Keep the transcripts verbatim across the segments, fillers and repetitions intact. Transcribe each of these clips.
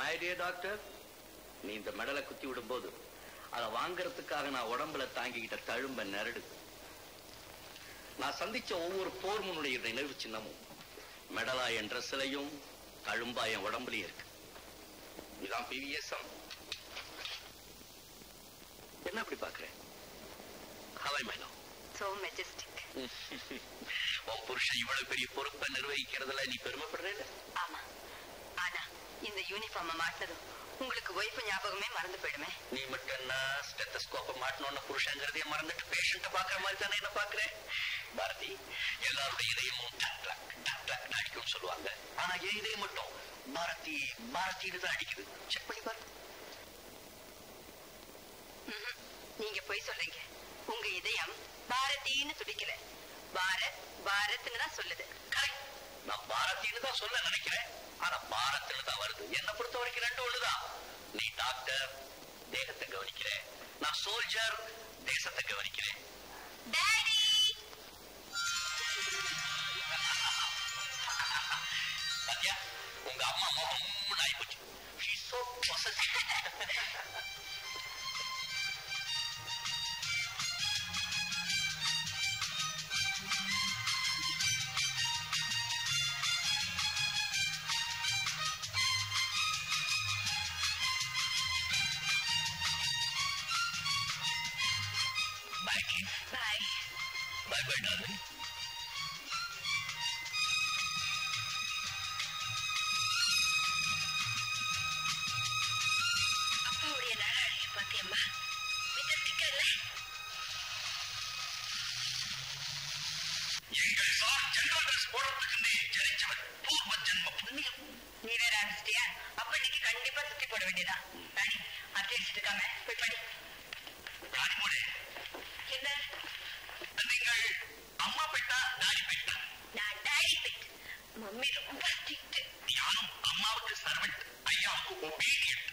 My dear doctor, நீ இந்த மெடலை குத்தி விடும் போது அதை வாங்கறதுக்காக நான் உடம்புல தாங்கிக்கிட்ட தழும்ப நெருடு. நான் சந்திச்ச ஒவ்வொரு போர் முன்னுடைய நினைவு சின்னமும் மெடலா என் ட்ரெஸ்லையும் தழும்பா என் உடம்புலயும் இருக்கு. இதான் பிவிஎஸ்எம். என்ன அப்படி பாக்குறேன்? How am I now? So majestic. உன் புருஷன் இவ்வளவு பெரிய பொறுப்பை நிர்வகிக்கிறதுல நீ பெருமைப்படுறேன். ஆமா, ஆனா இந்த யூனிஃபார்ம் மாட்டினதும் உங்களுக்கு ஒய்ஃபு ஞாபகமே மறந்து போயிடுமே. நீ மட்டும் என்ன ஸ்டெத்தஸ்கோப்பை மாட்டணும்னு புருஷங்கிறதையே மறந்துட்டு பேஷண்ட்டை பாக்குற மாதிரி தானே என்ன பாக்குறேன். பாரதி, எல்லாருடைய இதயமும் டக் டக் டக் டக் அடிக்கும்னு சொல்லுவாங்க. ஆனா என் இதயம் மட்டும் பாரதி பாரதின்னு தான் அடிக்குது. செக் பண்ணி பாரு. நீங்க போய் சொல்றீங்க. உங்க இதயம் பாரதின்னு துடிக்கல, பாரத் பாரத்னு தான் சொல்லுது. கரெக்ட். நான் பாரதின்னு தான் சொல்ல நினைக்கிறேன், ஆனா பாரத்னு தான் வருது. என்ன பொறுத்த வரைக்கும் ரெண்டு ஒண்ணுதான். நீ டாக்டர், தேகத்தை கவனிக்கிறேன். நான் சோல்ஜர், தேசத்தை கவனிக்கிறேன். சத்யா, உங்க அம்மா முகம் ஆகி போச்சு. She's so possessive. Bye. Bye bye, darling. அப்பாவுடைய நாளாளிய பாத்தியம்மா, மெஜஸ்டிக்கா இல்ல? எங்கள் சார் ஜெனரல் ட்ரெஸ் போடுறதுக்கு நீ ஜனிச்சவன். பூர்வ ஜென்ம புண்ணியம். நீ வேற ஆரம்பிச்சிட்டியா? அப்ப இன்னைக்கு கண்டிப்பா சுத்தி போட வேண்டியதான். ராணி, அப்படி அடிச்சுட்டு இருக்காம போய் படி. ராணி மோடே, என்ன? நீங்கள் அம்மா பெட்டா டாடி பெட்டா? நான் டாடி பெட். மம்மி ரொம்ப ஸ்ட்ரிக்ட். யாரும் அம்மாவுக்கு சர்வெண்ட், ஐயாவுக்கு ஒபீடியன்ட்.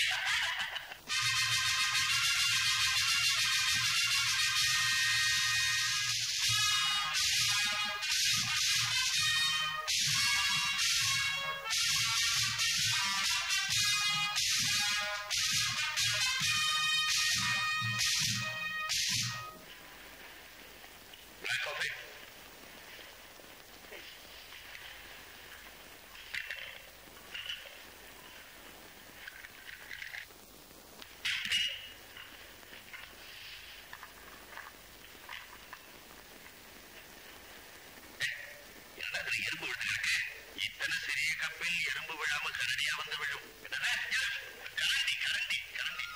எறும்பு விழுந்து இத்தனை சிறிய கப்பில் எறும்பு விழாம கரடியா வந்து விழும். கரண்டி கரண்டி கரண்டி.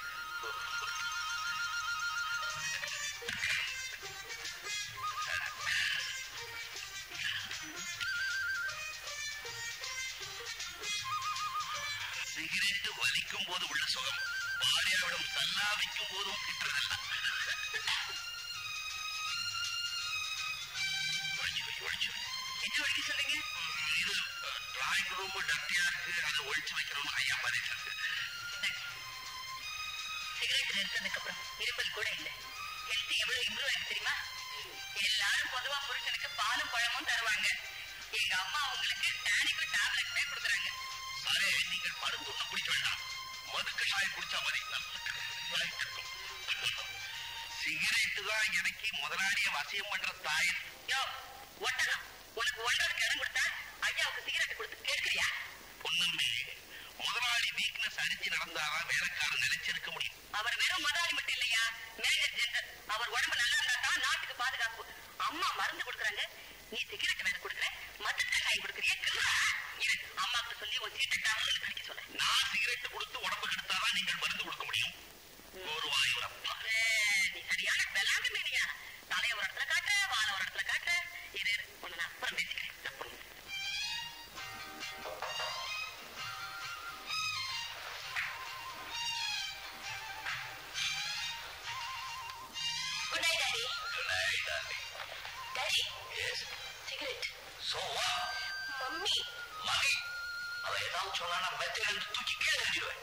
சிகரெட்டு வலிக்கும் போது உள்ள சுகம் பாரியாவிடம் தல்லா வைக்கும் போதும் கிட்டதல்ல. என்ன வழி சொல்றீங்க? இது டிராயிங் ரூம் டர்ட்டியா இருக்கு, அதை ஒழிச்சு வைக்கணும்னு ஐயா பாருங்க. சிகரெட் நிறுத்ததுக்கு அப்புறம் இருப்பது கூட இல்லை. ஹெல்த் எவ்வளவு இம்ப்ரூவ் ஆயிருக்கு தெரியுமா? எல்லாரும் பொதுவா புருஷனுக்கு பாலும் பழமும் தருவாங்க. எங்க அம்மா அவங்களுக்கு டானிக்கு டேப்லெட்மே கொடுக்குறாங்க. சாரே, நீங்கள் மருந்து ஒண்ணு குடிக்க வேண்டாம். மது கஷாயம் குடிச்சா மாதிரி இருக்கும். சிகரெட்டு தான் எனக்கு முதலாளிய வசியம் பண்ற தாய். யோ ஒட்டலாம், உனக்கு ஒன்றதுக்கு இடம் கொடுத்தா ஐயாவுக்கு சிகரெட் கொடுத்து கேட்கிறியா? பொண்ணுமே, முதலாளி வீக்னஸ் அறிஞ்சு நடந்தாரா வேலைக்காரன் நினைச்சிருக்க முடியும். அவர் வெறும் முதலாளி மட்டும் இல்லையா, மேஜர் ஜெனரல். அவர் உடம்பு நல்லா இருந்தா தான் நாட்டுக்கு பாதுகாப்பு. அம்மா மருந்து கொடுக்குறாங்க, நீ சிகரெட் வேற கொடுக்குற, மத்த கஷாயம் கொடுக்குறிய. அம்மாவுக்கு சொல்லி ஒரு சீட்டை காவலுக்கு கடிக்க சொல்ல. நான் சிகரெட் கொடுத்து உடம்பு கெடுத்தாதான் நீங்கள் மருந்து கொடுக்க முடியும். ஒரு வாயு அப்பா, நீ சரியான பெல்லாங்க மீனியா. தலைய ஒரு இடத்துல காட்டுற, வாழ ஒரு இடத்துல காட்டுற. இது ஒண்ணு நான் அப்புறம் பேசிக்கிறேன். Good night, Daddy. Good night, darling. Daddy. Yes. Cigarette. So what? Mummy. Mummy. அவ ஏதாவது சொன்னா நான் மெத்தில இருந்து தூக்கி கீழே எறிடுவேன்.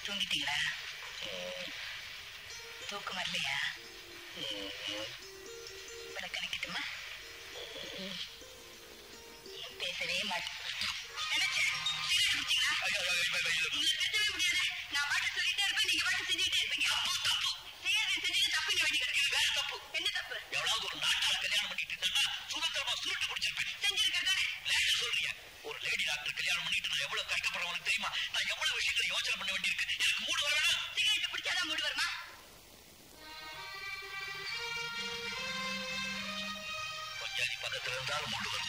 தூங்கிட்டீங்களா? தூக்கம் வரலையா? விளக்கணிக்கட்டுமா? பேசவே மாட்டேன். நான் பாட்டு சொல்லிட்டே இருப்பேன், நீங்க பாட்டு செஞ்சுக்கிட்டே இருப்பீங்க. செஞ்சது தப்புங்க. வேண்டிக்கிறேன். தப்பு என்ன தப்பு? எவ்வளவு ஒரு நாட்டால கல்யாணம் பண்ணிட்டு இருந்தா சுதந்திரமா சுருட்டு முடிச்சிருப்பேன். செஞ்சிருக்கிறதானே சொல்றீங்க. ஒரு லேடி டாக்டர் கல்யாணம் பண்ணிட்டு நான் எவ்வளவு கஷ்டப்படுறேன் உனக்கு தெரியுமா? நான் எவ்வளவு விஷயங்களை யோசனை பண்ண வேண்டியிருக்கு. எனக்கு மூடு வர வேணாம். சிகரெட் பிடிச்சாதான் மூடு வருமா? பஞ்சாதி பக்கத்துல இருந்தாலும் மூடு வரும்.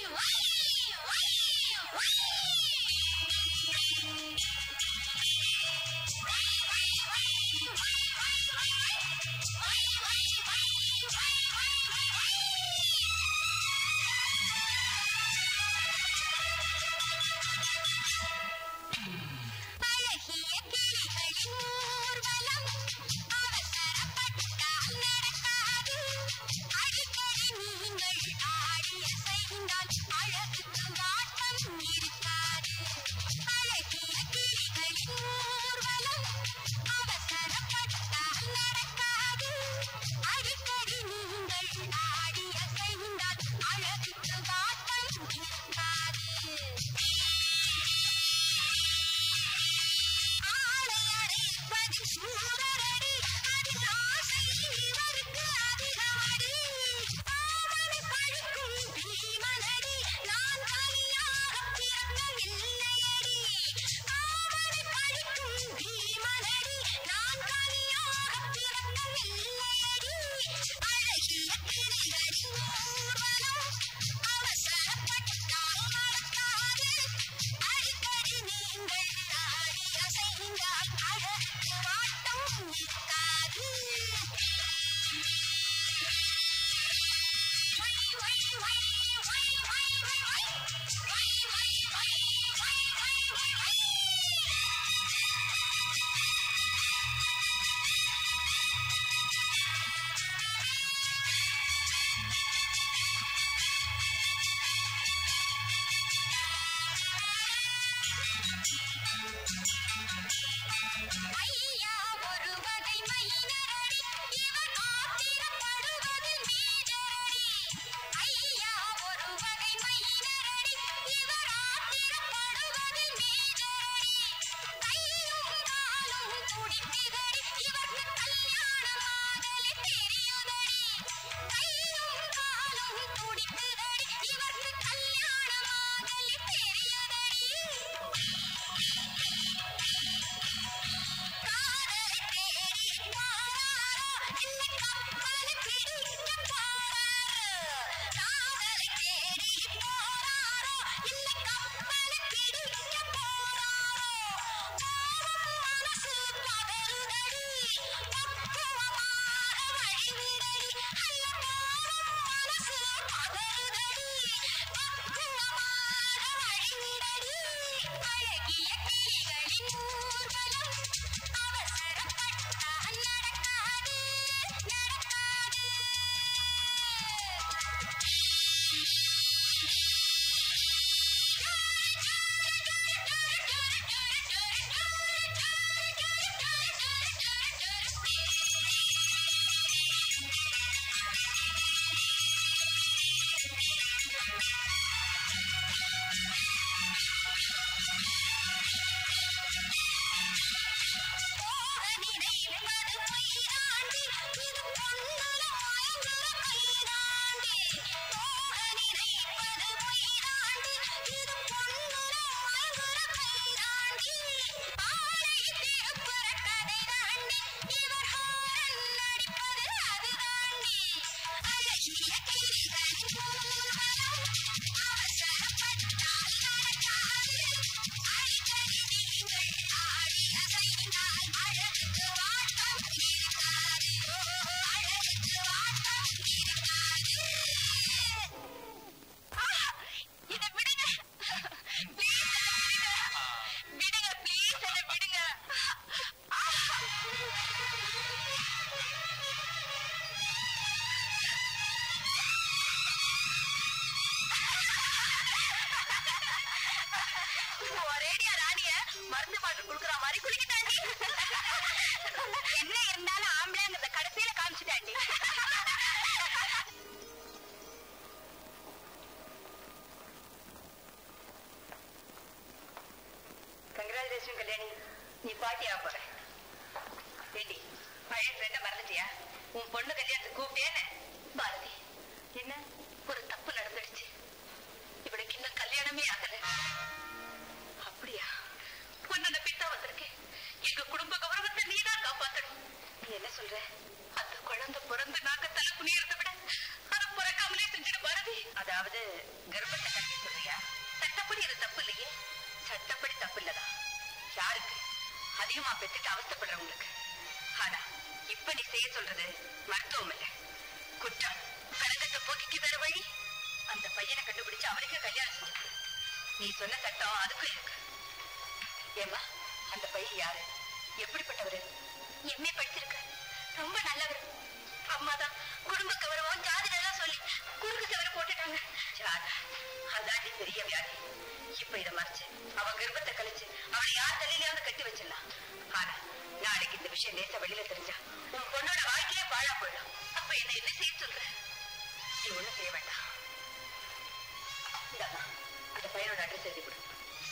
அதாவது கர்ப்பத்தை கட்டி சொல்றியா? சட்டப்படி இது தப்பு இல்லையே. சட்டப்படி தப்பு இல்லதா? யாருக்கு? அதிகமா பெற்றுட்டு அவஸ்தப்படுறவங்களுக்கு. ஆனா இப்ப நீ செய்ய சொல்றது மருத்துவம் இல்ல, குற்றம். கலங்கத்தை போக்கிக்கு வேற வழி. அந்த பையனை கண்டுபிடிச்சு அவனுக்கு கல்யாணம் பண்ணு. நீ சொன்ன சட்டம் அதுக்கும் இருக்கு. ஏமா, அந்த பையன் யாரு? எப்படிப்பட்டவரு? எம்ஏ படிச்சிருக்க, ரொம்ப நல்லவர். அம்மாதான் குடும்ப கௌரவம் ஜாதிலாம் சொல்லி குறுக்கு தவறு போட்டுட்டாங்க. ஜாதி அதாண்டி பெரிய வியாதி. இப்ப இதை மறைச்சு அவ கர்ப்பத்தை கழிச்சு அவளை யார் தலையிலாவது கட்டி வச்சிடலாம். ஆனா நாளைக்கு இந்த விஷயம் நேச வெளியில தெரிஞ்சா உன் பொண்ணோட வாழ்க்கையே பாழா போயிடும். அப்ப இதை என்ன செய்ய சொல்ற? நீ ஒண்ணும் செய்ய வேண்டாம். இந்தாமா, அந்த பையனோட அட்ரஸ் எழுதி கொடு.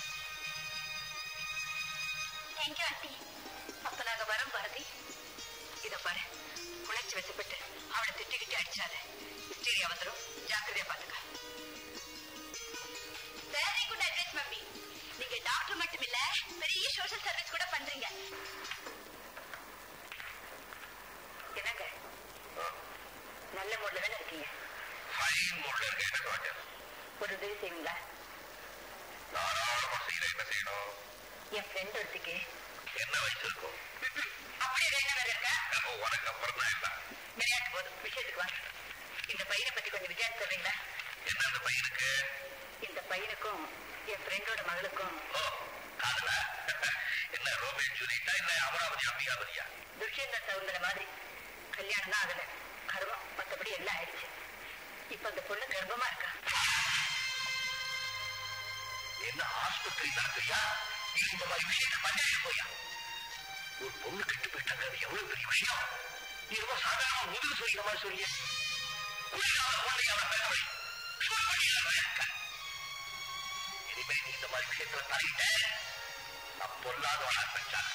Thank you aunty. அப்ப நாங்க வரோம் பாரதி. இத பாரு, உணர்ச்சி வசப்பட்டு அவளை திட்டிக்கிட்டு அடிச்சாத. ஹிஸ்டீரியா வந்துடும், ஜாக்கிரதையா பாத்துக்க. Very good advice mummy. நீங்க டாக்டர் மட்டும் இல்ல, பெரிய சோஷியல் சர்வீஸ் கூட பண்றீங்க. என்னங்க நல்ல மூட்ல வேலை இருக்கீங்க? ஃபைன் மூட்ல இருக்கேன். என்ன டாக்டர்? ஒரு உதவி செய்வீங்களா? தாராளமா செய்யற. என்ன செய்யணும்? என் ஃப்ரெண்ட் ஒருத்திக்கு என்ன வயசு இருக்கும்? அப்படியே என்ன வேற இருக்கா? உனக்கு அப்புறம் தான் இல்ல. விளையாட்டு போதும், விஷயத்துக்கு வாங்க. இந்த பையனை பத்தி கொஞ்சம் விசாரிச்சு சொல்றீங்களா? என்ன அந்த பையனுக்கு? இந்த பையனுக்கும் என் ஃப்ரெண்டோட மகளுக்கும் காதலா? என்ன ரோமியோ ஜூலியட்டா இல்ல அமராவதி அம்பிகாபதியா? துஷ்யந்தர் சவுந்தர மாதிரி. கல்யாணம் தான் ஆகல, கர்வம் மற்றபடி எல்லாம் ஆயிடுச்சு. இப்ப அந்த பொண்ணு கர்ப்பமா இருக்கா. என்ன ஆஸ்பத்திரி டாக்டரியா? இந்த மாதிரி விஷயத்தை பண்ணி போயா? ஒரு பொண்ணு கெட்டு போயிட்டாங்க, அது எவ்வளவு பெரிய விஷயம். நீ ரொம்ப சாதாரணமா முதுகு சொல்லிக்கிற மாதிரி சொல்லிய. இனிமே நீ இந்த மாதிரி விஷயத்துல தலையிட்ட நான் பொல்லாத வளர்ச்சாங்க.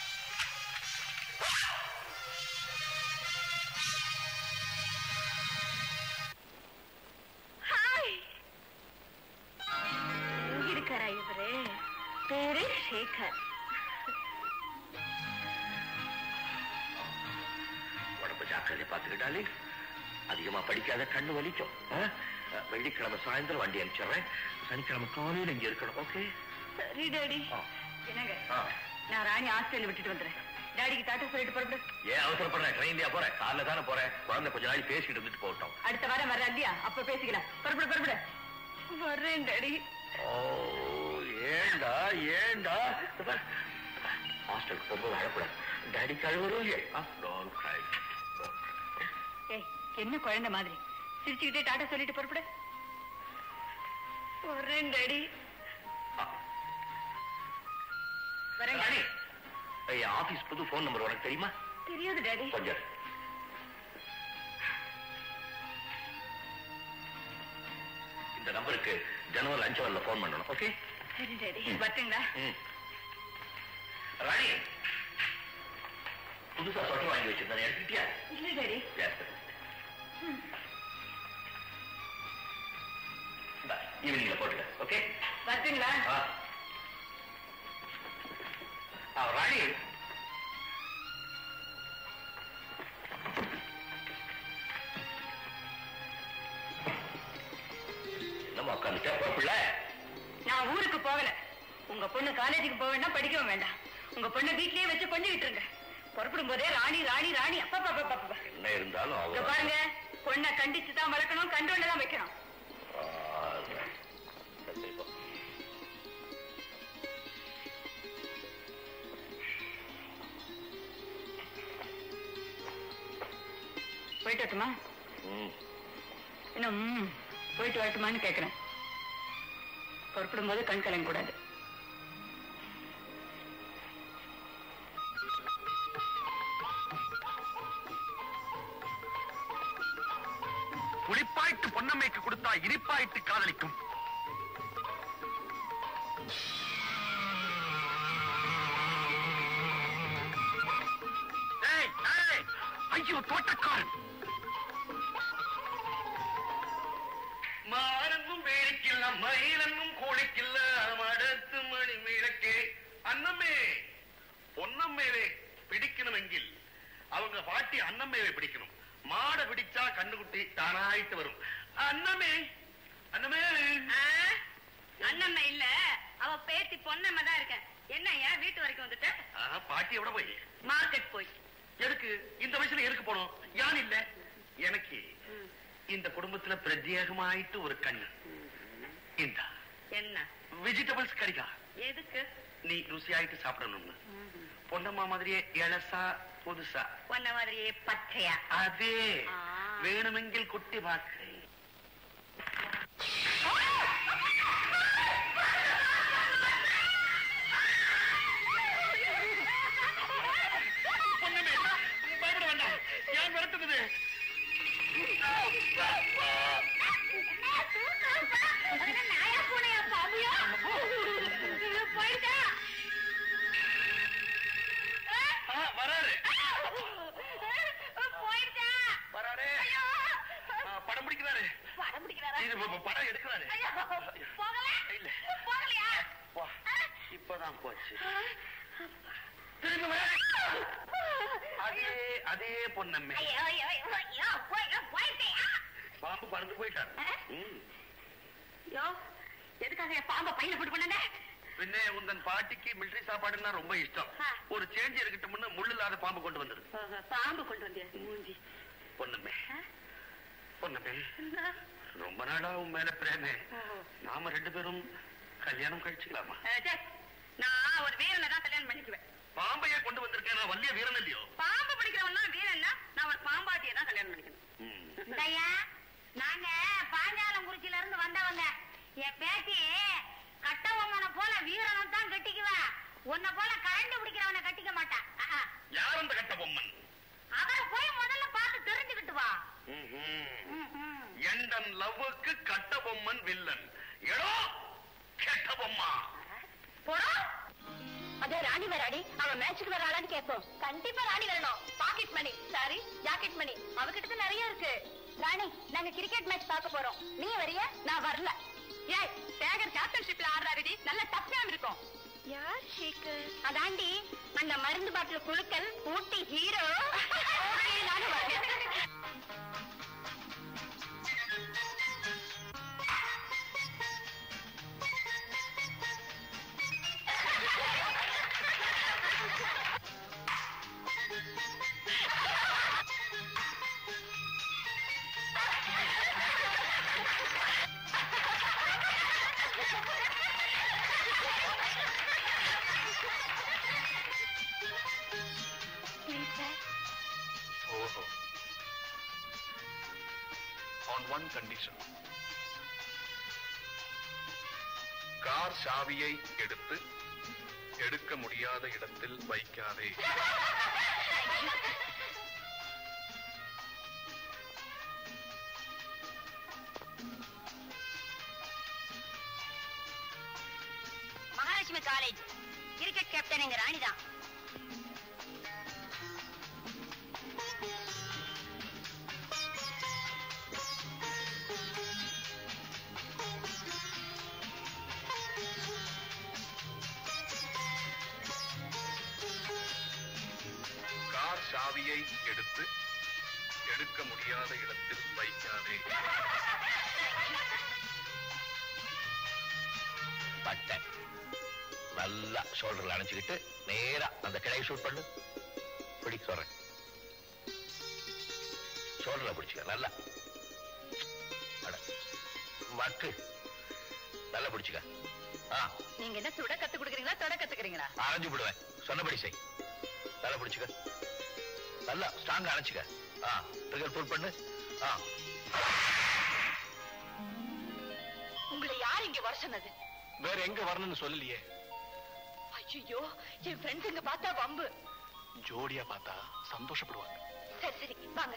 இருக்கிறா இவரு பேரு சேகர். உடம்பு ஜாக்கிரதை பார்த்துக்கிட்டாலே. அதிகமா படிக்காத, கண்ணு வலிக்கும். வெள்ளிக்கிழமை சாயந்தரம் வண்டி அனுப்பிச்சிடுறேன். சனிக்கிழமை காலையில் இங்க இருக்கணும். ஓகே? சரி டாடி. என்னங்க, நான் ராணி ஹாஸ்டல்ல விட்டுட்டு வந்துடுறேன். டாடிக்கு டாட்டா சொல்லிட்டு போறேன். ஏன் அவசரப்படுறேன்? ட்ரெயின்லயா போறேன்? கார்ல தானே போறேன். குழந்தை கொஞ்ச நாள் பேசிட்டு வந்துட்டு போட்டோம். அடுத்த வாரம் வர்ற இல்லையா? அப்ப பேசிக்கலாம். புறப்படு புறப்படு. வர்றேன் டாடி. ஓ ஏண்டா ஏண்டா ஹாஸ்டலுக்கு போகும்போது அழக்கூடாது. டாடி கழுவரும் இல்லையே. ஏய், என்ன குழந்தை மாதிரி சிரிச்சுக்கிட்டே டாட்டா சொல்லிட்டு புறப்படு. வர்றேன் டாடி. வரேன் டாடி. ஆபீஸ் புது போன் நம்பர் உனக்கு தெரியுமா? தெரியாது டாடி. கொஞ்சம் இந்த நம்பருக்கு ஜனவரி அஞ்சு வரல போன் பண்ணணும். ஓகே? சரி டாடி. வரட்டுங்களா? ராணி, புதுசா சொட்டர் வாங்கி வச்சிருந்தேன், எடுத்துட்டியா? இல்லை டாடி. ஈவினிங்ல போட்டுக்க. ஓகே? வரட்டுங்களா? ராணி, என்னமா உட்காந்துட்டா பிள்ளை? நான் ஊருக்கு போகல. உங்க பொண்ணு காலேஜுக்கு போக வேண்டாம், படிக்கவும் வேண்டாம். உங்க பொண்ணு வீட்லயே வச்சு கொஞ்சிட்டு இருங்க. புறப்படும் போதே ராணி ராணி ராணி அப்பா பாப்பா பாப்பா. என்ன இருந்தாலும் இங்க பாருங்க, பொண்ணை கண்டிச்சு தான் வளர்க்கணும், கண்டோன்னு தான் வைக்கணும். போயிட்டு வரட்டுமா? இன்னும் போயிட்டு வரட்டுமான்னு கேக்குறேன். புறப்படும் போது கண் கலங்க கூடாது. புளிப்பாய்ட்டு பொன்னம்மைக்கு கொடுத்தா இனிப்பாயிட்டு காதலிக்கும். ஐயோ, தோட்டக்காரன். மானமும் வேலைக்கில்ல, மயிலமும் கோழிக்கில்ல, மடத்து மணி விளக்கே. அன்னம்மே பொன்னம்மேவே பிடிக்கணுமெங்கில் அவங்க பாட்டி அன்னம்மேவை பிடிக்கணும். மாடை பிடிச்சா கண்ணுக்குட்டி தானாயிட்டு வரும். அன்னமே அண்ணமே அண்ணம்மா இல்ல, அவ பேத்தி பொண்ணம்மா தான் இருக்கேன். என்ன ஏன் வீட்டு வரைக்கும் வந்துட்ட? பாட்டி எவ்வளவு போய் மார்க்கெட் போய். எதுக்கு இந்த வயசுல எதுக்கு போனோம்? யான் இல்ல எனக்கு இந்த குடும்பத்துல பிரத்யேகமாயிட்டு ஒரு கண்ணு. இந்த என்ன வெஜிடபிள்ஸ் கறிக்கா எதுக்கு? நீ ருசியாயிட்டு சாப்பிடணும்னு. பொன்னம்மா மாதிரியே இளசா புதுசா பொண்ண மாதிரியே பச்சையா. அதே வேணுமெங்கில் குட்டி பார்க்கிறேன். பயப்பட வேண்டாம், யார் வரட்டுது? வராரு வராரு படம் பிடிக்கிறாரு. படம் எடுக்கிறாரு. இப்பதான் போச்சு. திரும்பி அதே அதே பொண்ணம்மே பாம்பு பறந்து போயிட்டாரு. எதுக்காக பாம்ப பையில போட்டு பண்ண? பின்ன உந்தன் பாட்டிக்கு மிலிட்டரி சாப்பாடுன்னா ரொம்ப இஷ்டம். ஒரு சேஞ்ச் இருக்கட்டும் முள்ளு இல்லாத பாம்பு கொண்டு வந்துரு. பாம்பு கொண்டு வந்தியா? மூஞ்சி பொண்ணுமே பொண்ணுமே ரொம்ப நாளா உன் மேல பிரேமே. நாம ரெண்டு பேரும் கல்யாணம் கழிச்சுக்கலாமா? நான் ஒரு வீரனை தான் கல்யாணம் பண்ணிக்குவேன். பாம்பையே கொண்டு வந்திருக்கேன். நான் வல்லிய வீரன் இல்லையோ? பாம்பு பிடிக்கிறவன் தான் வீரன்னா, நான் ஒரு பாம்பாட்டியை தான் கல்யாணம் பண்ணிக்கணும். நாங்க பாஞ்சாலங்குறிச்சியில இருந்து வந்தவங்க. என் பேத்தி கட்டவம்மனை போல வீரனை தான் கட்டிக்குவேன். உன்னை போல கரண்டு பிடிக்கிறவனை கட்டிக்க மாட்டான். யார் அந்த கட்டபொம்மன்? அவரை போய் முதல்ல பார்த்து தெரிஞ்சுக்கிட்டு வா. எண்டன் லவ்வுக்கு கட்டபொம்மன் வில்லன். எடோ கட்டபொம்மா போடா. அதே ராணி வராடி. அவன் மேட்சுக்கு வர ஆளான்னு கேட்போம். கண்டிப்பா ராணி வரணும். Pocket money sari jacket money அவகிட்ட நிறைய இருக்கு. ராணி, நாங்க கிரிக்கெட் மேட்ச் பார்க்க போறோம். நீ வரியா? நான் வரல. ஏய், சேகர் கேப்டன்ஷிப்ல ஆடுறாருடி. நல்ல டஃப் இருக்கும். யார் ஷேகர்? அதாண்டி அந்த மருந்து பாட்டில் குழுக்கள் ஊட்டி ஹீரோ. நானும் வரேன். On one condition. கார் சாவியை எடுத்து எடுக்க முடியாத இடத்தில் வைக்காதே. மகாலட்சுமி காலேஜ் கிரிக்கெட் கேப்டன் எங்க ராணி தான். கார் சாவியை எடுத்து எடுக்க முடியாத இடத்தில் வைக்காதே. பட்டை நல்லா ஷோல்டர்ல அணைச்சுக்கிட்டு நேரா அந்த கிளையை ஷூட் பண்ணு. பிடிக்க சொல்றேன். ஷோல்டர்ல பிடிச்சுக்க நல்லா. மக்கு நல்லா பிடிச்சுக்க. நீங்க என்ன சுட கத்து கொடுக்குறீங்களா தொட கத்துக்கிறீங்களா? அரைஞ்சு விடுவேன். சொன்னபடி செய். நல்லா பிடிச்சுக்க. நல்லா ஸ்ட்ராங்கா அணைச்சுக்க. ட்ரிகர் புல் பண்ணு. உங்களை யார் இங்க வர சொன்னது? வேற எங்க வரணும்னு சொல்லலையே. ஐயோ, என் ஃப்ரெண்ட்ஸ் இங்க பார்த்தா வம்பு. ஜோடியா பார்த்தா சந்தோஷப்படுவாங்க. சரி சரி வாங்க.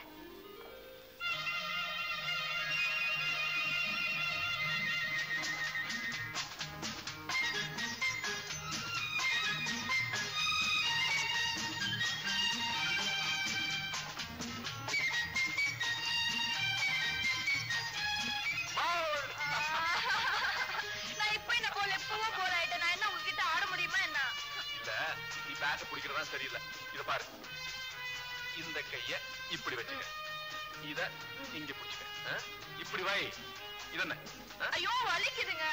பேட் பிடிக்கிறதா சரியில்லை. இத பாரு. இந்த கைய இப்படி வச்சுக்க. இத இங்க பிடிச்சுக்க. இப்படி வை. இது என்ன? ஐயோ வலிக்குதுங்க.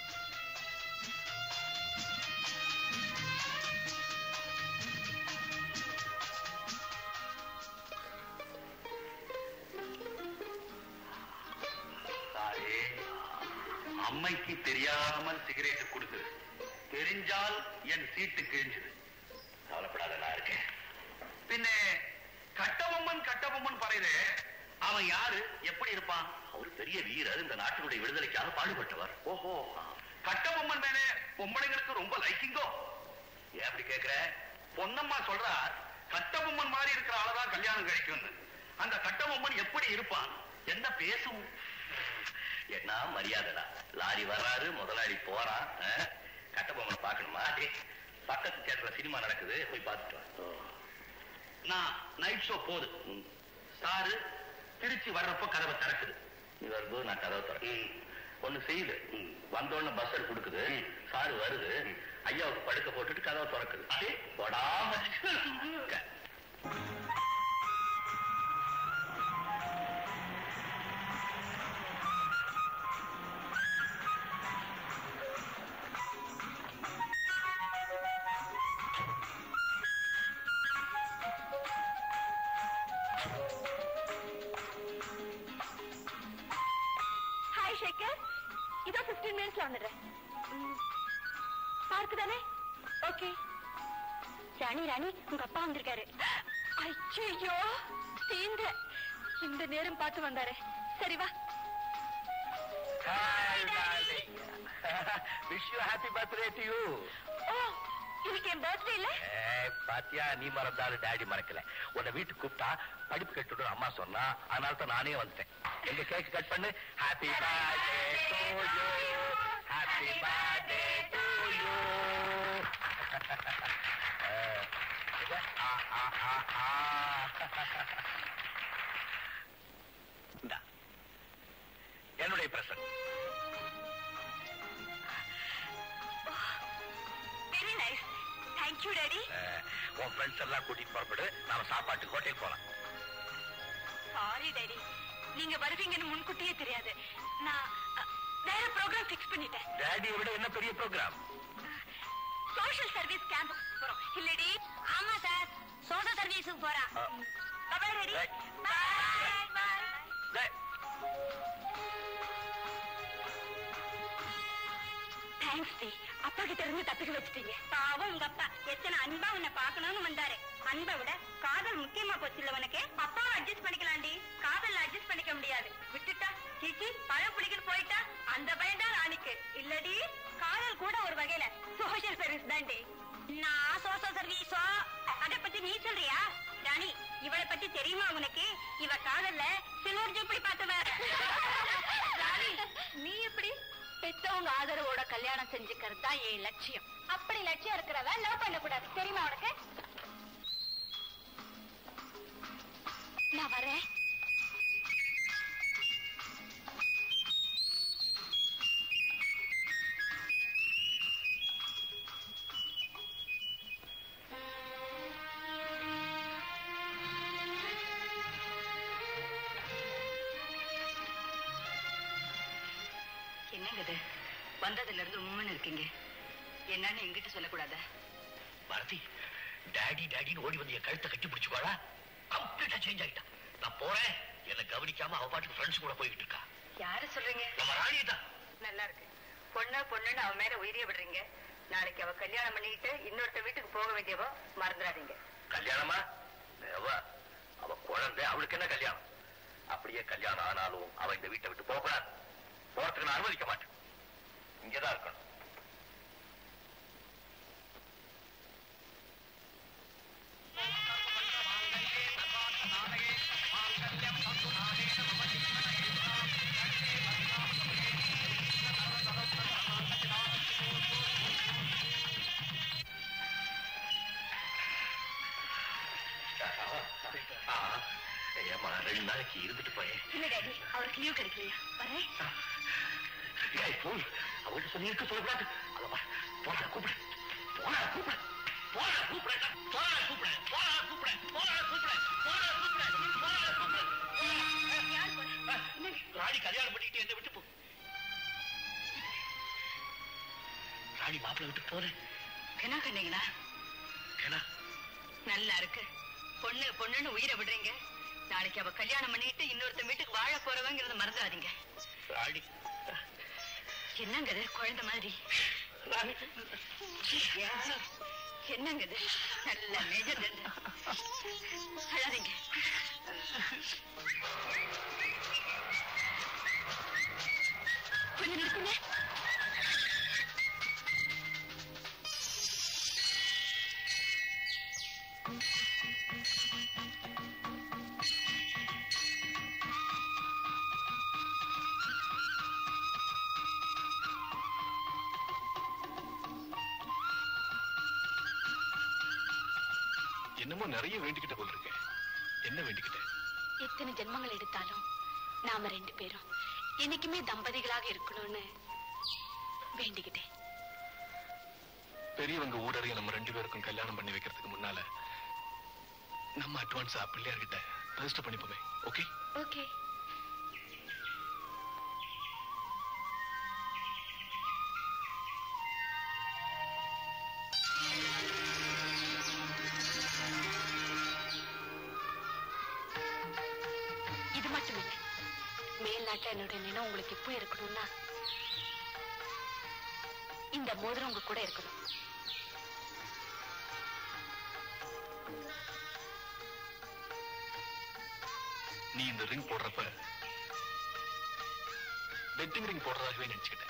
அம்மைக்கு தெரியாமல் சிகரெட் கொடுக்குது, தெரிஞ்சால் என் சீட்டு கிழிஞ்சது. கவலைப்படாத, நான் இருக்கேன். பின்ன கட்டபொம்மன் கட்டபொம்மன் பறையுது, அவன் யாரு, எப்படி இருப்பான்? அவர் பெரிய வீரர், இந்த நாட்டினுடைய விடுதலைக்காக பாடுபட்டவர். ஓஹோ, கட்டபொம்மன் மேலே பொம்பளைங்களுக்கு ரொம்ப லைக்கிங்கோ? ஏன் அப்படி கேட்கிற? பொன்னம்மா சொல்றா கட்டபொம்மன் மாதிரி இருக்கிற ஆளதான் கல்யாணம் கிடைக்கும்னு. அந்த கட்டபொம்மன் எப்படி இருப்பான், என்ன பேசும்? என்ன மரியாதைடா, லாரி வர்றாரு, முதலாளி போறான், கட்டபொம்மனை பார்க்கணுமா? பக்கத்து தியேட்டர்ல சினிமா நடக்குது, போய் பார்த்துட்டு வா. நான் நைட் ஷோ போகுது, சாரு திருச்சி வர்றப்போ கதவை திறக்குது. நீ வரும்போது நான் கதவை திறக்கிறேன். ஒண்ணு செய்யுது, வந்தோடனே பஸ் எடுத்து கொடுக்குது, சாரு வருது, ஐயாவுக்கு படுக்க போட்டுட்டு கதவை திறக்குது. அதே போடாம இதோ பிப்டீன் மினிட்ஸ்ல வந்துடுறேன். பார்க்கு தானே? ஓகே. ராணி ராணி உங்க அப்பா வந்திருக்காரு. ஐயோ தீந்த இந்த நேரம் பார்த்து வந்தாரு. சரி வா. Wish you happy birthday to you. Oh இன்னைக்கு என் பர்த்டே இல்ல? பாத்தியா, நீ மறந்தாலும் டாடி மறக்கல. உன்னை வீட்டுக்கு கூப்பிட்டா படிப்பு கட்டுடும் அம்மா சொன்னா, அதனால தான் நானே வந்துட்டேன். எங்க கேக் கட் பண்ணு. Happy birthday to you, happy birthday to you. என்னுடைய present. Very nice. Thank you daddy. உன் ஃப்ரெண்ட்ஸ் எல்லாம் கூட்டிட்டு புறப்படு, நாம சாப்பாட்டுக்கு ஹோட்டல் போலாம். சாரி டாடி, நீங்க வருவீங்கன்னு முன்கூட்டியே தெரியாது. நான் வேற ப்ரோக்ராம் ஃபிக்ஸ் பண்ணிட்டேன். டாடி விட என்ன பெரிய ப்ரோக்ராம்? சோஷியல் சர்வீஸ் கேம்ப் போறோம். இல்லடி? ஆமா சார், சோஷியல் சர்வீஸ்க்கு போறோம். Bye daddy. Bye bye. Thanks டி, அப்பா கிட்ட இருந்து தப்பிக்க வச்சிட்டீங்க. பாவம் உங்க அப்பா எத்தனை அன்பா உன்னை பாக்கணும்னு வந்தாரு. அன்பை விட காதல் முக்கியமா போச்சு இல்ல உனக்கு? அப்பாவை அட்ஜஸ்ட் பண்ணிக்கலாம்டி, காதல் அட்ஜஸ்ட் பண்ணிக்க முடியாது. விட்டுட்டா சீச்சி பழம் பிடிக்கிட்டு போயிட்டா அந்த பயம் தான் ராணிக்கு. இல்லடி, காதல் கூட ஒரு வகையில சோஷியல் சர்வீஸ் தான்டி. நான் சோஷியல் சர்வீஸோ அதை பத்தி நீ சொல்றியா? ராணி, இவளை பத்தி தெரியுமா உனக்கு? இவ காதல்ல சில்வர் ஜூப்ளி பார்த்தவ. ராணி, நீ எப்படி? பெத்தவங்க ஆதரவோட கல்யாணம் செஞ்சுக்கிறது தான் என் லட்சியம். அப்படி லட்சியம் இருக்கிறவ லவ் பண்ண கூடாது, தெரியுமா உனக்கு? நான் வரேன். என்னங்க வந்ததுல இருந்து உண்மைன்னு இருக்கீங்க, என்னன்னு எங்கிட்ட சொல்லக்கூடாத? பாரதி, டாடி டாடின்னு ஓடி வந்து என் கழுத்தை கட்டி பிடிச்சுக்கோடா. கம்ப்ளீட்டா சேஞ்ச் ஆகிட்டா. நான் போறேன், என்ன கவனிக்காம அவ பாட்டுக்கு ஃப்ரெண்ட்ஸ் கூட போய்கிட்டு இருக்கா. யாரு சொல்றீங்க? நம்ம ராணி தான். நல்லா இருக்கு. பொண்ணு பொண்ணுன்னு அவ மேல உயிரிய விடுறீங்க. நாளைக்கு அவ கல்யாணம் பண்ணிக்கிட்டு இன்னொருத்த வீட்டுக்கு போக வேண்டியவோ மறந்துடாதீங்க. கல்யாணமா? அவ அவ குழந்தை, அவளுக்கு என்ன கல்யாணம்? அப்படியே கல்யாணம் ஆனாலும் அவ இந்த வீட்டை விட்டு போகக்கூடாது. போறதுக்கு நான் அனுமதிக்க மாட்டேன், இங்கதான் இருக்கணும். ஏமா, ரெண்டு நாளைக்கு இருந்துட்டு போயேன். இல்ல டாடி, அவருக்கு லீவ் கிடைக்கலையா? வரேன். போய் அவள்கிட்ட சொல்லி இருக்க சொல்லக்கூடாது. போனா கூப்பிட, போனா கூப்பிட, போனா கூப்பிட, போனா கூப்பிட, போனா கூப்பிட, போனா கூப்பிட, போனா கூப்பிட, போனா கூப்பிட. ராணி கல்யாணம் பண்ணிக்கிட்டு என்ன விட்டு போ. ராணி மாப்பிள்ள விட்டு போல என்ன கண்ணீங்களா? நல்லா இருக்கு. பொண்ணு பொண்ணுன்னு உயிரை விடுறீங்க. நாளைக்கு அவ கல்யாணம் பண்ணிட்டு இன்னொருத்த வீட்டுக்கு வாழ போறவங்கிறத மறந்துடாதீங்க. ராணி என்னங்க இது குழந்தை மாதிரி? என்னங்க இது? நல்ல மேஜர் அழாதீங்க. கொஞ்சம் நிறுத்துங்க. என்னமோ நிறைய வேண்டிக்கிட்ட போல் இருக்கேன். என்ன வேண்டிக்கிட்ட? எத்தனை ஜென்மங்கள் எடுத்தாலும் நாம ரெண்டு பேரும் என்னைக்குமே தம்பதிகளாக இருக்கணும்னு வேண்டிக்கிட்டேன். பெரியவங்க ஊரறிய நம்ம ரெண்டு பேருக்கும் கல்யாணம் பண்ணி வைக்கிறதுக்கு முன்னால நம்ம அட்வான்ஸா பிள்ளையார்கிட்ட ரெஜிஸ்டர் பண்ணிப்போமே. ஓகே? ஓகே. இது மட்டும் இல்லை, மேல்நாட்டுல என்னோட நினைவு உங்களுக்கு எப்போ இருக்கணும்னா இந்த மோதிரம் உங்க கூட இருக்கணும். நீ இந்த ரிங் போடுறப்ப வெட்டிங் ரிங் போடுறதாகவே நினைச்சுக்கிட்டேன்.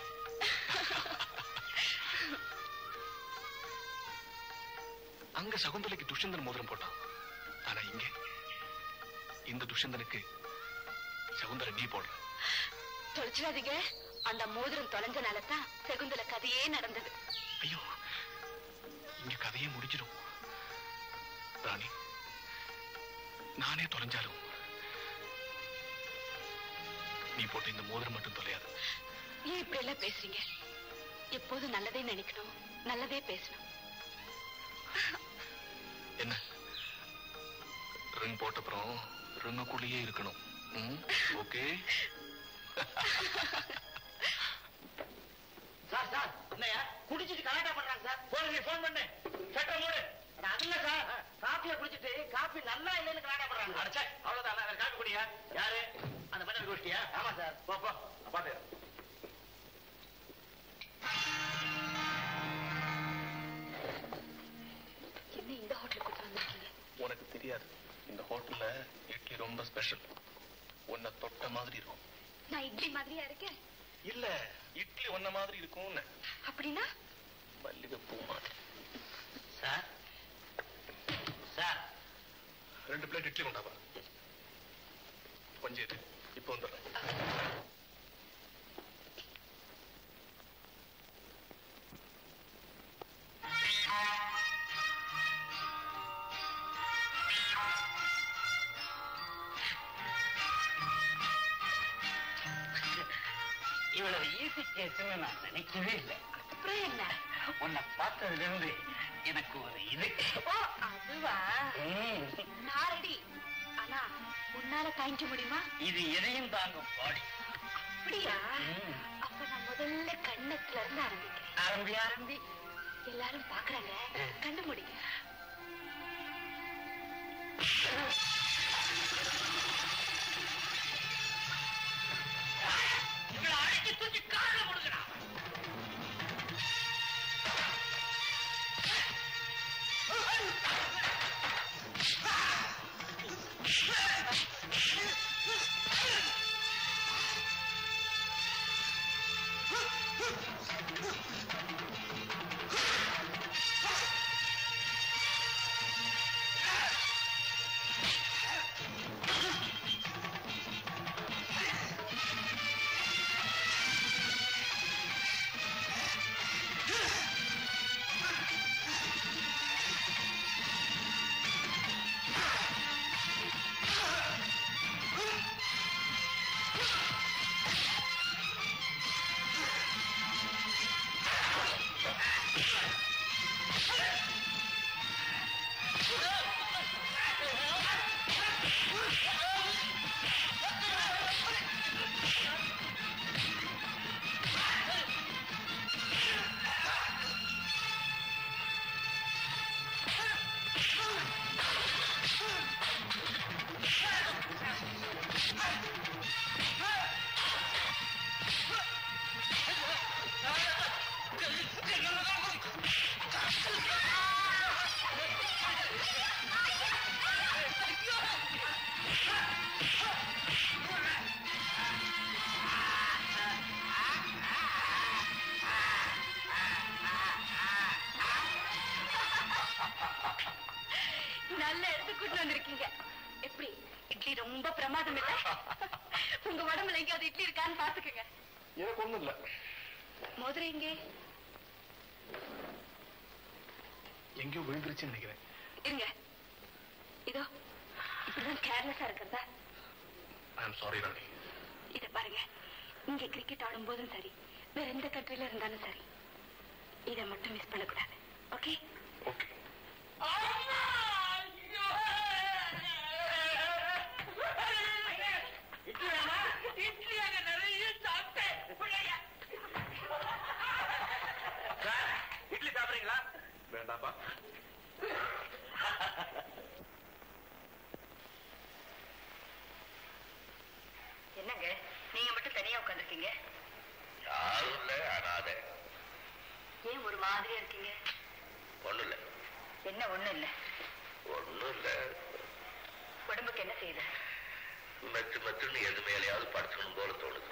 அங்க சகுந்தலைக்கு துஷ்யந்தன் மோதிரம் போட்டான். ஆனா இங்க இந்த துஷ்யந்தனுக்கு சகுந்தலை நீ போடுற. தொலைச்சிடாதீங்க. அந்த மோதிரம் தொலைஞ்சனாலதான் சகுந்தல கதையே நடந்தது. ஐயோ, இங்க கதையே முடிஞ்சிடும். ராணி, நானே தொலைஞ்சாலும் நீ போட்டு இந்த மோதிரம் மட்டும் தொலையாது. ஏன் இப்படி எல்லாம் பேசுறீங்க? எப்போதும் நல்லதே நினைக்கணும், நல்லதே பேசணும். என்ன ரிங் போட்டப்புறம் ரிங்குக்குள்ளேயே இருக்கணும். ஓகே? சார் சார் என்னையா குடிச்சிட்டு கலாட்டா பண்றாங்க சார். போன் போன் பண்ணு. சட்டை மூடு. அது இல்ல சார், காப்பியை குடிச்சிட்டு காப்பி நல்லா இல்லைன்னு கலாட்டா பண்றாங்க. அடச்சே, அவ்வளவுதான். வேற காப்பி குடியா? யாரு? அந்த மன்னர் கோஷ்டியா? ஆமா சார். போ போ பாத்து. என்ன இந்த ஹோட்டலுக்கு கூட்டு வந்திருக்கீங்க? உனக்கு தெரியாது, இந்த ஹோட்டல்ல இட்லி ரொம்ப ஸ்பெஷல். உன்னை தொட்ட மாதிரி இருக்கும். நான் இட்லி மாதிரியா இருக்கேன்? இல்ல, இட்லி ஒன்ன மாதிரி இருக்கும். அப்படின்னா மல்லிகை பூ மாதிரி. சார் சார் ரெண்டு பிளேட் இட்லி கொண்டாவா? கொஞ்சம் இரு, இப்ப வந்துடுறேன். இவ்வளவு ஈஸி கேஸ்ன்னு நான் நினைக்கவே இல்லை. அப்புறம் என்ன? உன்னை பார்த்ததுல இருந்து எனக்கு ஒரு இது. ஓ, அதுவா? நான் ரெடி. ஆனா உன்னால தாங்கிக்க முடியுமா? இது எதையும் தாங்கும் பாடி. அப்படியா? அப்ப நான் முதல்ல கண்ணத்துல இருந்து ஆரம்பிக்கிறேன். ஆரம்பி ஆரம்பி. எல்லாரும் பாக்குறாங்க, கண்டு முடிங்க. இவளை அழைச்சி தூக்கி கால கொடுக்கணும். நல்ல இடத்துக்கு கூட்டு வந்திருக்கீங்க. எப்படி இட்லி ரொம்ப பிரமாதம் இல்ல? உங்க உடம்புல எங்கேயாவது இட்லி இருக்கான்னு பாத்துக்கங்க. எனக்கு ஒண்ணும் இல்ல. மோதிரம் எங்கே? எங்கேயோ விழுந்துருச்சுன்னு நினைக்கிறேன். இருங்க, இதோ. இப்படிதான் கேர்லெஸ்ஸா இருக்கிறதா? I am sorry Rani. இத பாருங்க, இங்க கிரிக்கெட் ஆடும் போதும் சரி, வேற எந்த கண்ட்ரில இருந்தாலும் சரி, இத மட்டும் மிஸ் பண்ணக்கூடாது. ஓகே? ஓகே. இட்லி அங்க நிறைய சாப்பிட்டேன். இட்லி சாப்பிடுறீங்களா? வேண்டாப்பா. என்னங்க நீங்க மட்டும் தனியா உட்காந்துருக்கீங்க? யாரும் இல்ல, அனாதை. ஏன் ஒரு மாதிரியா இருக்கீங்க? ஒண்ணும் இல்ல. என்ன ஒண்ணு இல்ல? ஒண்ணும் இல்ல. உடம்புக்கு என்ன செய்யுது? மெத்து மெத்துன்னு எது மேலேயாவது படுத்துக்கணும் போல தோணுது.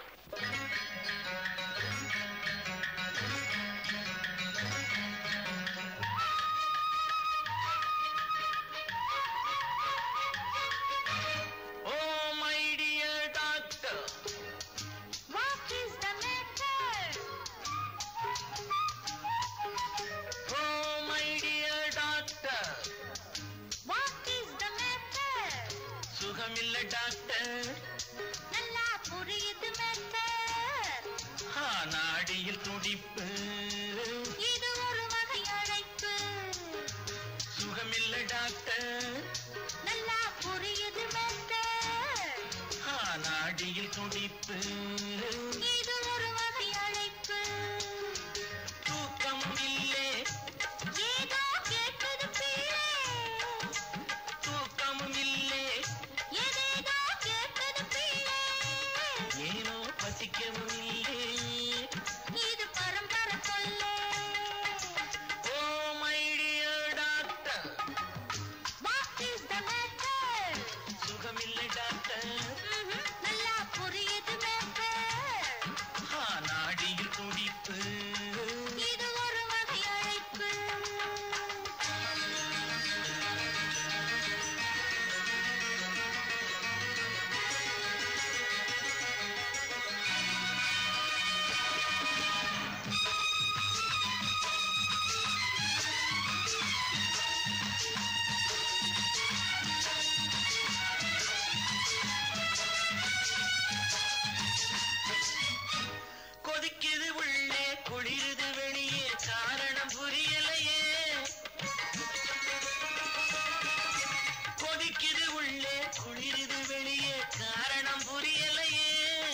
டாக்டர் நல்லா புரியுது டாக்டர். நாடியில் துடிப்பு, இது ஒரு வகை அழைப்பு. சுகமில்ல டாக்டர் நல்லா புரியுது டாக்டர். நாடியில் துடிப்பு, இது ஒரு வகை அழைப்பு. தூக்கம் இல்லை, ஏதோ கேட்குது பிள்ளை. தூக்கமும் இல்லை, ஏதேதோ கேட்குது பிள்ளை. ஏனோ பசிக்கவும் இல்லை, இது பரம்பரை கொள்ளை. Oh my dear doctor, what is the matter? சுகமில்லை டாக்டர், நல்லா புரியுது மேட்டர். நாடியில் துடிப்பு, இது ஒரு வகை அழைப்பு. கொதிக்குது உள்ளே, குளிருது வெளியே, காரணம் புரியலையே. கொதிக்குது உள்ளே, குளிருது வெளியே, காரணம் புரியலையே.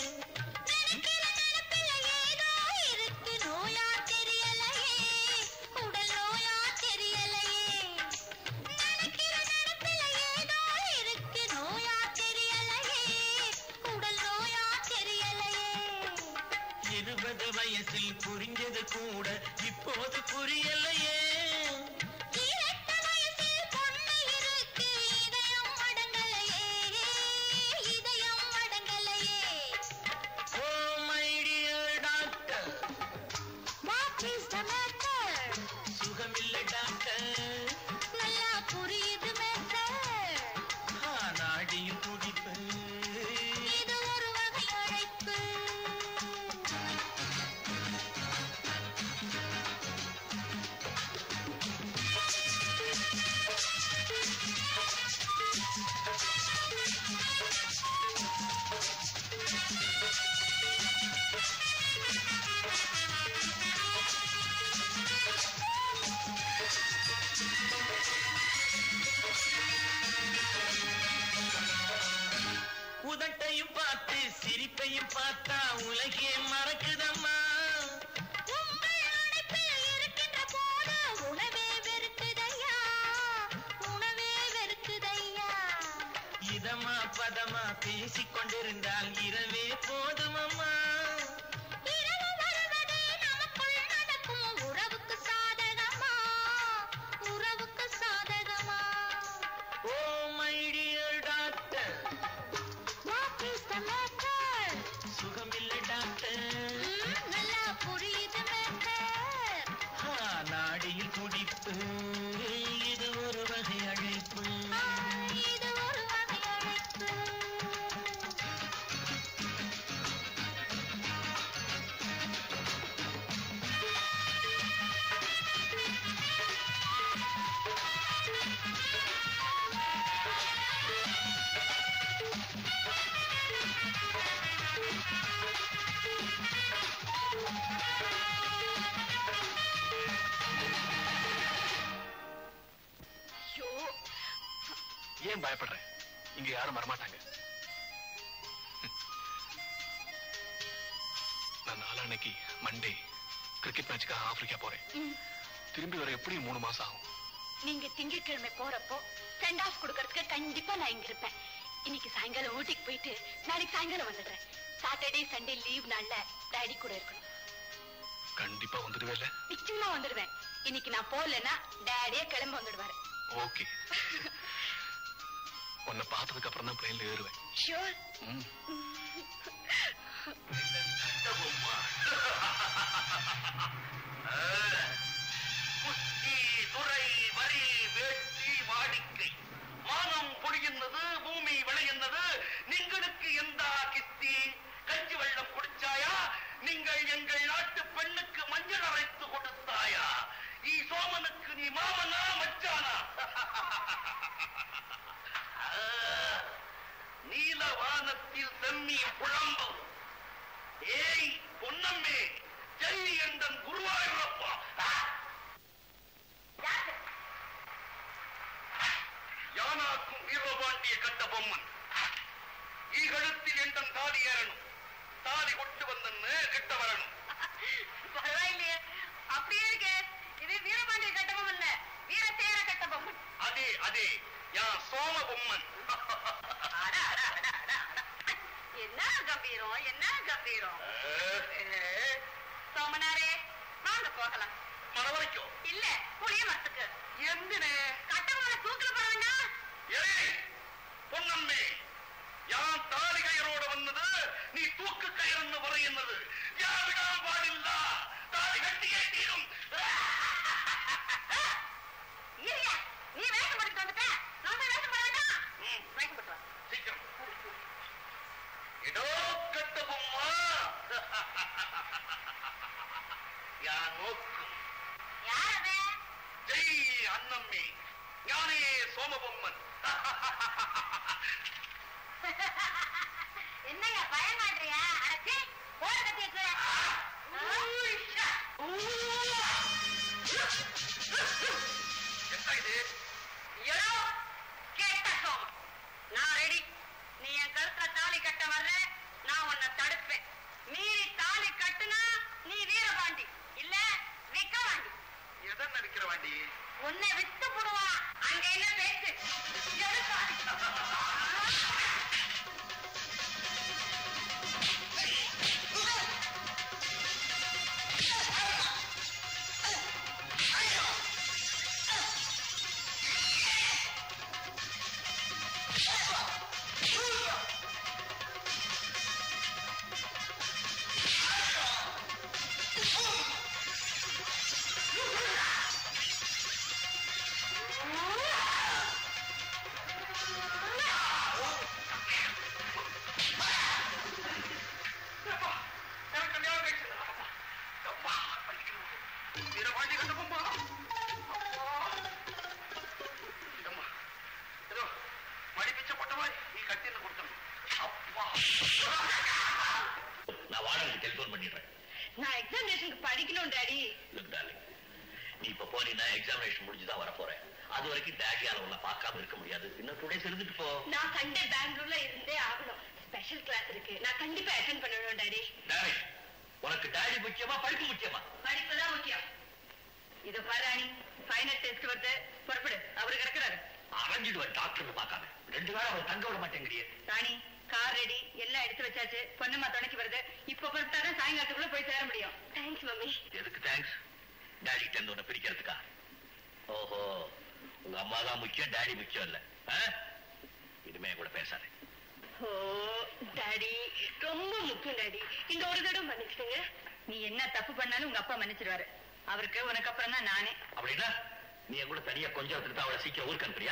ஏதோ இருக்கு, நோயா தெரியலையே, உடல் நோயா தெரியலையே. நினைக்கிற நினைப்பில ஏதோ இருக்கு, நோயா தெரியலையே, உடல் நோயா தெரியலையே. இருபது வயசில் புரிஞ்சது கூட இப்போது புரியலையே. இரண்டு வயசில் பொண்ணு இருக்கு, இதயம் அடங்கலையே, இதயம் அடங்கலையே. Oh my dear doctor, what is the matter? சுகமில்லை டாக்டர், நல்லா புரியுது மேட்டர். நாடியில் துடிப்பு, இது ஒரு வகை அழைப்பு. உதட்டையும் பார்த்து சிரிப்பையும் பார்த்தா உலகே மறக்குதம்மா. உங்கள் அணைப்பில் இருக்கின்ற போது உணவே வெறுக்குதையா, உணவே வெறுக்குதையா. இதமா பதமா பேசிக் கொண்டிருந்தால் இரவே போதுமம்மா. இரவு வருவதே நமக்குள் நடக்கும் உறவுக்கு சாதகமா, உறவுக்கு சாதகமா. Oh my dear doctor, what is the matter? சுகமில்லை டாக்டர், நல்லா புரியுது மேட்டர். நாடியில் துடிப்பு, இது ஒரு ஏன் பயப்படுறேன்? இங்க யாரும் வரமாட்டாங்க. நான் நாளான்னைக்கு மண்டே கிரிக்கெட் மேட்சுக்காக ஆப்பிரிக்கா போறேன். திரும்பி வர எப்படி மூணு மாசம் ஆகும். நீங்க திங்கட்கிழமை போறப்போ சென்ட் ஆஃப் கொடுக்கறதுக்கு கண்டிப்பா நான் இங்க இருப்பேன். இன்னைக்கு சாயங்காலம் ஊட்டிக்கு போயிட்டு நாளைக்கு சாயங்காலம் வந்துடுறேன். சாட்டர்டே சண்டே லீவ் நாள்ல டாடி கூட இருக்கணும். கண்டிப்பா வந்துடுவேல? நிச்சயமா வந்துடுவேன். இன்னைக்கு நான் போகலன்னா டாடியே கிளம்ப வந்துடுவாரு. ஓகே. உன்னை பார்த்ததுக்கு அப்புறம் தான் பிளேன்ல ஏறுவேன். ஷூர். குஸ்தி, துறை, வரி, வேட்டி, வாடிக்கை, மானம் பொழியுന്നത്, பூமி விளையுന്നത്, നിങ്ങൾക്ക് എന്താ கிஸ்தி? கஞ்சி வெள்ளம் குடிச்சாயா? நீங்கள் எங்கள் நாட்டு பெண்ணுக்கு மஞ்சள் அரைத்து கொடுத்தாயா? ஈ சோமனுக்கு நீ மாமனா மச்சானா? நீலவானத்தில் செம்மி புலம்பும். ஏய் பொன்னம்மே, ஜெய் எந்தன் குருவாயூரப்பா. யானாக்கும் வீரபாண்டிய கட்ட பொம்மன். ஈ கழுத்தில் எந்தன் தாலி ஏறணும். தாலி கொண்டு வந்தன்னு கிட்ட வரணும். பரவாயில்லையே, அப்படியே இருக்கு. இது வீரபாண்டிய கட்டபொம்மன் இல்ல, வீரசேர கட்டபொம்மன். அதே அதே, யான் சோம பொம்மன். என்ன கம்பீரம், என்ன கம்பீரம். சோமனாரே, வாங்க போகலாம். மரவரைக்கும் இல்ல, புளிய மரத்துக்கு. എന്തിനെ? கட்டபொம்மனை தூக்கில போட வேண்டாம். ஏய் பொன்னம்மே, யான் தாலி கயிறோட வந்தது, நீ தூக்கு கயிறுன்னு പറയുന്നത് யாருக்காக பாடில்ல. தாலி கட்டியே தீரும். இல்லையா, நீ வேஷம் போட்டு வந்துட்ட, நம்ம வேஷம் போட வேண்டாம். வேஷம் போட்டு வா. சீக்கிரம். இதோ கட்ட பொம்மா. யான் நோக்கும். யார் அவன்? ஜெய் அன்னம்மே, ஞானே சோமபொம்மன். என்னையா பயம் காட்டுறியா? அடச்சி போட கட்டிய என்ன இது? எடோ கேட்ட சோமம், நான் ரெடி. நீ என் கருத்துல தாலி கட்ட வர்ற, நான் உன்னை தடுப்பேன். மீறி தாலி கட்டுனா நீ வீரபாண்டி இல்ல விக்கவாண்டி. எதை நடிக்கிற வாண்டி? உன்னை விட்டு போடுவான். அங்க என்ன பேச்சு? எடுப்பா. எனக்கு கல்யாணம் കഴിച്ചത്. அப்பா, வீரபாண்டி கட்ட பொம்மா. இதம்மா, இதோ மடிப்பிச்ச பொட்டமாய் நீ கட்டின்னு கொடுத்தணும். அப்பா, நான் வாடகைக்கு டெலிபோன் பண்ணிடுறேன். நான் எக்ஸாமினேஷனுக்கு படிக்கணும் டாடி. Look, darling, நீ இப்ப போனீங்கன்னா எக்ஸாமினேஷன் முடிஞ்சுதான் வர போறேன். அது வரைக்கும் டேடியால உன்னை பார்க்காம இருக்க முடியாது. இன்னும் டூ டேஸ் இருந்துட்டு போ. நான் சண்டே பெங்களூர்ல இருந்தே ஆகணும். ஸ்பெஷல் கிளாஸ் இருக்கு, நான் கண்டிப்பா அட்டெண்ட் பண்ணணும் டாடி. டாடி, உனக்கு டாடி முக்கியமா படிப்பு முக்கியமா? படிப்பு தான் முக்கியம். இத பாரு ராணி, ஃபைனல் டெஸ்ட் வருது, புறப்படு. அவரு கிடக்குறாரு. அரைஞ்சிடுவேன் டாக்டர்னு பார்க்காம. ரெண்டு நாள் அவன் தங்க விட மாட்டேங்கிறியே. ராணி, கார் ரெடி, எல்லாம் எடுத்து வச்சாச்சு. பொண்ணுமா துணைக்கு வருது. இப்ப புறப்பட்டாதான் சாயங்காலத்துக்குள்ள போய் சேர முடியும். Thanks mummy. எதுக்கு தேங்க்ஸ்? டாடி டென் உன்னை பிரிக்கிறதுக்கா? ஓஹோ, உங்க அம்மா தான் முக்கியம், டாடி முக்கியம் இல்ல. இனிமே கூட பேசாத. ஓ டாடி, ரொம்ப முக்கியம் டாடி. இந்த ஒரு தடவை மன்னிச்சுடுங்க. நீ என்ன தப்பு பண்ணாலும் உங்க அப்பா மன்னிச்சிருவாரு. அவருக்கு உனக்கு அப்புறம் தான் நானே. அப்படின்னா நீ என் கூட தனியா கொஞ்சம் எடுத்துட்டு அவளை சீக்கிரம் ஊருக்கு அனுப்புறியா?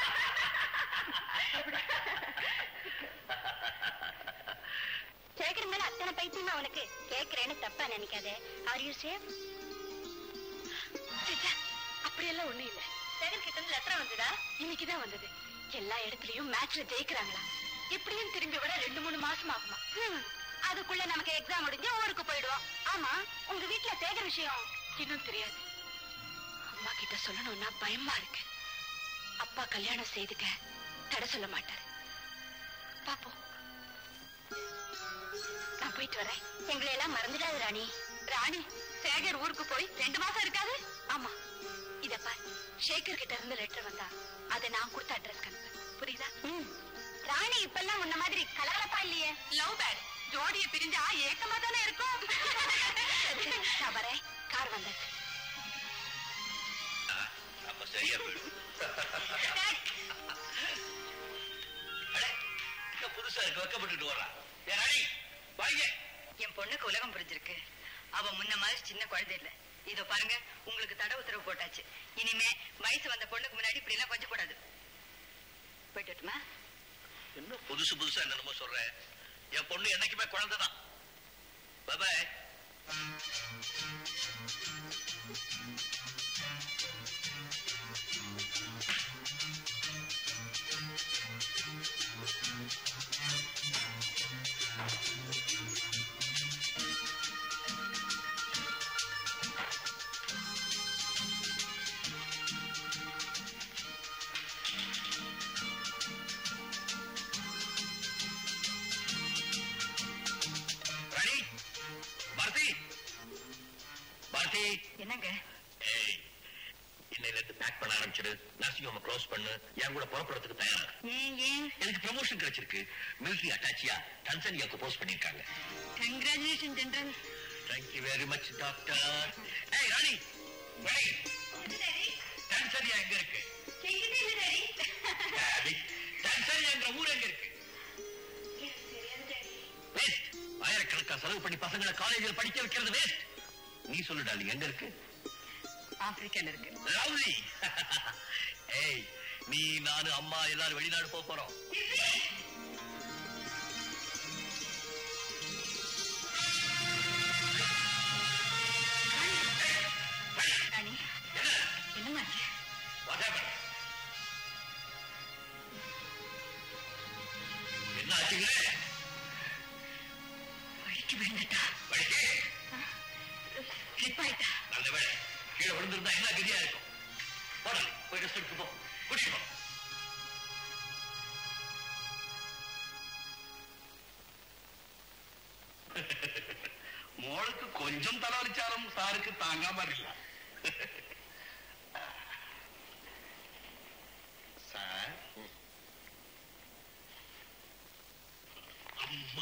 சேகர் மேல அத்தனை பைத்தியமா உனக்கு கேக்குறேன்னு தப்பா நினைக்காதே. Are you safe? அப்படியெல்லாம் ஒண்ணும் இல்ல. சேகர் கிட்ட இருந்து லெட்டர் வந்ததா? இன்னைக்குதான் வந்தது. எல்லா இடத்துலயும் மேட்ச்ல ஜெயிக்கிறாங்களா? எப்படியும் திரும்பி விட ரெண்டு மூணு மாசம் ஆகுமா? அதுக்குள்ள நமக்கு எக்ஸாம் முடிஞ்சு ஊருக்கு போயிடுவோம். ஆமா, உங்க வீட்டுல சேகர் விஷயம் இன்னும் தெரியாது. அம்மா கிட்ட சொல்லணும்னா பயமா இருக்கு. அப்பா கல்யாணம் செய்துக்க தடை சொல்ல மாட்டாரு. பாப்போம். நான் போயிட்டு வரேன். எங்களை எல்லாம் மறந்துடாது ராணி. ராணி, சேகர் ஊருக்கு போய் ரெண்டு மாசம் இருக்காது? ஆமா. இத பாரு, சேகர் கிட்ட இருந்து லெட்டர் வந்தா அதை நான் கொடுத்த அட்ரஸ் அனுப்பு. புரியுதா? ராணி இப்பெல்லாம் முன்ன மாதிரி கலகலப்பா இல்லையே. லவ் பேட் ஜோடிய பிரிஞ்சா ஏக்கமா தானே இருக்கும். நான் வரேன். கார் வந்தாச்சு. அப்ப சரியா போயிடும். புதுசா இருக்கு, வைக்கப்பட்டு வர்றான். என் பொண்ணுக்கு உலகம் புரிஞ்சிருக்கு. அவ முன்ன மாதிரி சின்ன குழந்தை இல்ல. இதோ பாருங்க, உங்களுக்கு தடை உத்தரவு போட்டாச்சு. இனிமே வயசு வந்த பொண்ணுக்கு முன்னாடி இப்படி எல்லாம் கொஞ்சம் கூடாது. போயிட்டுமா? என்ன புதுசு புதுசா என்னமோ சொல்றேன். என் பொண்ணு என்னைக்குமே குழந்தைதான். பாய். என்னங்க? இன்னையில இருந்து பேக் பண்ண ஆரம்பிச்சிடு. நர்சிங் ஹோம் க்ளோஸ் பண்ணு. என் கூட புறப்படுறதுக்கு தயாரா. எனக்கு ப்ரமோஷன் கிடைச்சிருக்கு. மிலிட்டரி அட்டாச்சியா டான்சானியாக்கு போஸ்ட் பண்ணிருக்காங்க. Congratulation general. Thank you very much doctor. ஏய் ராணி, வெய். டான்சானியா எங்க இருக்கு? டான்சானியாங்கிற ஊர் எங்க இருக்கு? வேஸ்ட். ஆயிரக்கணக்கான செலவு பண்ணி பசங்களை காலேஜில் படிக்க வைக்கிறது வேஸ்ட். நீ சொல்லு டார்லிங், எங்க இருக்கு? ஆப்பிரிக்கால இருக்கு. லவ்லி. ஏய், நீ நானு அம்மா எல்லாரும் வெளிநாடு போக போறோம். ராணி, என்னமாச்சு? என்ன ஆச்சுங்க? வழிக்கு விழுந்துட்டா. வழிக்கு ஸ்லிப் ஆயிட்டா. நல்ல வேலை. கீழே விழுந்திருந்தா என்ன கதியா இருக்கும்? போடல, போய் ரெஸ்ட் எடுத்து போ. கூட்டிட்டு போ. மோளுக்கு கொஞ்சம் தலைவலிச்சாலும் சாருக்கு தாங்காம இருக்கல. சார், அம்மா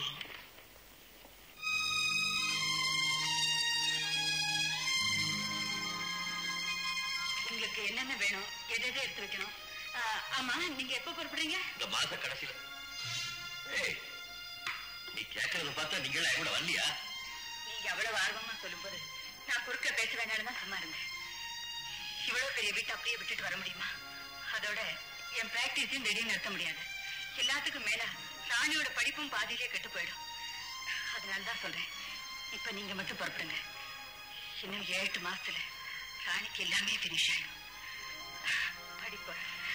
உங்களுக்கு என்னென்ன வேணும், எதை எதை எடுத்து வைக்கணும்? ஆமா, நீங்க எப்ப புறப்படுறீங்க? இந்த மாச கடைசியில. ஏய், நீ கேட்கறத பார்த்தா நீங்களே கூட வரலையா? நீங்க அவ்வளவு ஆர்வமா சொல்லும்போது நான் குறுக்க பேச வேண்டாம்னு தான் சும்மா இருந்தேன். இவ்வளவு பெரிய வீட்டை அப்படியே விட்டுட்டு வர முடியுமா? அதோட என் பிராக்டிஸையும் திடீர்னு நிறுத்த முடியாது. எல்லாத்துக்கும் மேல ராணியோட படிப்பும் பாதியிலே கெட்டு போயிடும். அதனாலதான் சொல்றேன், இப்ப நீங்க மட்டும் புறப்படுங்க. இன்னும் ஏழு எட்டு மாசத்துல ராணிக்கு எல்லாமே பினிஷ் ஆயிடும். படிப்பு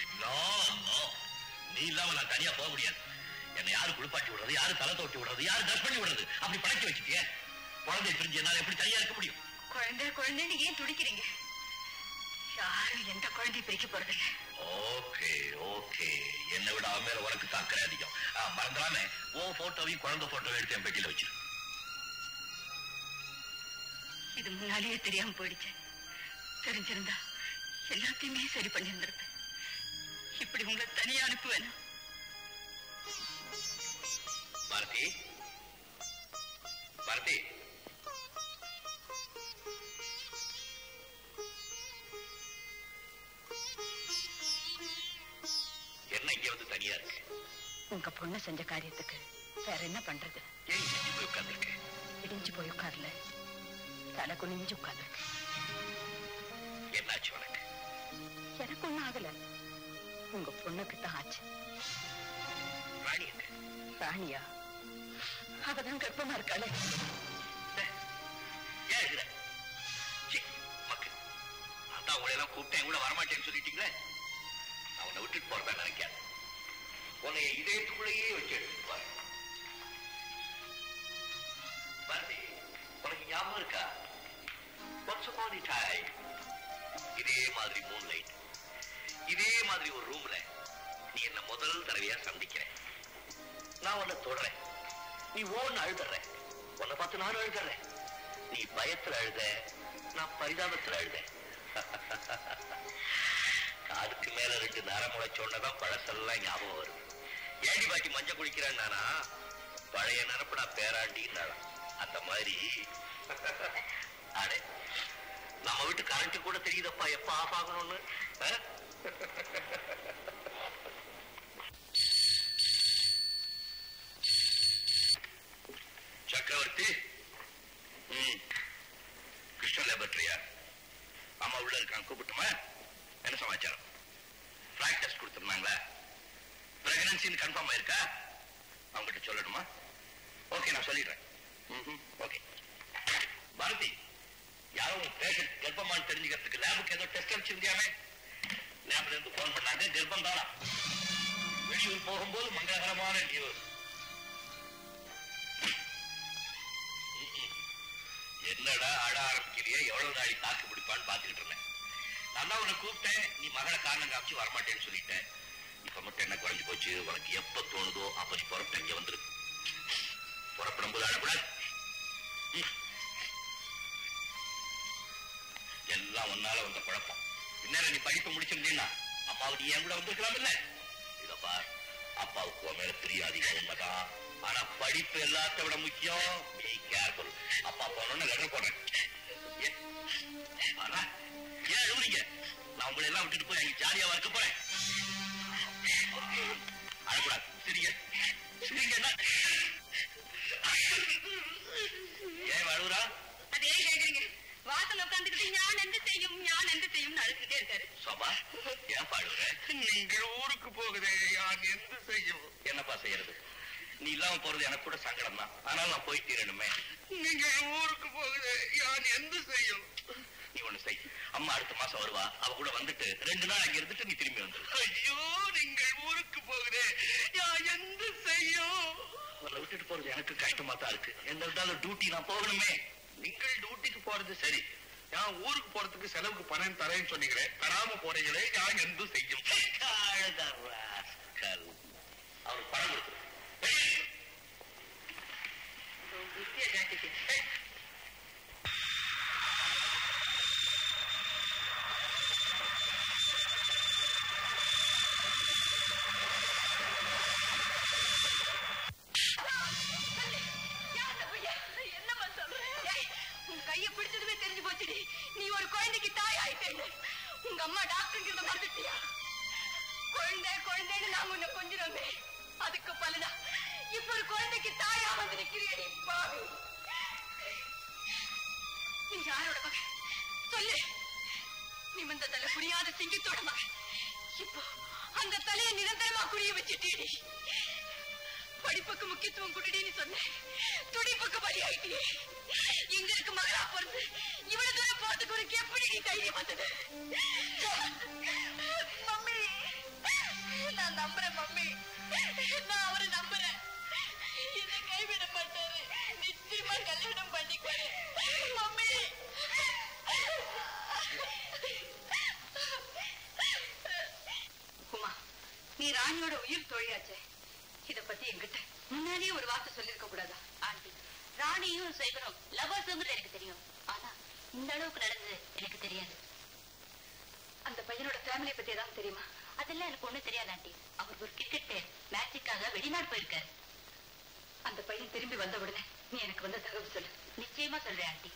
நீ இல்லாம நான் தனியா போக முடியாது. என்னை யாரு குளிப்பாட்டி விடுறது, யாரு தலை தோட்டி விடுறது, யாரு ட்ரெஸ் பண்ணி விடுறது, அப்படி பழக்கி வச்சுட்டிய. குழந்தை பிரிஞ்சு என்னால எப்படி தனியா இருக்க முடியும்? குழந்தை குழந்தைன்னு ஏன் துடிக்கிறீங்க? யாரும் எந்த குழந்தையும் பிரிக்க போறதில்லை. ஓகே ஓகே, என்னை விட அவன் மேல உனக்கு தாக்கரை அதிகம். மறந்துடாம உன் போட்டோவையும் குழந்தை போட்டோவையும் எடுத்து என் பெட்டியில வச்சிரு. இது முன்னாலேயே தெரியாம போயிடுச்சு. தெரிஞ்சிருந்தா எல்லாத்தையுமே சரி பண்ணியிருந்திருப்பேன். இப்படி உங்களை தனியா அனுப்புவேன். பாரதி, பாரதி, என்ன இங்க வந்து தனியா இருக்கு? உங்க பொண்ணு செஞ்ச காரியத்துக்கு வேற என்ன பண்றது? ஏன் இடிஞ்சு போய் உட்கார்ந்துருக்கு? இடிஞ்சு போய் உட்கார்ல, தலை குனிஞ்சு உட்கார்ந்துருக்கு. என்னாச்சு உனக்கு? எனக்கு ஒண்ணும் ஆகல, உங்க பொண்ணுக்கு தான் ஆச்சு. ராணி எங்க? ராணியா? அவதான் கர்ப்பமா இருக்காளே. ஏன் இதுல மக்கு அதான் உங்களை எல்லாம் கூப்பிட்டேன், கூட வரமாட்டேன்னு சொல்லிட்டீங்களே. நான் உன்னை விட்டுட்டு போறதா நினைக்காது. உன்னை இதயத்துக்குள்ளேயே வச்சு எடுத்துட்டு பாரு. பாரதி, உனக்கு ஞாபகம் இருக்கா? Once upon a time, இதே மாதிரி மூன் லைட், இதே மாதிரி ஒரு ரூம்ல நீ என்ன முதல் தடவையா சந்திக்கிறேன். நான் உன்னை தொடறேன், நீ ஓன்னு அழுதுற. உன்னை பார்த்து நானும் அழுதுறேன். நீ பயத்துல அழுத, நான் பரிதாபத்துல அழுத. காதுக்கு மேல ரெண்டு நேரம் முளைச்சோன்னதான் பழசெல்லாம் ஞாபகம் வருது. ஏடி பாட்டி மஞ்ச குளிக்கிறேன் நானா, பழைய நினப்பு நான் பேராண்டின்னு. அந்த மாதிரி அடே, நம்ம வீட்டு கரண்ட் கூட தெரியுதப்பா எப்ப ஆஃப் ஆகணும்னு. சக்கரவர்த்தி, கிருஷ்ண லேபரட்டரியா? அம்மா உள்ள இருக்காங்க, கூப்பிட்டுமா? என்ன சமாச்சாரம்? பிளாக் டெஸ்ட் கொடுத்துருந்தாங்களா? பிரெக்னன்சின்னு கன்ஃபார்ம் ஆயிருக்கா? அவங்ககிட்ட சொல்லணுமா? ஓகே, நான் சொல்லிடுறேன். ஓகே. பாரதி, யாரோ பேஷண்ட் கர்ப்பமான்னு தெரிஞ்சுக்கிறதுக்கு லேபுக்கு ஏதோ டெஸ்ட் அடிச்சிருந்தியாமே? லேப்ல இருந்து போன் பண்ணாங்க, கர்ப்பம் தானா? வெளியூர் போகும்போது மங்களகரமான நியூஸ். என்னடா அழ ஆரம்பிக்கிறியே, எவ்வளவு நாளை தாக்கு பிடிப்பான்னு பாத்துக்கிட்டு இருந்தேன். நான் தான் உன்னை கூப்பிட்டேன், நீ மகளை காரணம் காமிச்சு வரமாட்டேன்னு சொல்லிட்டேன். இப்ப மட்டும் என்ன குறைஞ்சு போச்சு? உனக்கு எப்ப தோணுதோ அப்ப நீ புறப்பட்டு இங்க வந்துரு. புறப்படும் போது அழக்கூடாது. எல்லாம் ஒன்னால வந்த குழப்பம். பின்னால நீ படிப்பு முடிச்சிருந்தீங்கன்னா அம்மாவுக்கு ஏன் கூட வந்திருக்கலாம் இல்ல? இதப்பா, அப்பாவுக்கு உன் மேல பெரிய அதிகம் உண்மைதான். ஆனா படிப்பு எல்லாத்த விட முக்கியம். Be careful. அப்பா போனோன்னு லெட்டர் போடுறேன். ஆனா ஏன் எழுதுறீங்க? நான் உங்களை எல்லாம் விட்டுட்டு போய் அங்க ஜாலியா வளர்க்க போறேன். அழக்கூடாது. சரிங்க சரிங்க. ஏன் அழுகுறா? அது ஏன் கேக்குறீங்க? வாசல் உட்காந்துக்கிட்டு ஞான் எந்த செய்யும் ஞான் எந்த செய்யும் அழுதுகிட்டே இருக்காரு. சோபா, ஏன் பாடுற? நீங்கள் ஊருக்கு போகுதே, யான் எந்த செய்யும்? என்னப்பா செய்யறது? நீ இல்லாம போறது எனக்கு கூட சங்கடம் தான். ஆனாலும் நான் போய் தீரணுமே. நீங்கள் ஊருக்கு போகுதே, யான் எந்த செய்யும்? நீ ஒண்ணு செய். அம்மா அடுத்த மாசம் வருவா. அவ கூட வந்துட்டு ரெண்டு நாள் அங்க இருந்துட்டு நீ திரும்பி வந்துரு. ஐயோ, நீங்கள் ஊருக்கு போகுதே, யான் எந்த செய்யும்? அவளை விட்டுட்டு போறது எனக்கு கஷ்டமா தான் இருக்கு. எந்த விட்டாலும் டியூட்டி நான் போகணுமே. நீங்கள் டியூட்டிக்கு போறது சரி, நான் ஊருக்கு போறதுக்கு செலவுக்கு பணம் தரேன்னு சொன்னீங்களே, தராம போறீங்களே, யான் எந்த செய்யும்? அவருக்கு பணம் கொடுத்துரு. கைய பிடிச்சதுமே தெரிஞ்சு போச்சுடி, நீ ஒரு குழந்தைக்கு தாய் ஆயிட்டேன்னு. உங்க அம்மா டாக்டர் கிட்ட மறந்துட்டியா? குழந்தை குழந்தைன்னு நாம உன்னை கொஞ்சிரோமே, அதுக்கு பலனா இப்ப ஒரு குழந்தைக்கு தாயா வந்து நிக்கிறீடி பாவி. நீ யாரோட மகன் சொல்லு? நிமிர்ந்த தலை புரியாத சிங்கத்தோட மகன். இப்போ அந்த தலையை நிரந்தரமா குடிய வச்சுட்டீடி. படிப்புக்கு முக்கியத்துவம் கொடுடின்னு சொன்னேன், துடிப்புக்கு பலி ஆயிட்டியே. இங்க இருக்கு மகளா பிறந்து இவ்வளவு தூரம் போறதுக்கு உனக்கு எப்படி நீ தைரியம் வந்தது? மம்மி, நான் நம்புறேன் மம்மி, நான் அவரை நம்புறேன். என்னை கைவிட மாட்டாரு, நிச்சயமா கல்யாணம் பண்ணிக்குவாரு மம்மி. உமா, நீ ராணியோட உயிர் தோழியாச்சே, இத பத்தி என்கிட்ட முன்னாடியே ஒரு வார்த்தை சொல்லிருக்க கூடாதா? ஆண்டி, ராணியும் சேகரும் லவர்ஸ்ங்கிறது எனக்கு தெரியும், ஆனா இந்த அளவுக்கு நடந்தது எனக்கு தெரியாது. அந்த பையனோட ஃபேமிலியை பத்தி ஏதாவது தெரியுமா? அதெல்லாம் எனக்கு ஒண்ணும் தெரியாது ஆண்டி. அவர் ஒரு கிரிக்கெட் பிளேயர், மேட்சுக்காக வெளிநாடு போயிருக்காரு. அந்த பையன் திரும்பி வந்த உடனே நீ எனக்கு வந்த தகவல் சொல்லு. நிச்சயமா சொல்றேன் aunty.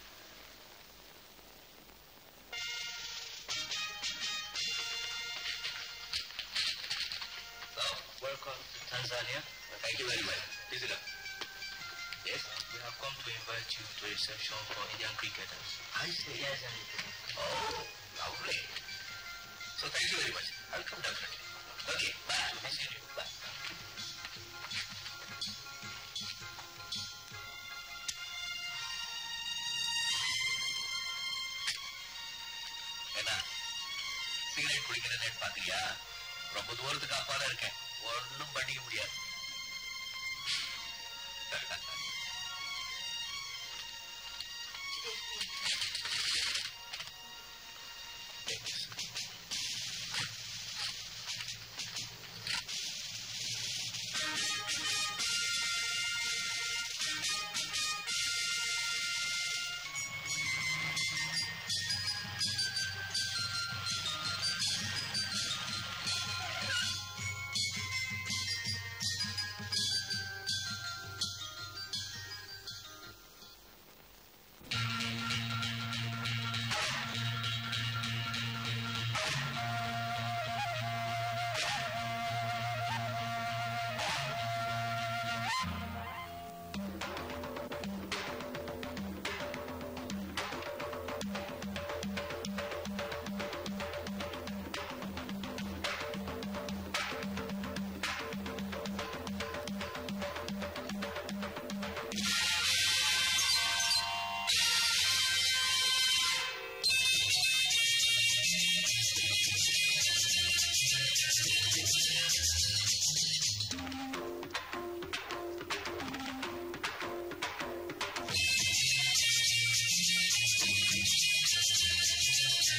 Welcome to Tanzania. Thank you very much. Please sit down. Yes? Uh, we have come to invite you to a reception for Indian cricketers. I see. Yes, and Oh, lovely. So thank you very much. I'll come definitely. Okay, bye. I'll see you. Bye. என்ன cigarette குடிக்கிறேன்னு பாத்தியா? ரொம்ப தூரத்துக்கு அப்பால இருக்கேன், ஒன்னும் பண்ணிக்க முடியாது.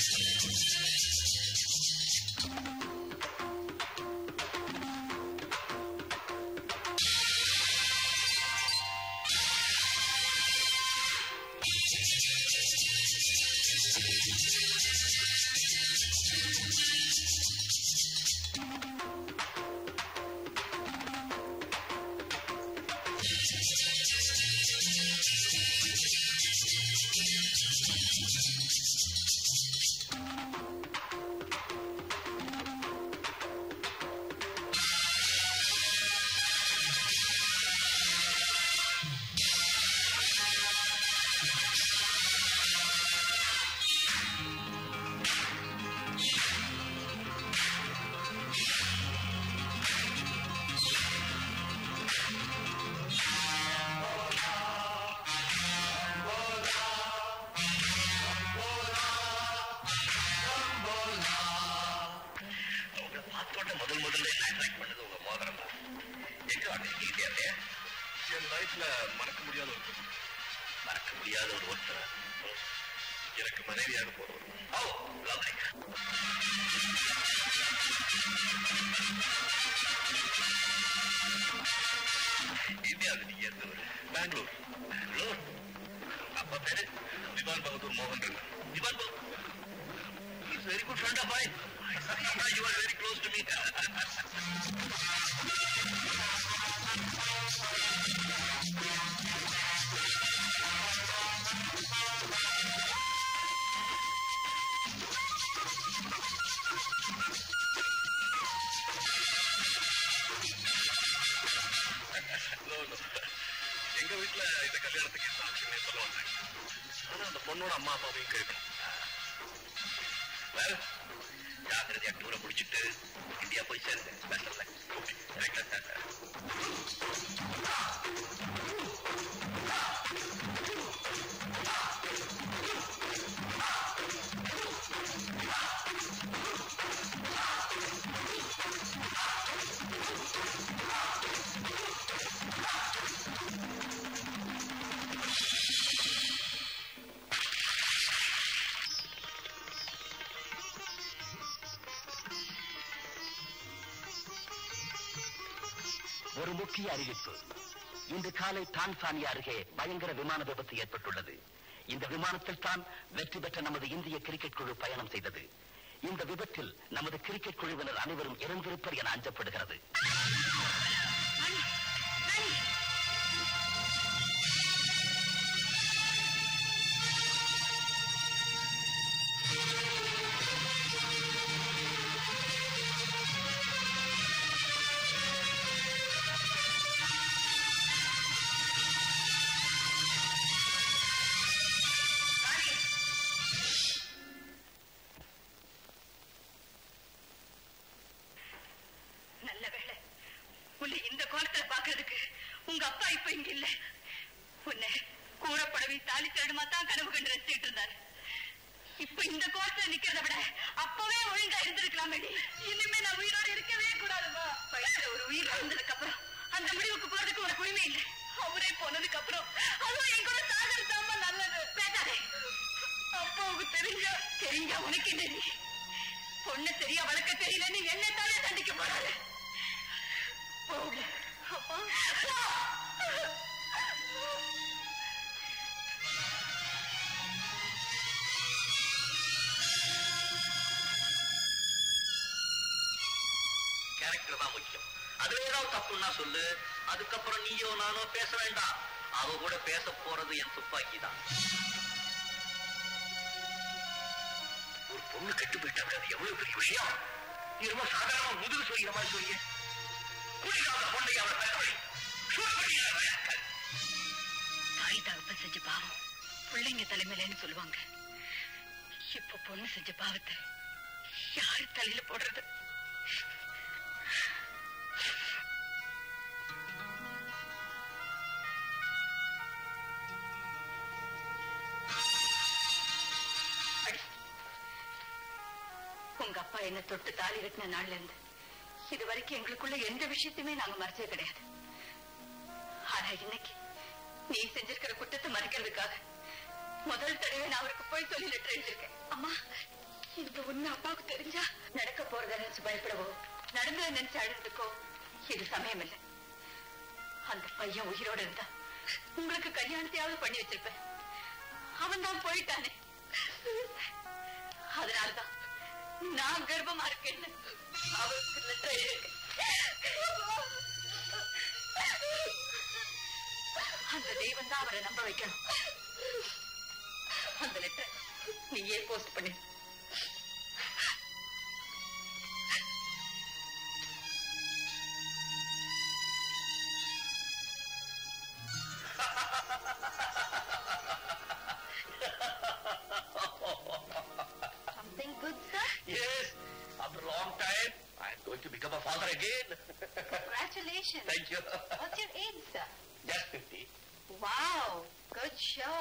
மறக்க முடியாத ஒரு மறக்க முடியாத ஒரு ஒருத்தர் எனக்கு மனைவியாக போறவர். இந்தியாவில் நீங்க எந்த ஊர்? பெங்களூர். பெங்களூர். அப்பா பேரு திவான் பகதூர் மோகன் Renga. Diwan Bahadur is very good friend of mine. You are very close to me. எங்க வீட்டுல இந்த கல்யாணத்துக்கு சாட்சியமே சொல்லுவாங்க. ஆனா அந்த பொண்ணோட அம்மா அப்பாவையும் கேட்கும். ஜாக்கிரதையா டூரை முடிச்சுட்டு இந்தியா போய் சேருங்க. ஸ்பெஷல்ல ஒரு முக்கிய அறிவிப்பு. இன்று காலை டான்சானியா அருகே பயங்கர விமான விபத்து ஏற்பட்டுள்ளது. இந்த விமானத்தில் தான் வெற்றி பெற்ற நமது இந்திய கிரிக்கெட் குழு பயணம் செய்தது. இந்த விபத்தில் நமது கிரிக்கெட் குழுவினர் அனைவரும் இறந்திருப்பர் என அஞ்சப்படுகிறது. இந்த கோலத்துல பாக்குறதுக்கு உங்க அப்பா இப்ப இங்க இல்ல. உன்னை கூறப்படவே தாலி தடுமா தான் கனவு கண்டு ரசிச்சுட்டு இருந்தாரு. இப்ப இந்த கோலத்துல நிக்கிறத விட அப்பவே ஒழுங்கா இருந்திருக்கலாமே. இனிமே நான் உயிரோடு இருக்கவே கூடாதுமா. வயசுல ஒரு உயிர் வந்ததுக்கு அப்புறம் அந்த முடிவுக்கு போறதுக்கு உனக்கு உரிமை இல்லை. அவரே போனதுக்கு அப்புறம் அதுவும் என் கூட சாகரித்தாம நல்லது. பேசாதே. அப்பாவுக்கு தெரிஞ்சா தெரிஞ்சா உனக்கு என்ன? பொண்ணு சரியா வளர்க்க தெரியலன்னு என்னத்தானே தண்டிக்க போறாரு. கேரக்டர் தான் முக்கியம். அதுல ஏதாவது தப்புன்னா சொல்லு. அதுக்கப்புறம் நீயோ நானோ பேச வேண்டாம். அவ கூட பேச போறது என் துப்பாக்கி தான். ஒரு பொண்ணு கெட்டு போயிட்டாங்க. அது எவ்வளவு பெரிய விஷயம். நீ ரொம்ப சாதாரணமா முதுகு சொல்லிக்கிற மாதிரி சொல்லிய பொண்ணை அவரை தகவல் தாய் தகப்ப செஞ்ச பாவம் பிள்ளைங்க தலைமையிலன்னு சொல்லுவாங்க. இப்ப பொண்ணு செஞ்ச பாவத்தை யாரு தலையில போடுறது? உங்க அப்பா என்ன தொட்டு தாலி கட்டின நாள்ல இருந்து இது வரைக்கும் எங்களுக்குள்ள எந்த விஷயத்தையுமே நாங்க மறைச்சது கிடையாது. ஆனா இன்னைக்கு நீ செஞ்சிருக்கிற குற்றத்தை மறைக்கிறதுக்காக முதல் தடவை நான் அவருக்கு போய் சொல்லி லெட்டர் எழுதிருக்கேன். அம்மா, இந்த உண்மை அப்பாவுக்கு தெரிஞ்சா நடக்க போறத நினைச்சு பயப்படவோ நடந்ததை நினைச்சு அழுதுக்கோ இது சமயம் இல்லை. அந்த பையன் உயிரோட இருந்தா உங்களுக்கு கல்யாணத்தையாவது பண்ணி வச்சிருப்பேன். அவன் தான் போயிட்டானே. அதனால்தான் நான் கர்ப்பமா இருக்கேன்னு அவருக்கு லெட்டர் எழுதி அந்த தெய்வம் தான் அவரை நம்ப வைக்கணும். அந்த லெட்டர் நீயே போஸ்ட் பண்ணி Something good, sir? Yes, after a long time, I am going to become a father again. Congratulations. Thank you. What's your age, sir? Just fifty. Wow, good show.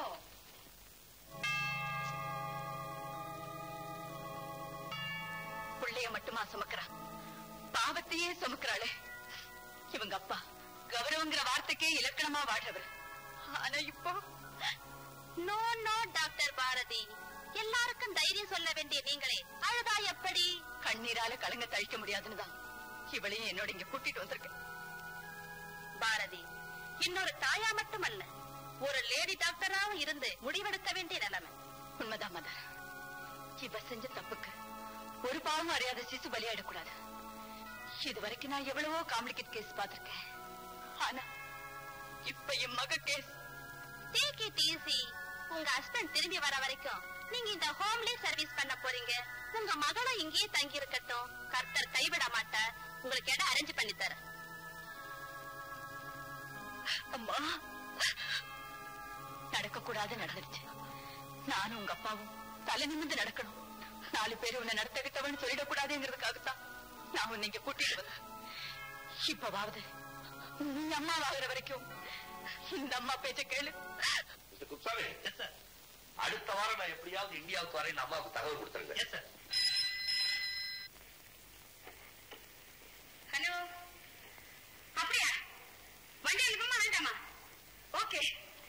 புள்ளைய மட்டுமா சுமக்கிறா, பாவத்தையே சுமக்கிறாளே. இவங்க அப்பா கௌரவங்கிற வார்த்தைக்கே இலக்கணமா வாழ்றவர். ஆனா இப்போ நோ நோ டாக்டர் பாரதி, எல்லாருக்கும் தைரியம் சொல்ல வேண்டிய நீங்களே அழுதா எப்படி? கண்ணீரால கலங்க தழிக்க முடியாதுன்னு தான் இவளையும் என்னோட இங்க கூட்டிட்டு வந்திருக்கேன். பாரதி இன்னொரு தாயா மட்டுமல்ல, ஒரு லேடி டாக்டராவும் இருந்து முடிவெடுக்க வேண்டிய நிலைமை. உண்மைதான் மதர், இவ செஞ்ச தப்புக்கு ஒரு பாவம் அறியாத சிசு பலியாடக்கூடாது. இது வரைக்கும் நான் எவ்வளவோ காம்ப்ளிகேட் கேஸ் பார்த்திருக்கேன். ஆனா இப்ப என் மக கேஸ். Take it easy. உங்க ஹஸ்பண்ட் திரும்பி வர வரைக்கும் நீங்க இந்த ஹோம்லி சர்வீஸ் பண்ண போறீங்க. உங்க மகளும் இங்கேயே தங்கி இருக்கட்டும். கர்த்தர் கைவிட மாட்டார். உங்களுக்கு இடம் அரேஞ்ச் பண்ணி தர. அம்மா, நடக்க கூடாது நடந்துருச்சு. நானும் உங்க அப்பாவும் தலை நிமிர்ந்து நடக்கணும். நாலு பேர் உன்னை நடத்தக்கிட்டவன்னு சொல்லிடக்கூடாதுங்கிறதுக்காகத்தான் நான் உன்னை இங்க கூட்டிட்டு வந்தேன். இப்பவாவது நீ அம்மா வாங்குற வரைக்கும் இந்த அம்மா பேச்ச கேளு. மிஸ்டர் குப்சாமி, அடுத்த வாரம் நான் எப்படியாவது இந்தியாவுக்கு வரேன் அம்மாவுக்கு தகவல் கொடுத்துருங்க. ஹலோ, அப்படியா? வண்டி அனுப்பமா வேண்டாமா? ஓகே.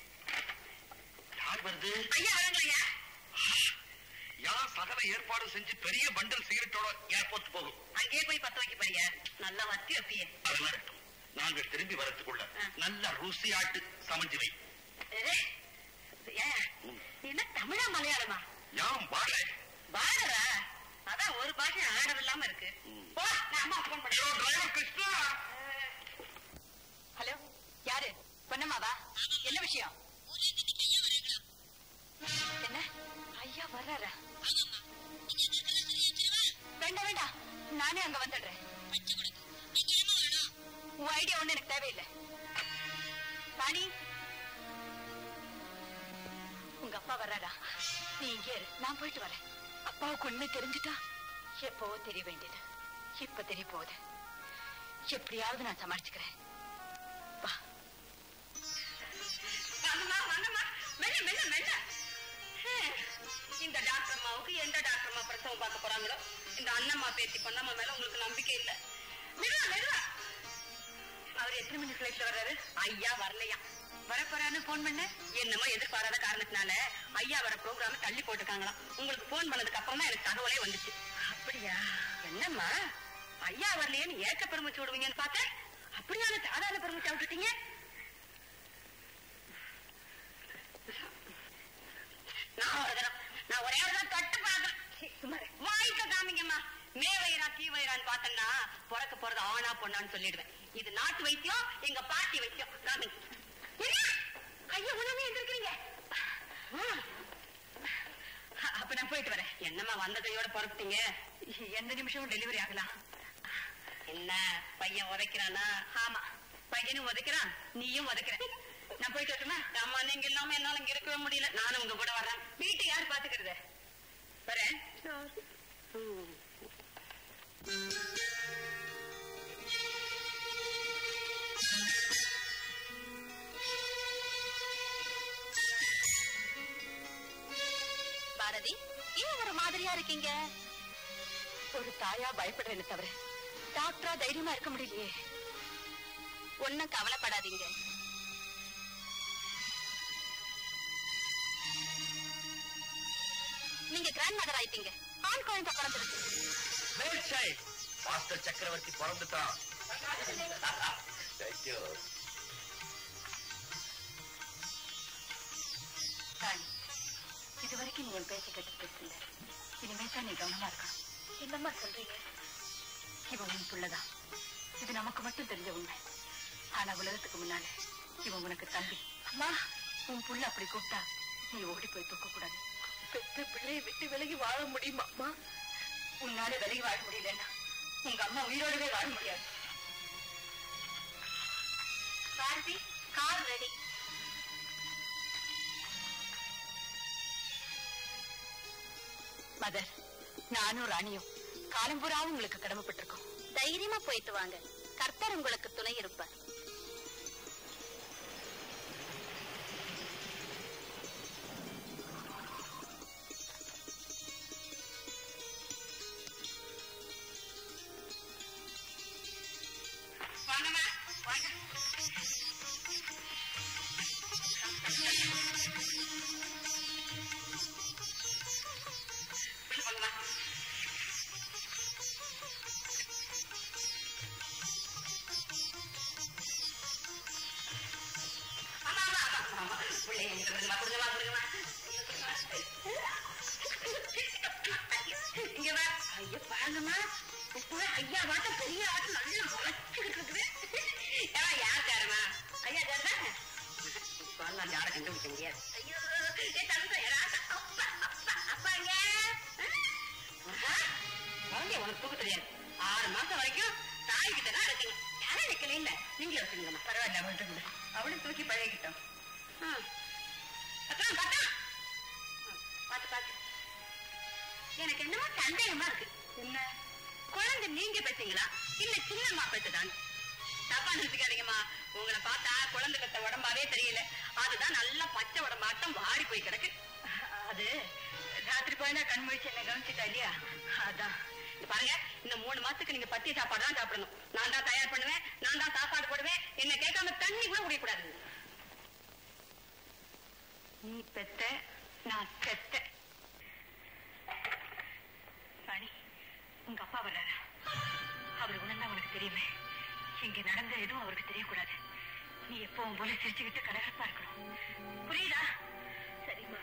யார் வருது? ஐயா வராங்களா? யார் சகல ஏற்பாடு செஞ்சு பெரிய பண்டல் சிகரெட்டோட ஏர்போர்ட் போகும். அங்கேயே போய் பத்த வைக்க போறீங்க. நல்லா வத்தி வைப்பிய. அதெல்லாம் இருக்கட்டும். நாங்கள் திரும்பி வரத்துக்குள்ள நல்ல ருசியாட்டு சமைஞ்சு வை. என்ன தமிழா மலையாளமா? யாம் பாட பாடரா? அதான் ஒரு பாஷை ஆடர் இல்லாம இருக்கு. போ, நான் அம்மா போன் பண்ணேன். கிருஷ்ணா. ஹலோ, யாரு? பொன்னம்மாவா? என்ன விஷயம்? என்ன ஐயா வர்றாரா? வேண்டாம் வேண்டாம், நானே அங்க வந்துடுறேன். உன் ஐடியா ஒண்ணு எனக்கு தேவையில்லை. ராணி, உங்க அப்பா வர்றாரா? நீ இங்கே இரு, நான் போயிட்டு வரேன். அப்பாவுக்கு உண்மை தெரிஞ்சுட்டா எப்போ தெரிய வேண்டியது இப்ப தெரிய போகுது. எப்படியாவது நான் சமாளிச்சுக்கிறேன். வா. இந்த டாக்டர் அம்மாவுக்கு எந்த டாக்டர் அம்மா பிரசவம் பார்க்க போறாங்களோ, இந்த அண்ணம்மா பேத்தி பொண்ணம்மா மேல உங்களுக்கு நம்பிக்கை இல்ல. மெதுவா மெதுவா. அவர் எத்தனை மணி பிளைட்ல வர்றாரு? ஐயா வரலையா? வரப்போறான்னு போன் பண்ண என்னமோ எதிர்பாராத காரணத்தினால ஐயா வர ப்ரோக்ராம் தள்ளி போட்டுருக்காங்களாம். உங்களுக்கு போன் பண்ணதுக்கு அப்புறம் தான் எனக்கு தகவலே வந்துச்சு. அப்படியா? என்னம்மா ஐயா வரலையேன்னு ஏக்க பெருமிச்சு விடுவீங்கன்னு பார்த்தேன். அப்படியான சாதாரண பெருமிச்சா விட்டுட்டீங்க. நான் ஒரு தரம் நான் ஒரே ஒரு தட்டு பாக்குறேன். வாய்க்க காமிங்கம்மா. மே வயிறா தீ வயிறான்னு பார்த்தேன்னா பிறக்க போறது ஆனா பொண்ணான்னு சொல்லிடுவேன். இது நாட்டு வைத்தியம், எங்க பாட்டி வைத்தியம். காமிங்க. கைய உணவு எந்திருக்கிறீங்க. அப்ப நான் போயிட்டு வரேன். என்னம்மா வந்த கையோட பிறப்பிட்டீங்க? எந்த நிமிஷமும் டெலிவரி ஆகலாம். என்ன பையன் உதைக்கிறானா? ஆமா, பையனும் உதைக்கிறான், நீயும் உதைக்கிற. நான் போயிட்டு வரட்டுமா? அம்மா நீங்க இல்லாம என்னால இங்க இருக்கவே முடியல. நானும் உங்க கூட வர்றேன். வீட்டை யாரு பாத்துக்கிறது? வரேன். பாரதி, ஏன் ஒரு மாதிரியா இருக்கீங்க? ஒரு தாயா பயப்படுறேன்னு தவிர டாக்டரா தைரியமா இருக்க முடியலையே. ஒன்னும் கவலைப்படாதீங்க. நீங்க கிராண்ட் மதர் ஆயிட்டீங்க. ஆண் குழந்தை பிறந்திருக்கு. மாஸ்டர் சக்கரவர்த்தி பிறந்துட்டான். இது வரைக்கும் நீ என் பேச்சை கேட்டு பேசல. இனிமேதான் நீ கவனமா இருக்கணும். என்னம்மா சொல்றீங்க? இவன் உன் புள்ளதான். இது நமக்கு மட்டும் தெரிஞ்ச உண்மை. ஆனா உலகத்துக்கு முன்னால இவன் உனக்கு தம்பி. அம்மா, உன் புள்ள அப்படி கூப்பிட்டா நீ ஓடி போய் தூக்க கூடாது. பெற்ற பிள்ளையை விட்டு விலகி வாழ முடியுமா அம்மா? உன்னால விலகி வாழ முடியலன்னா உங்க அம்மா உயிரோடவே வாழ முடியாது. Bharathi, car ready. மதர், நானும் ராணியும் காலம்புறாவும் உங்களுக்கு கடமைப்பட்டிருக்கோம். தைரியமா போயிட்டு வாங்க. கர்த்தர் உங்களுக்கு துணை இருப்பார். ஐயா வாட்ட பெரிய ஆட்டு நல்லா வச்சுக்கிட்டு இருக்குது. யார் காரமா? ஐயா காரா? அந்த ஆடை கண்டுபிடிக்க முடியாது. ஐயோ, அப்பாங்க குழந்தைய உனக்கு தூக்க தெரியாது. ஆறு மாசம் வரைக்கும் தாய் கிட்ட தான் இருக்கீங்க. யாரும் வைக்கல இல்ல, நீங்களே வச்சுக்கோங்கம்மா. பரவாயில்ல, அவள்கிட்ட அவளும் தூக்கி பழகிக்கிட்டோம். பாத்து பாத்து எனக்கு என்னமோ சந்தேகமா இருக்கு. என்ன குழந்தை நீங்க பேசுங்களா இல்ல சின்னம்மா பேசுதான்? தப்பா நிறுத்திக்காதீங்கம்மா. உங்களை பார்த்தா குழந்தை பெற்ற உடம்பாவே தெரியல. அதுதான் நல்லா பச்சை உடம்பாட்டம் வாடி போய் கிடக்கு. அது ராத்திரி போயினா கண் முழிச்சு என்ன கவனிச்சுட்டா இல்லையா? அதான் பாருங்க, இந்த மூணு மாசத்துக்கு நீங்க பத்திய சாப்பாடு தான் சாப்பிடணும். நான் தான் தயார் பண்ணுவேன், நான் தான் சாப்பாடு போடுவேன். என்ன கேட்காம தண்ணி கூட குடிக்கக்கூடாது. நீ பெத்த, நான் செத்த. ராணி, உங்க அப்பா வர்றாரா? அவர் உணர்ந்தா உனக்கு தெரியுமே. இங்க நடந்த எதுவும் அவருக்கு தெரியக்கூடாது. நீ எப்பவும் போல சிரிச்சுக்கிட்டு கலகலப்பா இருக்கணும். புரியுதா? சரிம்மா.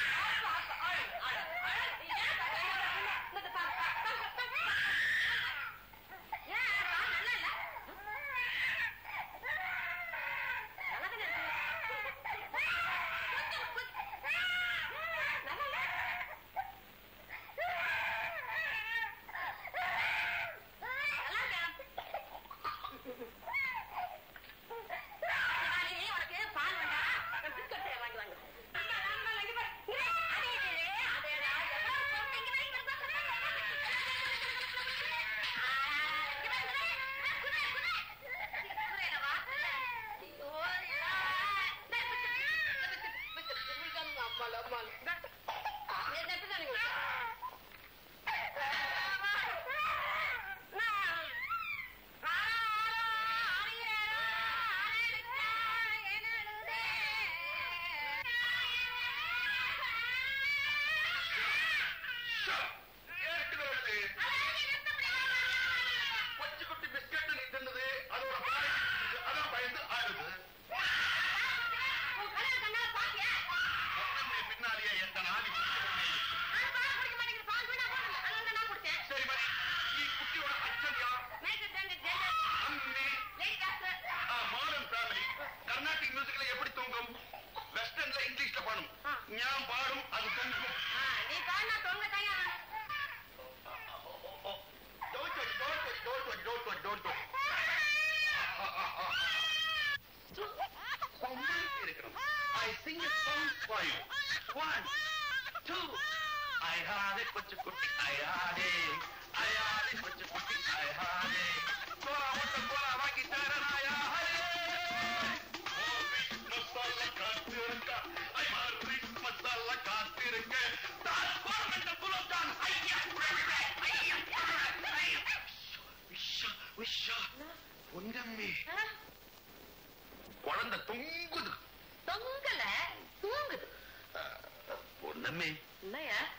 குழந்தை தொங்குது. தொங்கல, தூங்குது. பொன்னம்மே,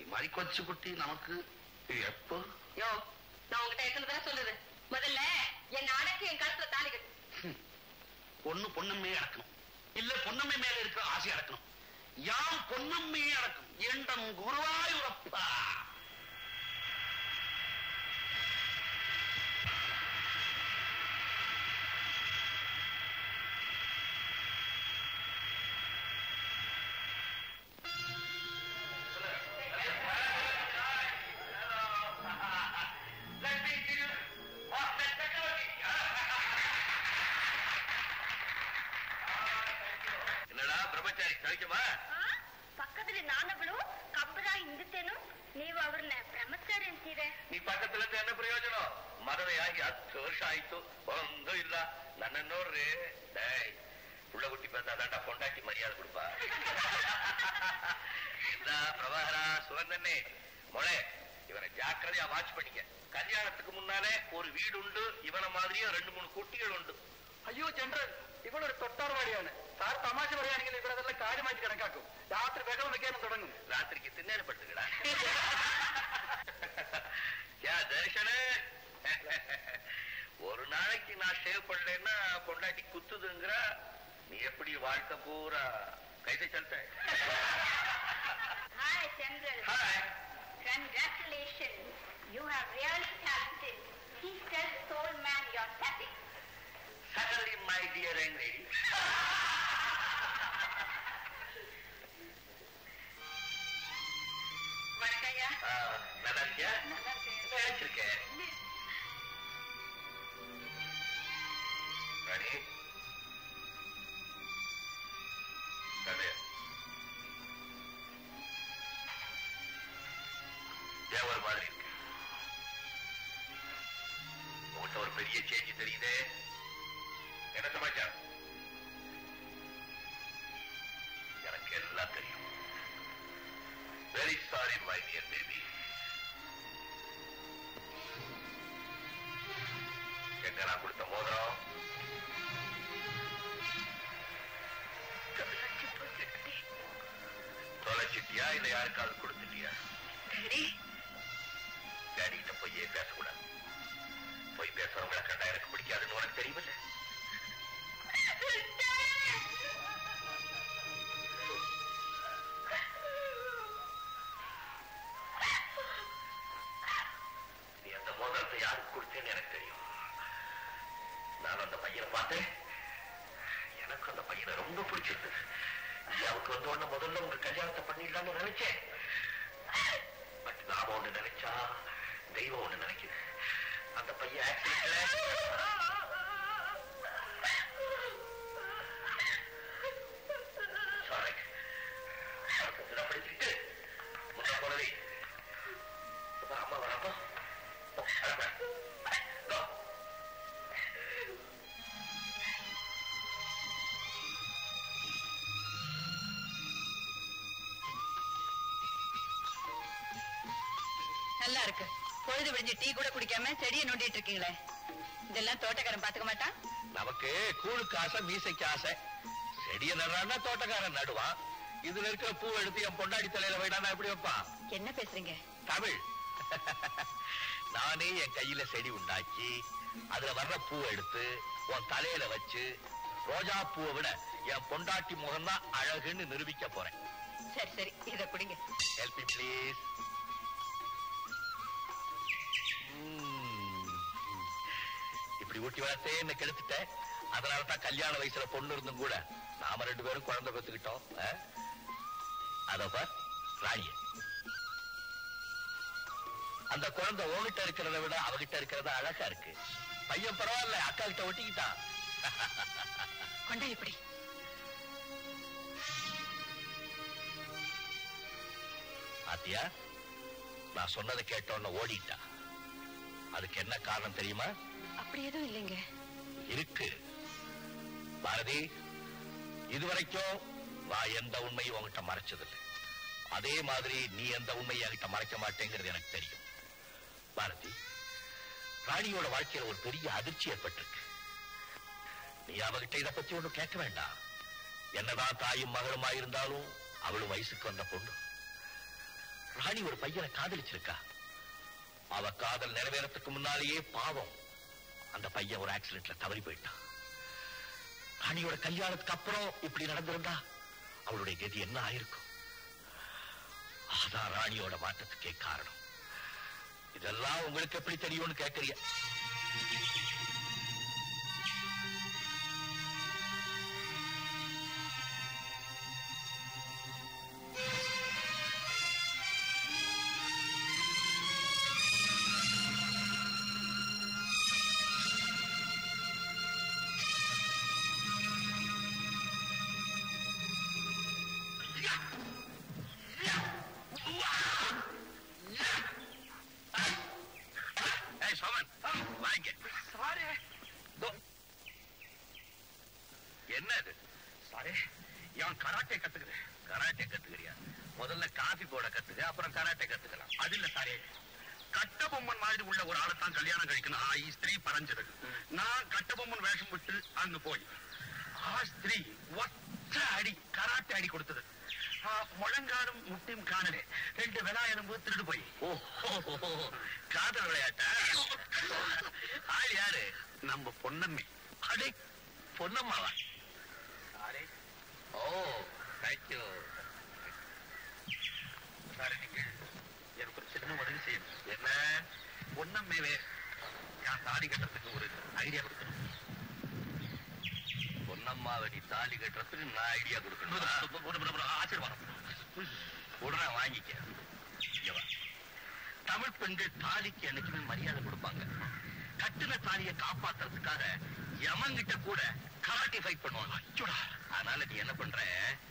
மறிக்கொச்சு குட்டி நமக்கு எப்போ? யோ, நான் உங்ககிட்ட எத்தனை தடவை சொல்லுது, முதல்ல என் அடக்கு என் கழுத்துல தாலி கட்டு. பொண்ணு பொன்னம்மையே அடக்கணும், இல்ல பொன்னம்மை மேல இருக்கிற ஆசை அடக்கணும். யாம் பொன்னம்மையே அடக்கும் எண்டம் குருவாயூரப்பா. ಪಕ್ಕದಲ್ಲಿ ನಾನೊಬ್ಳು ಕಬ್ಬರ ಹಿಂದುತ್ತೇನು, ನೀವು ಅವ್ರನ್ನ ಬ್ರಹ್ಮಚಾರಿ ಅಂತೀರ. ನೀ ಪಕ್ಕದಲ್ಲಿ என்ன ಪ್ರಯೋಜನ? ಮದುವೆಯಾಗಿ ಹತ್ತು ವರ್ಷ ಆಯ್ತು, ಒಂದು ಇಲ್ಲ. ನನ್ನ ನೋಡ್ರಿ, புள்ள குட்டி பார்த்தா தாண்டா பொண்டாட்டி மரியாதை கொடுப்பா. இந்த பிரபாகர சுகந்தண்ணே மொழே, இவனை ஜாக்கிரதையா வாட்ச் பண்ணிக்க. கல்யாணத்துக்கு முன்னாலே ஒரு வீடு உண்டு, இவனை மாதிரியும் ரெண்டு மூணு குட்டிகள் உண்டு. അയ്യോ ചന്ദ്രൻ, ഇവളൊരു തൊട്ടാർവാടിയാണ്. സാർ തമാശ പറയുകയാണെങ്കിൽ ഇവരതെല്ലാം കാര്യമായിട്ട് കണക്കാക്കും. രാത്രി ബഹളം വെക്കാനും തുടങ്ങും. ராத்திரிக்கு திண்ணேறு படுத்துக்கடா. தரிசன ஒரு நாளைக்கு நான் ஷேவ் பண்ணலன்னா பொண்டாட்டி குத்துதுங்கிற, நீ எப்படி வாழ்க்கை பூரா கைதை செலுத்த? Hi Chandran. Hi. Congratulations. You have really talented. He tells soul man you're happy. Certainly, my dear young lady. வணக்கம்யா. நல்லா இருக்கியா? நல்லா இருக்கேன். நினைச்சிருக்கேன். ராணி, ஏன் ஒரு மாதிரி இருக்கு? உங்கள்கிட்ட ஒரு பெரிய சேஞ்சி தெரியுதே, என்ன சமாச்சாரம்? எனக்கு எல்லாம் தெரியும். Very sorry my dear baby. எங்க நான் கொடுத்த மோதிரம் தொலைச்சிட்டியா இல்ல யாருக்காவது கொடுத்துட்டியா? டேடி கிட்ட பொய்யே பேசக்கூடாது. பொய் பேசுறவங்களை கண்டா எனக்கு பிடிக்காதுன்னு உனக்கு தெரியுமில்ல? நீ அந்த மோதிரத்தை யாருக்கு கொடுத்தேன்னு எனக்கு தெரியும். நான் அந்த பையனை பார்த்தேன், எனக்கு அந்த பையனை ரொம்ப பிடிச்சிருந்தது. அவருக்கு வந்து ஒண்ணு முதல்ல உங்க கல்யாணத்தை பண்ணிடலாம்னு நினைச்சேன். பட் நாம ஒண்ணு நினைச்சா தெய்வம் ஒண்ணு நினைக்குது. அந்த பையன் ஆக்சிடென்ட்ல சாரி படிச்சுட்டு முன்ன போனதே அம்மா வரப்போ நல்லா இருக்கு. பொழுது விடிஞ்சு டீ கூட குடிக்காம செடியை நோண்டிட்டு இருக்கீங்களே, இதெல்லாம் தோட்டக்காரன் பாத்துக்க மாட்டான்? நமக்கு கூழுக்கு ஆசை, மீசைக்கு ஆசை. செடியை நடுறான்னா தோட்டக்காரன் நடுவான். இதுல இருக்கிற பூ எடுத்து என் பொண்டாடி தலையில வைடானா எப்படி வைப்பான்? என்ன பேசுறீங்க? தமிழ். நானே என் கையில செடி உண்டாக்கி அதுல வர்ற பூ எடுத்து உன் தலையில வச்சு ரோஜா பூவை விட என் பொண்டாட்டி முகம் தான் அழகுன்னு நிரூபிக்க போறேன். சரி சரி, இத குடிங்க. Help me please. இப்படி ஊட்டி வளர்த்தே என்ன கெடுத்துட்ட. அதனாலதான் கல்யாண வயசுல பொண்ணு இருந்தும் கூட நாம ரெண்டு பேரும் குழந்தை பெற்றுக்கிட்டோம். அதப்ப ராணிய அந்த குழந்தை உன்கிட்ட இருக்கிறத விட அவகிட்ட இருக்கிறதா அழகா இருக்கு. பையன் பரவாயில்ல, அக்கா கிட்ட ஒட்டிக்கிட்டான். கொண்டா இப்படி. ஆத்தியா, நான் சொன்னதை கேட்டோன்னு ஓடிட்டா. அதுக்கு என்ன காரணம் தெரியுமா? அப்படி எதுவும் இல்லைங்க. இருக்கு பாரதி. இதுவரைக்கும் நான் எந்த உண்மையும் உங்ககிட்ட மறைச்சதில்லை. அதே மாதிரி நீ எந்த உண்மையை என்கிட்ட மறைக்க மாட்டேங்கிறது எனக்கு தெரியும். பாரதி, ராணியோட வாழ்க்கையில ஒரு பெரிய அதிர்ச்சி ஏற்பட்டிருக்கு. நீ அவகிட்ட இதை பத்தி ஒன்றும் கேட்க வேண்டாம். என்னதான் தாயும் மகளுமா இருந்தாலும் அவளும் வயசுக்கு வந்த பொண்ணு. ராணி ஒரு பையனை காதலிச்சிருக்கா. அவ காதல் நிறைவேறத்துக்கு முன்னாலேயே பாவம் அந்த பையன் ஒரு ஆக்சிடென்ட்ல தவறி போயிட்டான். ராணியோட கல்யாணத்துக்கு அப்புறம் இப்படி நடந்திருந்தா அவளுடைய கதி என்ன ஆயிருக்கும்? அதான் ராணியோட மாற்றத்துக்கே காரணம். இதெல்லாம் உங்களுக்கு எப்படி தெரியும்னு கேட்கறிய? என்ன இது? சாரே, என் கராட்டே கத்துக்கிறேன். கராட்டே கத்துக்கிறியா? முதல்ல காபி போட கத்துக்க, அப்புறம் கராட்டே கத்துக்கலாம். அது இல்ல சாரே, கட்டபொம்மன் மாதிரி உள்ள ஒரு ஆளைத்தான் கல்யாணம் കഴിக்கணும். ஆ ஸ்திரீ பறஞ்சது. நான் கட்டபொம்மன் வேஷம் விட்டு அங்க போய் ஆ ஸ்திரீ ஒற்ற அடி கராட்டே அடி கொடுத்தது. முழங்காலும் முட்டியும் காணலே, ரெண்டு விலா எலும்பு திருடு போய். ஓ, காதல் விளையாட்டா? ஆள் யாரு? நம்ம பொன்னம்மை. அடே, பொன்னம்மாவா? ஓ, தேங்க்யூ. சாரி, நீங்க எனக்கு ஒரு சின்ன உதவி செய்யணும். என்ன? பொன்னம்மையே நான் தாலி கட்டுறதுக்கு ஒரு ஐடியா கொடுக்கணும். பொன்னம்மாவை நீ தாலி கட்டுறதுக்கு நான் ஐடியா கொடுக்கணும். ஆசீர்வாதம் உடனே வாங்கிக்க. தமிழ் பெண்கள் தாலிக்கு என்னைக்குமே மரியாதை கொடுப்பாங்க. கட்டுன தாலியை காப்பாத்துறதுக்காக யமன்கிட்ட கூட கராட்டி ஃபைட் பண்ணுவாங்க. அதனால நீ என்ன பண்ற?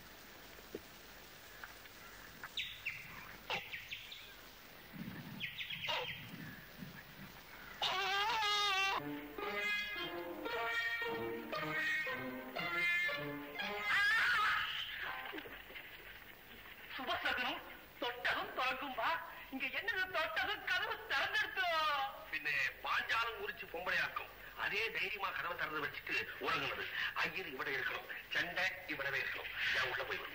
சுபசகனம் தொட்டதும் திறக்கும்பா. இங்க என்னது தொட்டதும் கதவு திறந்துடுத்தோம். பின்ன பாஞ்சாலம் குறிச்சு பொம்பளையாக்கும். அதே தைரியமா கதவை திறந்து வச்சுட்டு உறங்குனது. ஐயர் இவட இருக்கணும், சண்டை இவடவே இருக்கணும். நான் உள்ள போய்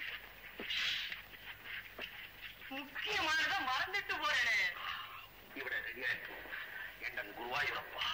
முக்கியமானதை மறந்துட்டு போறேனே. இவட என் குருவாயூரப்பா.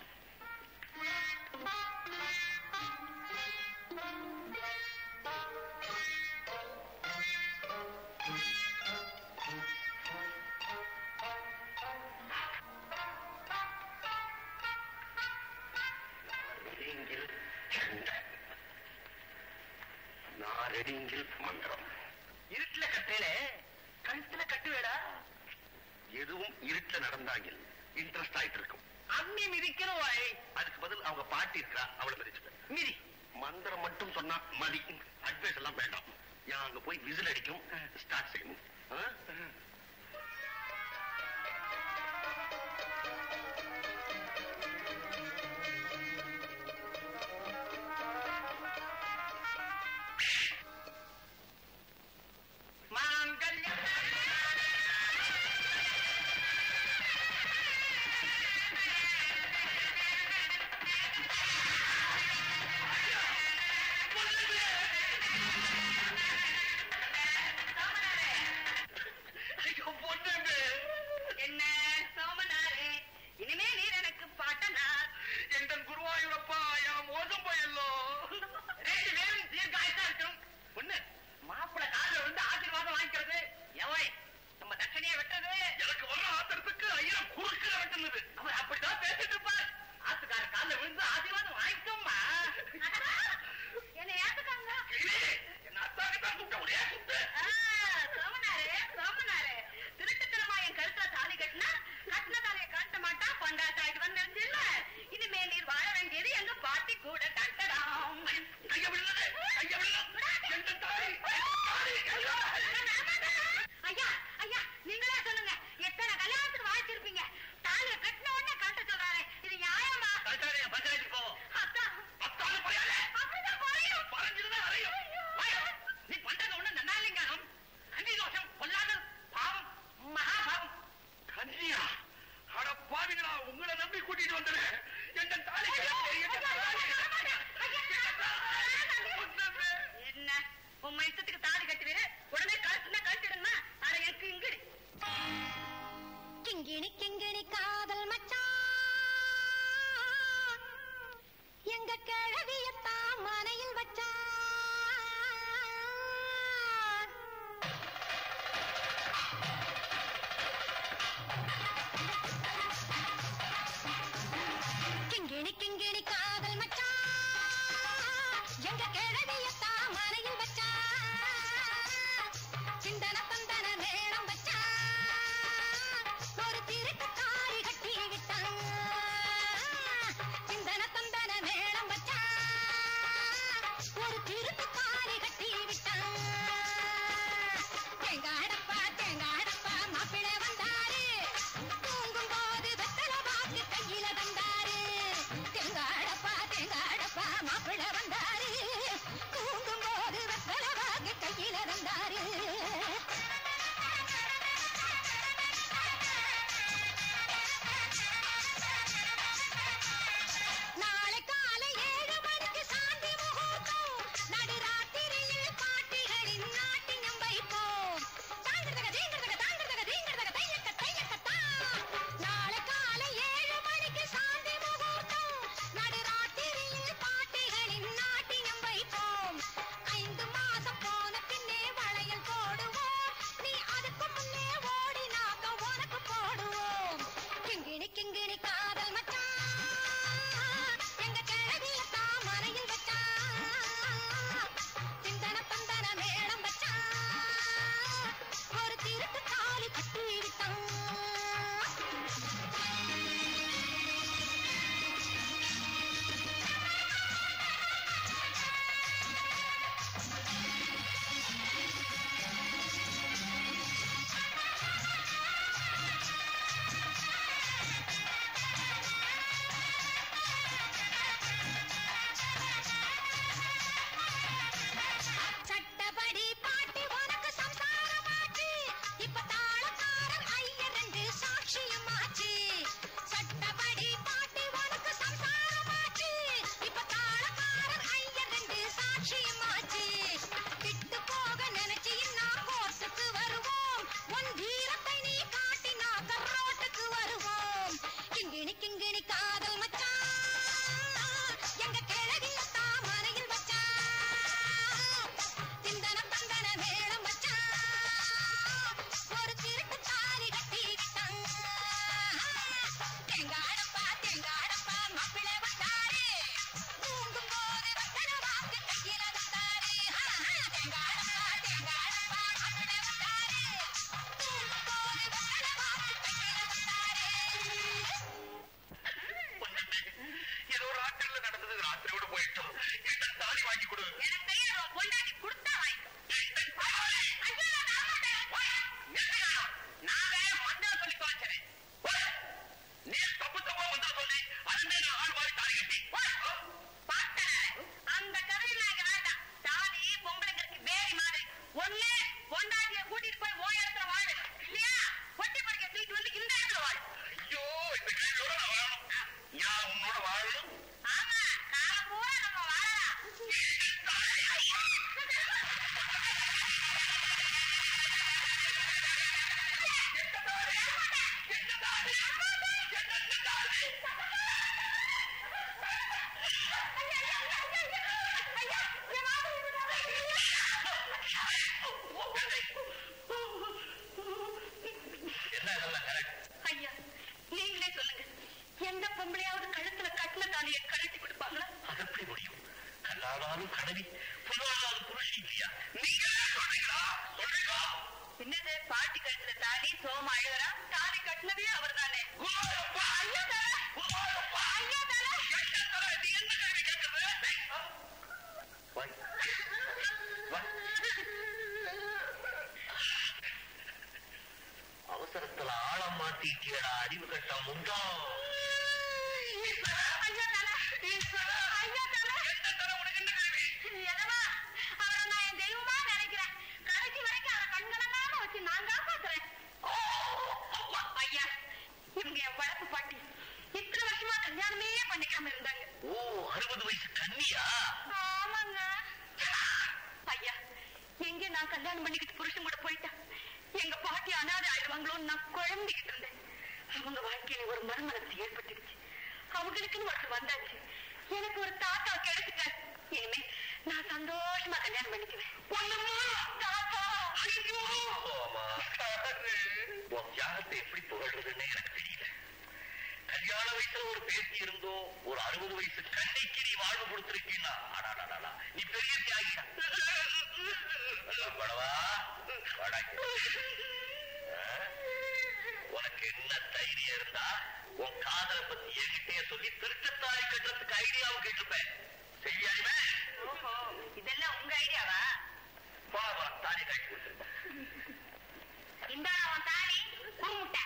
ரெடிங்கில் மந்திரம். இருட்டுல கட்டல, கழுத்துல கட்டுவேடா. எதுவும் இருட்டுல நடந்தாங்கில் இன்ட்ரெஸ்ட் ஆயிட்டு இருக்கும். அம்மி மிதிக்கணும் வாய். அதுக்கு பதில் அவங்க பாட்டி இருக்கா, அவளை மிதிச்சுட்டேன். மிதி. மந்திரம் மட்டும் சொன்னா மதி. அட்வைஸ் எல்லாம் வேண்டாம். நான் அங்க போய் விசில் அடிக்கும், ஸ்டார்ட் செய்யணும். கிங்கிணி காதல் மச்சான் எங்க கிழவியத்தான் மனையில் வச்சான். கிங்கிணி கிங்கிணி காதல் மச்சான் எங்க கிழவியத்தான் மனையில் வச்சான். சிந்தன தந்தன மேளம் வச்சான் ஒரு திருட்டு காரி கட்டி விட்டான். சிந்தன தந்தன மேளம் வச்சான் ஒரு திருட்டு காரி கட்டி விட்டான். தேங்காடப்பா தேங்காடப்பா மாப்பிள்ளை வந்தாரு தூங்கும் போது வெத்தலை பாக்கு கையில தந்தாரு. தேங்காடப்பா தேங்காடப்பா மாப்பிள்ளை வந்தாரு தூங்கும் போது வெத்தலை பாக்கு கையில தந்தாரு. நாளை காலை ஏழு மணிக்கு சாந்தி முகூர்த்தம் நடுராத்திரியில் பாட்டிகளின் நாட்டியம் வைப்போம். தாங்கிறதக தீங்கிறதக தாங்கிறதக தீங்கிறதக தையக்க தையக்கத்தான். நாளை காலை ஏழு மணிக்கு சாந்தி முகூர்த்தம் நடுராத்திரியில் பாட்டிகளின் நாட்டியம் வைப்போம். ஐந்து மாசம் போன பின்னே வளையல் போடுவோம். நீ அதுக்கு முன்னே ஓடினாக்க உனக்கு போடுவோம். கிங்கிணி கிங்கிணி காதல் மச்சான் எங்க கிழவியத்தான் மனையில் வச்சான். சிந்தன தந்தன மேளம் வச்சான் ஒரு திருட்டு தாலி கட்டி விட்டான். சட்டப்படி பாட்டி உனக்கு சம்சாரமாச்சு. இப்ப தாளக்காரன் ஐயர் ரெண்டு சாட்சியமாச்சு. சட்டப்படி பாட்டி உனக்கு சம்சாரமாச்சு. இப்ப தாளக்காரன் ஐயர் ரெண்டு சாட்சியமாச்சு. விட்டு போக நினைச்சீன்னா கோர்ட்டுக்கு வருவோம். உன் வீரத்தை நீ காட்டினாக்க ரோட்டுக்கு வருவோம். கிங்கிணி கிங்கிணி காதல் மச்சான் எங்க கிழவியத்தான் மனையில் வச்சான். சிந்தன தந்தன மேளம் வச்சான் ஒரு திருட்டு தாலி கட்டி விட்டான். தேங்காடப்பா தேங்காடப்பா மாப்பிள்ளை வந்தாரு தூங்கும் போது வெத்தலை பாக்கு கையில தந்தாரு. தேங்காடப்பா தேங்காடப்பா மாப்பிள்ளை வந்தாரு தூங்கும் போது வெத்தலை பாக்கு கையில தந்தாரு. ஏதோ ராத்திரில நடந்தது ராத்திரியோட போயிட்டோம். என்கிட்ட தாலி வாங்கி கொடு. எனக்கு தெரியாது உன் பொண்டாட்டி கொடுத்தா வாங்கிக்கோ. ஐயோ, நான் மாட்டேன். நானே மஞ்சள் சொல்லி தொலைச்சேன். நீ தப்பு தப்பா வந்தா சொல்லி அது மேல ஆள் மாதிரி தாலி கட்டி பார்த்தேன். அந்த கதையில எனக்கு வேண்டாம். தாலி பொம்பளைங்களுக்கு வேறி மாதிரி. ஒண்ணு பொண்டாட்டிய கூட்டிட்டு போய் ஓ இடத்துல வாழு, இல்லையா பொட்டி படுக்க தூக்கிட்டு வந்து இந்த இடத்துல வாழு. ஐயோ இந்த கேட்டோட நான் வாழணும். நான் உன்னோட வாழணும். ஆமா, காலம் பூரா நம்ம வாழலாம். என்ன இதெல்லாம் கரெக்ட்? ஐயா, நீங்களே சொல்லுங்க. எந்த பொம்பளையாவது கழுத்துல கட்டின தாலியை கழட்டி கொடுப்பாங்களா? அது எப்படி முடியும்? கல்லானாலும் கடவி புல்லானாலும் புருஷி இல்லையா? நீங்க சொல்றீங்களா? சொல்றீங்களா? என்னது பாட்டி கழுத்துல தாலி சோம அழுகிறா? தாலி கட்டினதே அவர் தானே. ஐயா தர ஐயா தர நீ என்ன கேள்வி கேட்கறது? வை. வை. அவசரத்துல ஆழம் மாட்டிக்கிற அறிவு கட்டம் உண்டோ? ஐயா தர ஐயா தர என்னவா அவரை நான் என் தெய்வமா நினைக்கிறேன். கடைசி வரைக்கும் அவரை கண்கலங்காம வச்சு நான் காப்பாத்துறேன். ஐயா, இவங்க என் வளர்ப்பு பாட்டி இத்தனை வருஷமா கல்யாணமே பண்ணிக்காம இருந்தாங்க. ஓ, அறுபது வயசு கன்னியா? ஆமாங்க. ஐயா, எங்க நான் கல்யாணம் பண்ணிக்கிட்டு புருஷன் கூட போயிட்டேன். எங்க பாட்டி அனாதை ஆயிடுவாங்களோன்னு நான் குழம்பிக்கிட்டு இருந்தேன். அவங்க வாழ்க்கையில ஒரு மறுமலர்ச்சி ஏற்பட்டுருச்சு. அவங்களுக்குன்னு ஒருத்தர் வந்தாச்சு. எனக்கு ஒரு தாத்தா கிடைச்சிட்டாரு. இனிமே நான் சந்தோஷமா கல்யாணம் பண்ணிக்குவேன். தாத்தா உன் தியாகத்தை எப்படி புகழ்றதுன்னு எனக்கு தெரியல. கல்யாண வயசுல ஒரு பேச்சு இருந்தோம், ஒரு அறுபது வயசு கண்ணைக்கு நீ வாழ்வு கொடுத்திருக்கீன்னா நீ பெரிய தியாகியா. படவா உனக்கு என்ன தைரியம் இருந்தா உன் காதலை பத்தி என்கிட்டே சொல்லி திருச்சத்தாரி கட்டுறதுக்கு ஐடியாவும் கேட்டிருப்பேன். செய்யாமே இதெல்லாம் உங்க ஐடியாவா? தாலி காய்ச்சி கொடுத்துருப்பேன். இந்த தாலி முட்டை.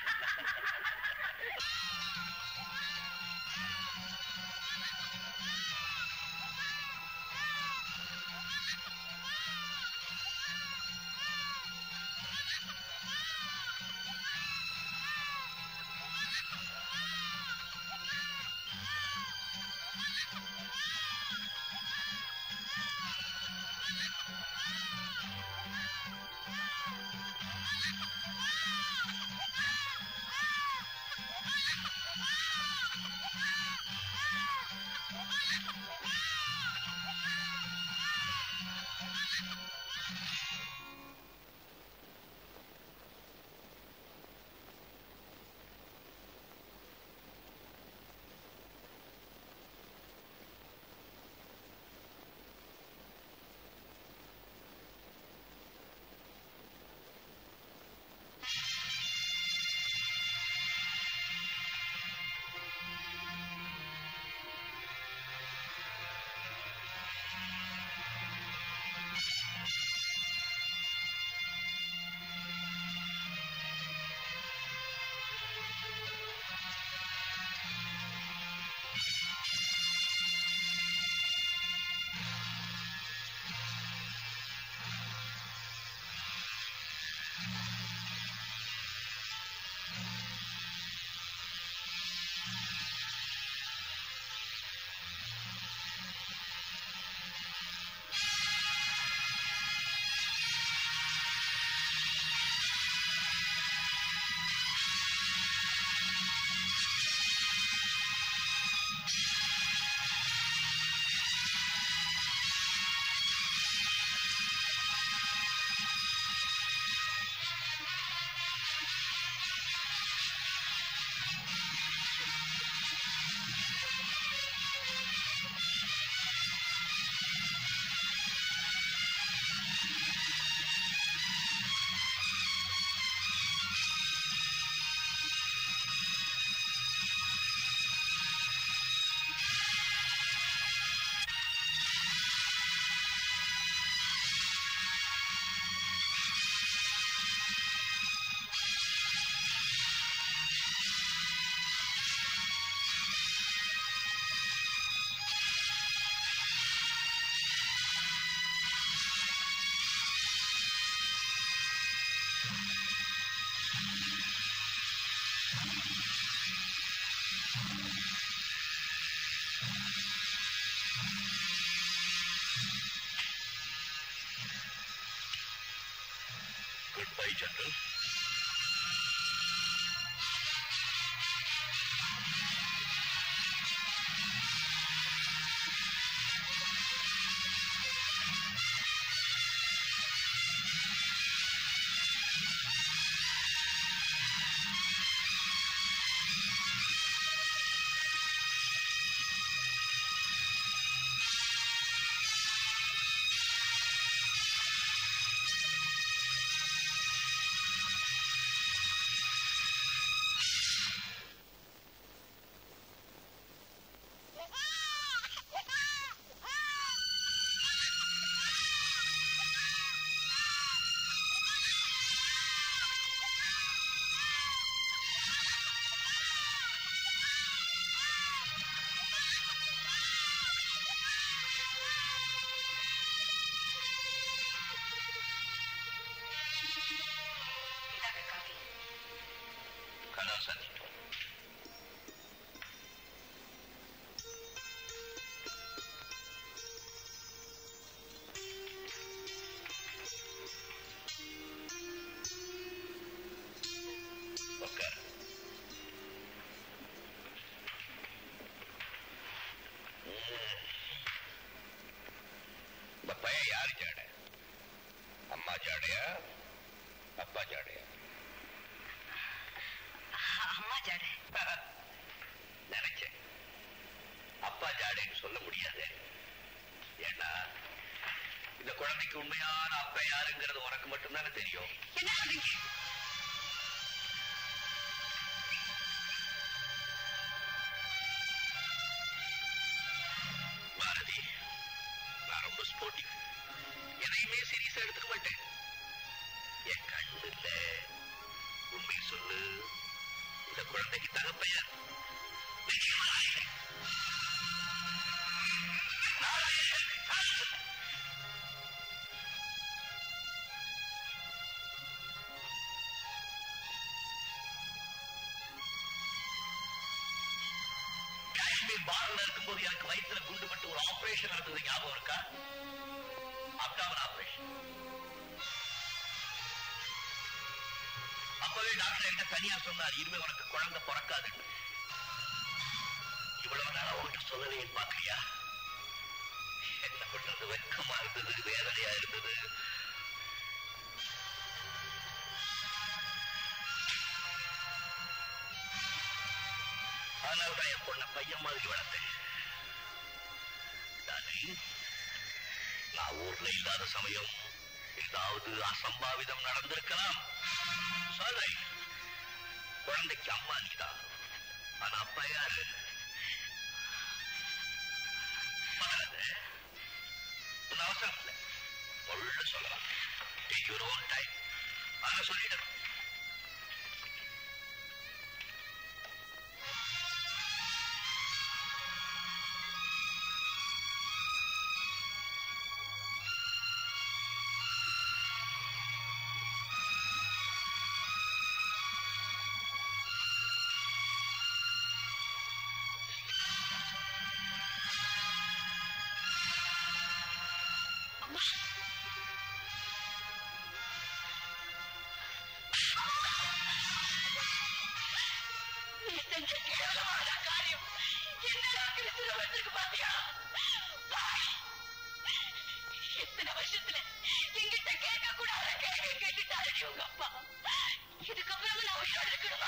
Goodbye, General. நினைச்சேன். அப்பா ஜாடேன்னு சொல்ல முடியாது. ஏன்னா இந்த குழந்தைக்கு உண்மையான அப்பா யாருங்கிறது உனக்கு மட்டும்தானே தெரியும். பாரதி, நான் ரொம்ப ஸ்போர்ட்டிவ். எதையுமே சீரியஸா எடுத்துக்க மாட்டேன். என் கண்ணு இல்ல, உண்மை சொல்லு, இந்த குழந்தைக்கு தகப்பையா காஷ்மீர் பார்டர்ல இருக்கும்போது எனக்கு வயிற்றுல குண்டு பட்டு ஒரு ஆபரேஷன் நடந்தது ஞாபகம் இருக்கா? Abdomen operation. அப்பவே டாக்டர் என்கிட்ட தனியா சொன்னார், இனிமே உனக்கு குழந்தை பிறக்காதுன்னு. இவ்வளவு நாள் அவன்கிட்ட சொல்லலைன்னு பாக்குறியா? என்ன பண்றது? வெக்கமா இருந்தது, வேதனையா இருந்தது. அதனால்தான் என் பொண்ண பையன் மாதிரி வளர்த்தேன். நான் ஊர்ல இல்லாத சமயம் ஏதாவது அசம்பாவிதம் நடந்திருக்கலாம். சொல்லை, குழந்தைக்கு அம்மா நீதான், ஆனா அப்பா யாரு? அவசரம் இல்லை, உள்ள சொல்லலாம். Take your own time. ஆனா சொல்லிடணும். எத்தனை வருஷத்துல எங்கிட்ட கேட்க கூடாத கேள்வி கேட்டுட்டாரு உங்க அப்பா. இதுக்கப்புறம் நான் உயிரோட இருக்கணுமா?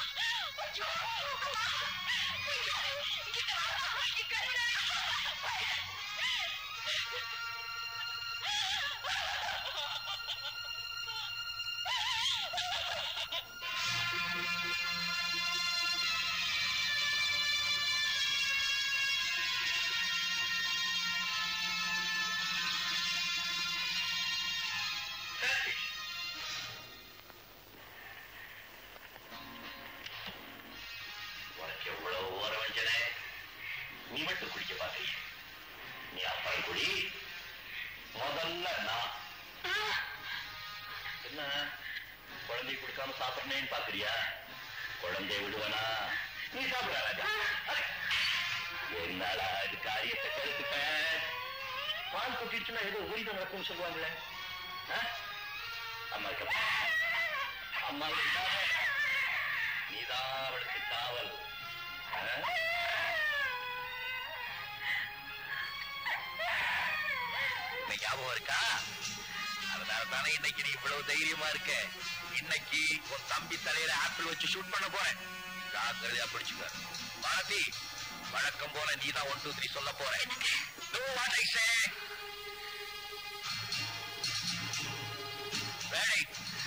நீ மட்டும் குடிக்க பாக்குறீங்க. நீ அப்பா குடி, முதல்ல நான். என்ன குழந்தை கொடுக்காம சாப்பிடணும்னு பாக்குறியா? குழந்தை விடுவனா? நீ சாப்பிடாத. என்னாடா இது காரியத்தை கருத்துக்க? பால் கொட்டிடுச்சுன்னா ஏதோ உரிதம் நடக்கும்னு சொல்லுவாங்களே. அம்மா இருக்க, அம்மா நீதான் அவளுக்கு காவல். ஞாபகம் இருக்கா? அதனால தானே இன்னைக்கு நீ இவ்வளவு தைரியமா இருக்க. இன்னைக்கு உன் தம்பி தலையில ஆப்பிள் வச்சு ஷூட் பண்ண போறேன். ஜாக்கிரதையா பிடிச்சுக்க. பாரதி, வழக்கம் போல நீதான் ஒன் டூ த்ரீ சொல்ல போறேன். Do what I say. Ready?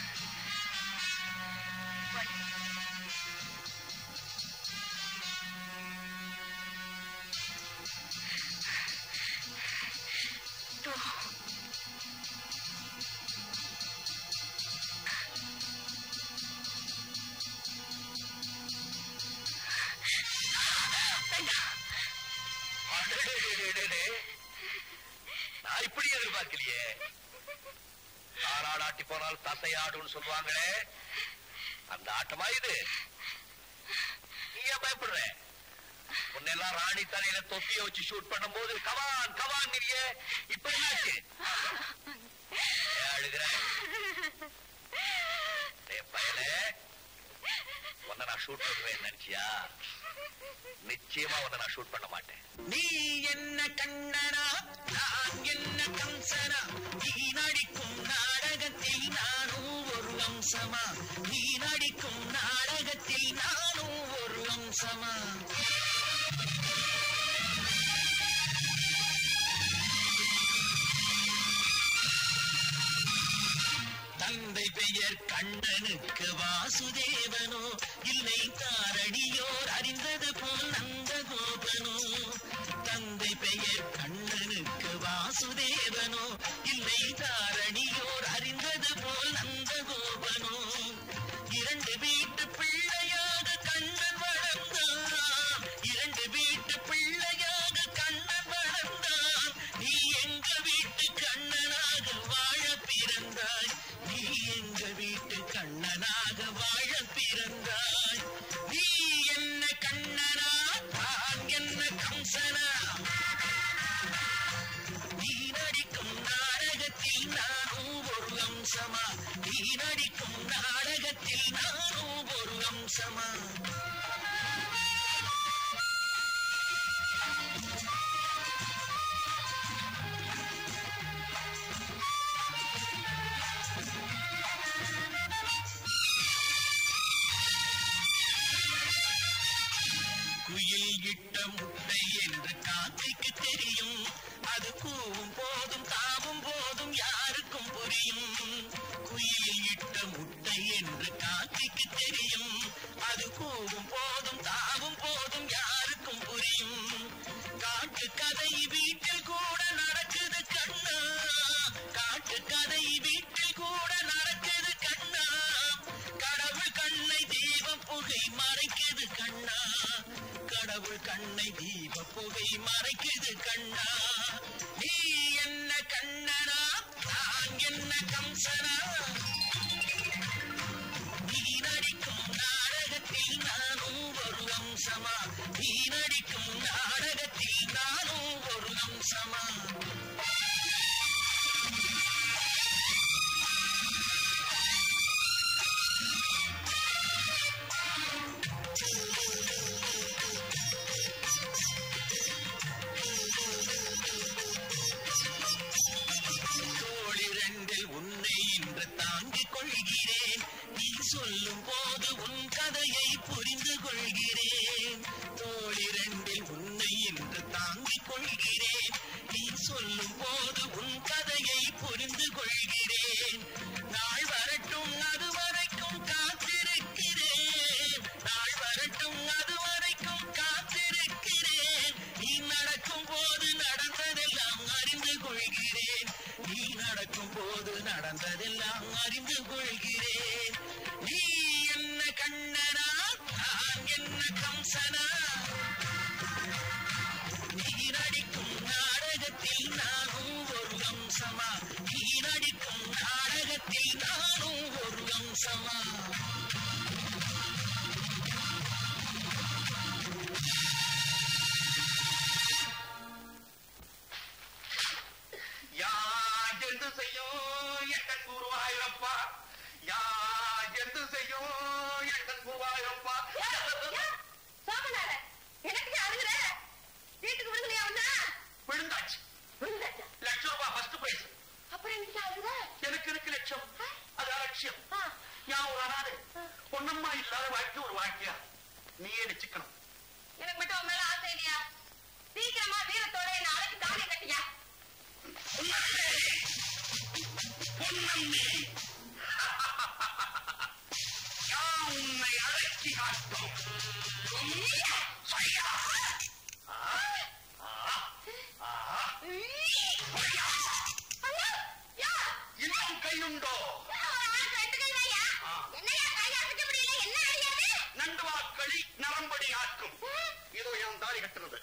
நான் இப்படி எதிர்பார்க்கலையே. ஆறாடாட்டி போனால் தசையாடுன்னு சொல்லுவாங்களே, அந்த ஆட்டமா இது? நீ ஏன் பயப்படுற? உன்னெல்லாம் ராணி தலையில தொப்பிய வச்சு ஷூட் பண்ணும் போது கவான் கவான் நீயே இப்ப என்னாச்சு? அழுகிற பயல உன்னை நான் ஷூட் பண்ணுவேன் நினைச்சியா? நிச்சயமா உன்னை நான் ஷூட் பண்ண மாட்டேன். நீ என்ன கண்ணனா, நான் என்ன கம்சனா, நீ நடிக்கும் நாடகத்தில் நானும் ஒரு அம்சமா, நீ நடிக்கும் நாடகத்தில் நானும் ஒரு அம்சமா. தந்தை பெயர் கண்ணனுக்கு வாசுதேவனோ, இல்லை தாரடியோர் அறிந்தது போல் நந்தகோபனோ. தந்தை பெயர் கண்ணனுக்கு வாசுதேவனோ, இல்லை தாரடியோர் அறிந்தது போல் நந்தகோபனோ. இரண்டு வீட்டு பிள்ளையாக கண்ணன் வளர்ந்தான், இரண்டு வீட்டு பிள்ளையாக கண்ணன் வளர்ந்தான். நீ எங்க வீட்டு கண்ணனாக வாழ பிறந்தாய், நீ எங்க வீட்டு கண்ணனாக வாழ பிறந்தாய். நீ என்ன கண்ணனா, நான் என்ன கம்சனா? நீ நடிக்கும் நாடகத்தில் நானும் ஒரு அம்சமா, நீ நடிக்கும் நாடகத்தில் நானும் ஒரு அம்சமா. குயில் இட்ட முட்டை என்று காக்கைக்கு தெரியும், அது கூவும் போதும் தாவும் போதும் யாருக்கும் புரியும். குயில் இட்ட முட்டை என்று காக்கைக்கு தெரியும், அது கூவும் போதும் தாவும் போதும் யாருக்கும் புரியும். காட்டு கதை வீட்டில் கூட நடக்குது கண்ணா, காட்டு கதை வீட்டில் கூட நடக்குது கண்ணா. கடவுள் கண்ணை தீப புகை மறைக்குது கண்ணா, கடவுள் கண்ணை தீப புகை மறைக்குது கண்ணா. நீ என்ன கண்ணனா, நான் என்ன கம்சனா? நீ நடிக்கும் நாடகத்தில் நானும் ஒரு அம்சமா, நீ நடிக்கும் நாடகத்தில் நானும் ஒரு அம்சமா. தோளிரண்டில் உன்னை இன்று தாங்கிக் கொள்கிறேன், நீ சொல்லும் போது உன் கதையை புரிந்து கொள்கிறேன். தோளிரண்டில் உன்னை இன்று தாங்கிக் கொள்கிறேன், நீ சொல்லும் போது உன் கதையை புரிந்து கொள்கிறேன். நாள் வரட்டும் அது வரைக்கும் காத்திருக்கிறேன், நாள் வரட்டும் அது வரைக்கும் காத்திருக்கிறேன். நீ நடக்கும் போது நடந்ததெல்லாம் அறிந்து கொள்கிறேன், நீ நடக்கும் போது நடந்ததெல்லாம் அறிந்து கொள்கிறேன். நீ என்ன கண்ணனா, நான் என்ன கம்சனா? நீ நடிக்கும் நாடகத்தில் நானும் ஒரு அம்சமா, நீ நடிக்கும் நாடகத்தில் நானும் ஒரு அம்சமா. யார் செய்யும் எங்கள் குருவாயூரப்பா, யார் என்று செய்யும் எங்கள் குருவாயூரப்பா. எனக்கு அழுகுற வீட்டுக்கு விழுந்தலையா ஒண்ணா? விழுந்தாச்சு, விழுந்தாச்சா? லட்சம் ரூபாய் ஃபர்ஸ்ட் பிரைஸ். அப்புறம் எனக்கு அழுகுற? எனக்கு இருக்கு லட்சம், அதான் லட்சியம். நான் ஒரு அனாதை, பொன்னம்மா இல்லாத வாழ்க்கை ஒரு வாழ்க்கையா நீயே நிச்சுக்கணும். எனக்கு மட்டும் உன் மேல ஆசை இல்லையா? சீக்கிரமா வீரத்தோட என்ன அழைச்சு தாலி கட்டியா? பொன்னம்மே, நான் உன்னை அழைச்சி காட்டும். இன்னும் கையுண்டோ? நண்டுவாக்களி நரம்படி ஆக்கும். இதோ என் தாலி கட்டுறது.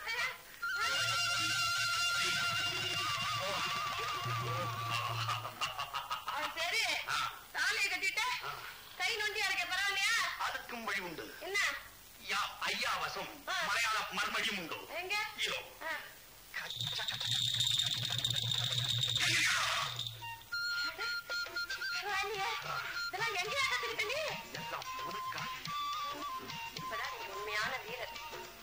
சரி, தாலியை கட்டிட்டு கை நொண்டி அரைக்க பரவாயில்லையா? அதுக்கும் வழி உண்டு. என்ன? ஐயாவசம் மலையாள மர்மடியும் உண்டு. எங்க? இதோ இதெல்லாம் எங்கேயா கத்துக்கிட்ட நீ? எல்லாம் உனக்காக. இப்பதான் நீ உண்மையான வீரர்.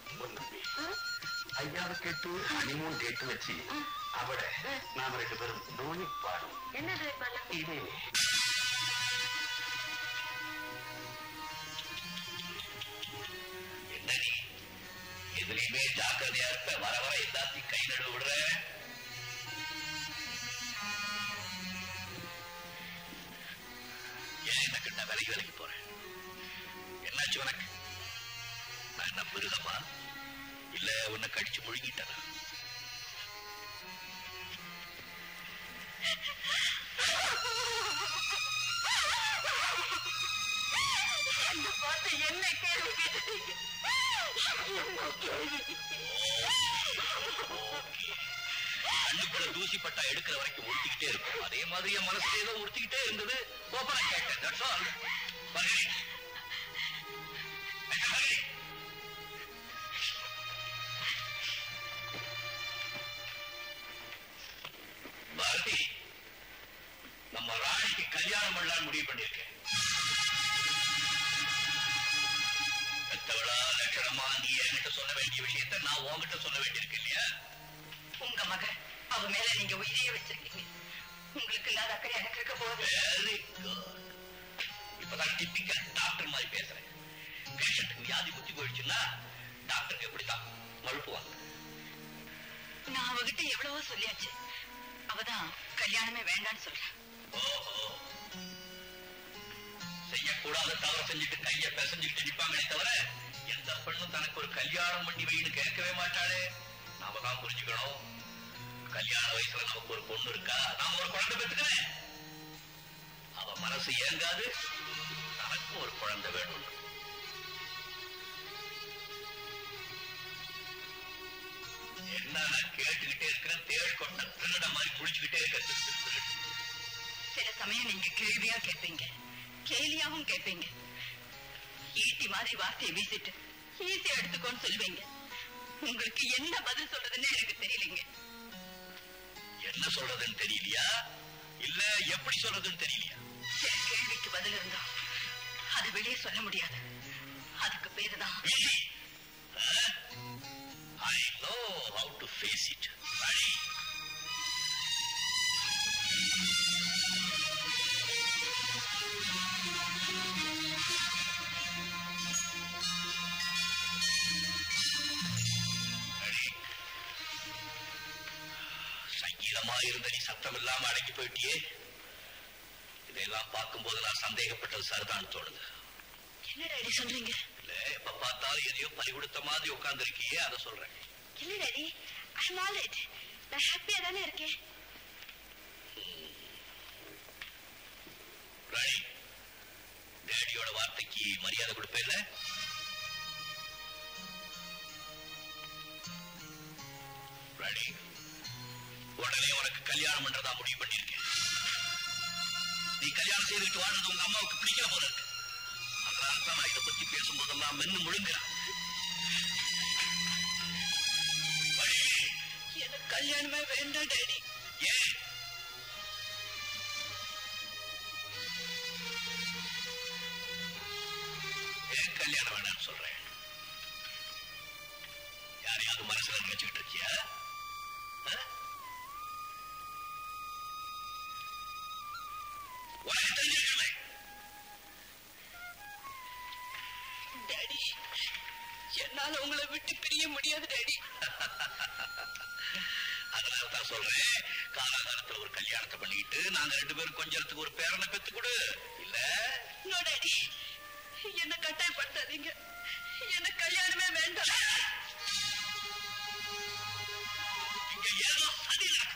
ஐயாவை கேட்டு ஹனிமூன் டேட் வச்சு அவளை நாம ரெண்டு பேரும் நோனிப்பாடும். என்னது பண்ணலாம்? இதே என்ன நீ இதுலயுமே ஜாக்கிரதையா இருப்ப. வர வர எல்லாத்தையும் கை நடுவு விடுற. ஏன் என்ன கிட்ட விலைக்கு விலைக்கு போறேன்? என்னாச்சு உனக்கு? நான் என்ன மிருகமா? இல்ல உன்னை கடிச்சு முழுங்கிட்டனா? என்ன கேள்வி கேட்டீங்க? கண்ணுக்குள்ள தூசி பட்டா எடுக்கிற வரைக்கும் உறுத்திக்கிட்டே இருக்கும். அதே மாதிரி என் மனசு ஏதோ உறுத்திக்கிட்டே இருந்தது. ஓப்பனா கேட்டேன். That's all. பாரதி, பாரதி, நம்ம ராணிக்கு கல்யாணம் பண்ணலான்னு முடிவு பண்ணிருக்கேன். பெத்தவளா லட்சணமா நீ என்கிட்ட சொல்ல வேண்டிய விஷயத்த நான் உன்கிட்ட சொல்ல வேண்டியிருக்கு இல்லையா? உங்க மகன் அவ மேல நீங்க உயிரையே வச்சிருக்கீங்க. உங்களுக்கு இல்லாத அக்கறை எனக்கு இருக்க போகுது. Very good. இப்பதான் டிப்பிக்கல் டாக்டர் மாதிரி பேசுறேன். பேஷண்ட்டுக்கு வியாதி புத்தி போயிடுச்சுன்னா டாக்டருக்கு எப்படித்தான் மழுப்புவாங்க. நான் அவகிட்ட எவ்வளவோ சொல்லியாச்சு. அவதான் கல்யாணமே வேண்டான்னு சொல்றேன். ஓஹோ, செய்யக்கூடாத தவறு செஞ்சுட்டு கைய பிசைஞ்சுக்கிட்டு நிப்பாங்களே தவிர எந்த பெண்ணும் தனக்கு ஒரு கல்யாணம் பண்ணி வைன்னு கேட்கவே மாட்டாளே. நாம தான் புரிஞ்சுக்கணும். கல்யாண வயசுல நமக்கு ஒரு பொண்ணு இருக்கா, நாம ஒரு குழந்தை பெற்றுக்கிறேன். அவ மனசு ஏங்காது, தனக்கும் ஒரு குழந்தை வேணும். என்ன நான் கேட்டுக்கிட்டே இருக்கிறேன்? தேள் கொண்ட திருட மாதிரி குளிச்சுக்கிட்டே இருக்க. சில சமயம் நீங்க கேள்வியா கேட்பீங்க, கேலியாவும் கேட்பீங்க. ஈட்டி மாதிரி வார்த்தையை வீசிட்டு ஈஸியா எடுத்துக்கோன்னு சொல்லுவீங்க. உங்களுக்கு என்ன பதில் சொல்றதுன்னு எனக்கு தெரியலீங்க. என்ன சொல்றதுன்னு தெரியலையா? இல்ல எப்படி சொல்றதுன்னு தெரியலையா? சில கேள்விக்கு பதில் இருந்தா அது வெளியே சொல்ல முடியாது. அதுக்கு பேருதான் I know how to face it. Ready? சங்கீதமா இருந்த நீ சத்தம் இல்லாம அடங்கி போயிட்டியே. இதையெல்லாம் பார்க்கும் போது நான் சந்தேகப்பட்டது சரிதான் தோணுது. என்ன டாடி சொல்றீங்க? இல்ல, எப்ப பார்த்தாலும் எதையோ பறி கொடுத்த மாதிரி உட்கார்ந்து இருக்கியே, அதை சொல்றேன். இல்ல டாடி, I'm all right. நான் ஹாப்பியா தானே இருக்கேன். ராணி, டேடியோட வார்த்தைக்கு மரியாதை கொடுப்பேன்ல? ராணி, உடனே உனக்கு கல்யாணம் பண்றதா முடிவு பண்ணிருக்கேன். நீ கல்யாணம் செய்துட்டு வாழ்றது உங்க அம்மாவுக்கு பிடிக்கிற போல இருக்கு. அதனால தான் இதை பத்தி பேசும்போதெல்லாம் மென்னு முழுங்குறேன். எனக்கு கல்யாணமே வேண்டாம் டாடி. ஏன்? ஏன் கல்யாணம் வேண்டாம்னு சொல்றேன்? யாரையாவது மனசுல நினைச்சுக்கிட்டு இருக்கியா? உனக்கு தெரிஞ்சிருக்கல. டாடி, என்னால உங்களை விட்டு பிரிய முடியாது டாடி. அதனால தான் சொல்றேன், காலாகாலத்துல ஒரு கல்யாணத்தை பண்ணிட்டு நாங்க ரெண்டு பேரும் கொஞ்சத்துக்கு ஒரு பேரனை பெத்து கொடு. இல்ல நோ டாடி, என்ன கட்டாயப்படுத்தாதீங்க. எனக்கு கல்யாணமே வேண்டாம். இங்க ஏதோ சதி நடக்குது.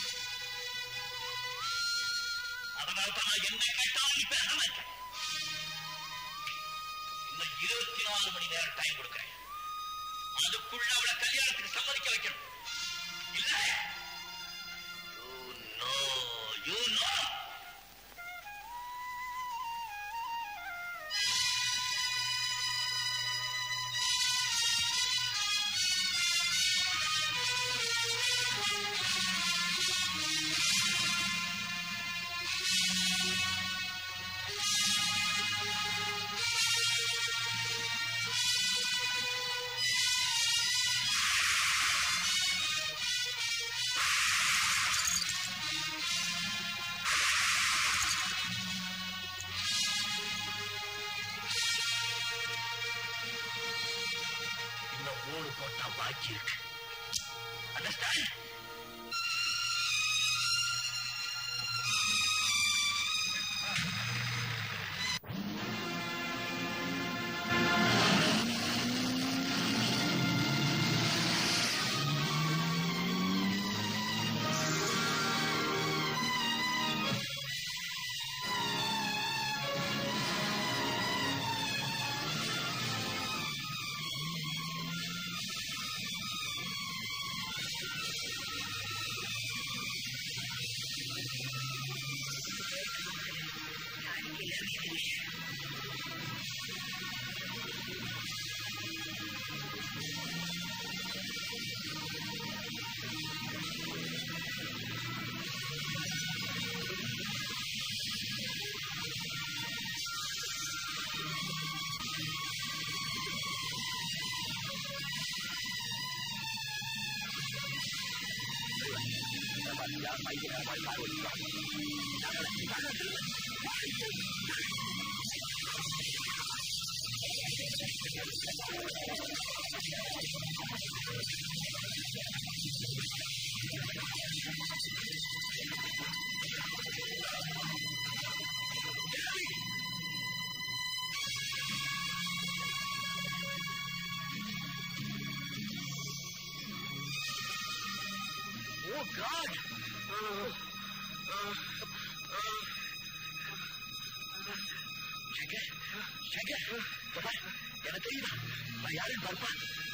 அதனால தான் நான் என்ன கேட்டாலும் நீ பேச மாட்டேன். இன்னும் இருபத்தி நாலு மணி நேரம் டைம் கொடுக்கிறேன். அதுக்குள்ள அவளை கல்யாணத்துக்கு சம்மதிக்க வைக்கணும். இல்ல you know, you know. மூணு போட்டா பாக்கி இருக்கு. Understand? Oh God! Shankar, Shankar, Papa, எனக்கு தெரியுதா நான் யாருன்னு பார்ப்பா.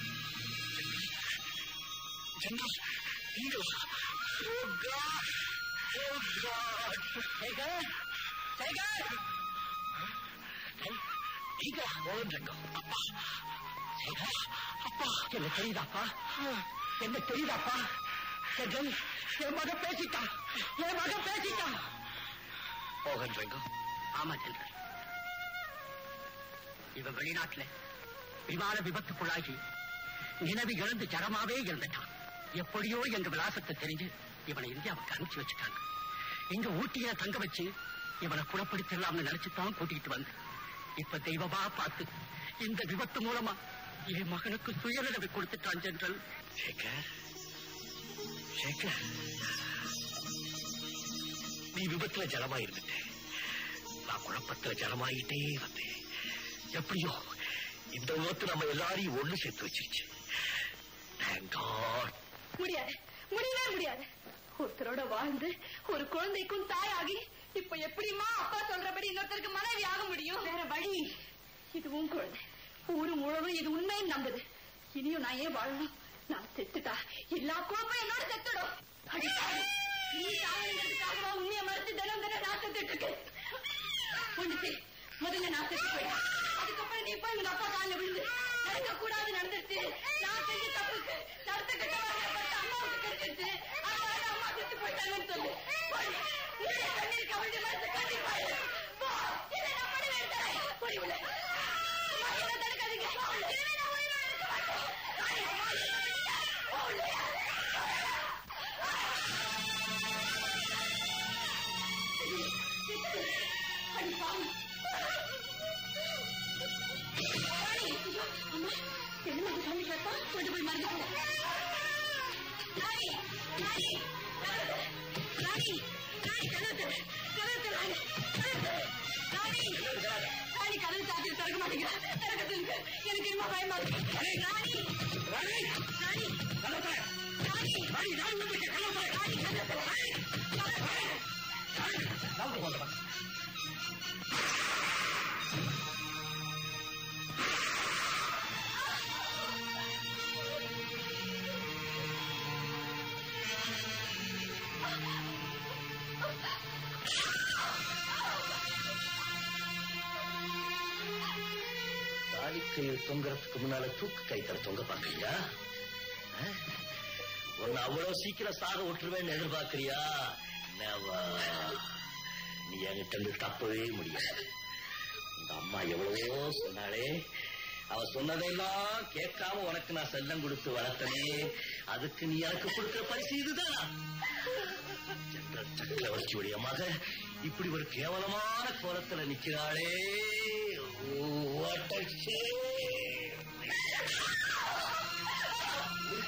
General, நீங்க Oh God! Oh God! Shankar, Shankar, நீங்க மோகன் ரங்கம் அப்பா. Shankar, அப்பா என்ன தெரியுதாப்பா? என்ன தெரியுதாப்பா? என் மகன் பேசிட்டான், என் மகன் பேசிட்டான். மோகன் ரங்கம். ஆமா ஜெனரல், இவன் வெளிநாட்டுல விமான விபத்துக்குள்ளாகி நினைவு இழந்து ஜரமாவே இருந்துட்டான். எப்படியோ எங்க விலாசத்தை தெரிஞ்சு இவனை இந்தியாவுக்கு அனுப்பிச்சு வச்சுட்டாங்க. இங்க ஊட்டியில தங்க வச்சு இவனை குணப்படுத்தலாம்னு நினைச்சுதான் கூட்டிகிட்டு வந்து இப்ப தெய்வமா பார்த்து இந்த விபத்து மூலமா என் மகனுக்கு சுயநினைவு கொடுத்துட்டான் ஜெனரல். சேகர், சேகர், நீ விபத்துல ஜலமா இருந்துட்ட, நான் குழப்பத்துல ஜலமாயிட்டே வந்தேன். எப்படியோ இந்த விபத்து நம்ம எல்லாரையும் ஒண்ணு சேர்த்து வச்சிருச்சு. முடியாது, முடியவே முடியாது. ஒருத்தரோட வாழ்ந்து ஒரு குழந்தைக்கும் தாயாகி இப்ப எப்படிமா அப்பா சொல்றபடி இன்னொருத்தருக்கு மனைவி ஆக முடியும்? வேற வழி. இது உன் குழந்தை, ஊரு முழுவதும் இது உண்மைன்னு நம்புது. இனியும் நான் ஏன் வாழணும்? நான் செத்துட்டா எல்லா குழப்பம் என்னோட செத்துடும். நீ தாங்கிறதுக்காகவா உண்மையை மறுத்து தினம் தினம் நான் செத்துட்டு இருக்கேன். ஒண்ணு முதல்ல நான் செத்து போயிட்டேன், அதுக்கப்புறம் நீ போய் உங்க அப்பா காலில் விழுந்து நடக்க கூடாது நடந்துச்சு. நான் செஞ்ச தப்புக்கு நடத்த கட்ட அம்மாவுக்கு கிடைச்சிருச்சு. அதனால அம்மா செத்து போயிட்டாங்கன்னு சொல்லு. கண்ணீர் கவிழ்ந்து மனசு கண்ணீர் பாரு. புரியல தடுக்காதீங்க. என்ன சொல்லிக்கிறப்பா கொண்டு போய் மருந்து ராணி ராணி ராணி ராணி கதவு சாத்தி திறக்க மாட்டேங்கிறா. திறக்க சொல்லுங்க, எனக்கு இன்னும் பயமா இருக்கு. ராணி ராணி ராணி ராணி ராணி தாலிக்கையில் தொங்குறதுக்கு முன்னால தூக்கு கைத்தல தொங்க பாக்குறியா? உன்னை அவ்வளவு சீக்கிரம் சாக விட்டுருவேன்னு எதிர்பார்க்கிறியா? நீ என்கிட்ட இருந்து தப்பவே முடியாது. உங்க அம்மா எவ்வளவோ சொன்னாலே, அவ சொன்னதெல்லாம் கேட்காம உனக்கு நான் செல்லம் கொடுத்து வளர்த்தனே, அதுக்கு நீ எனக்கு கொடுக்கிற பரிசு இதுதான். ஜெனரல் சக்கரவர்த்தியுடைய மக இப்படி ஒரு கேவலமான கோலத்துல நிக்கிறாளே.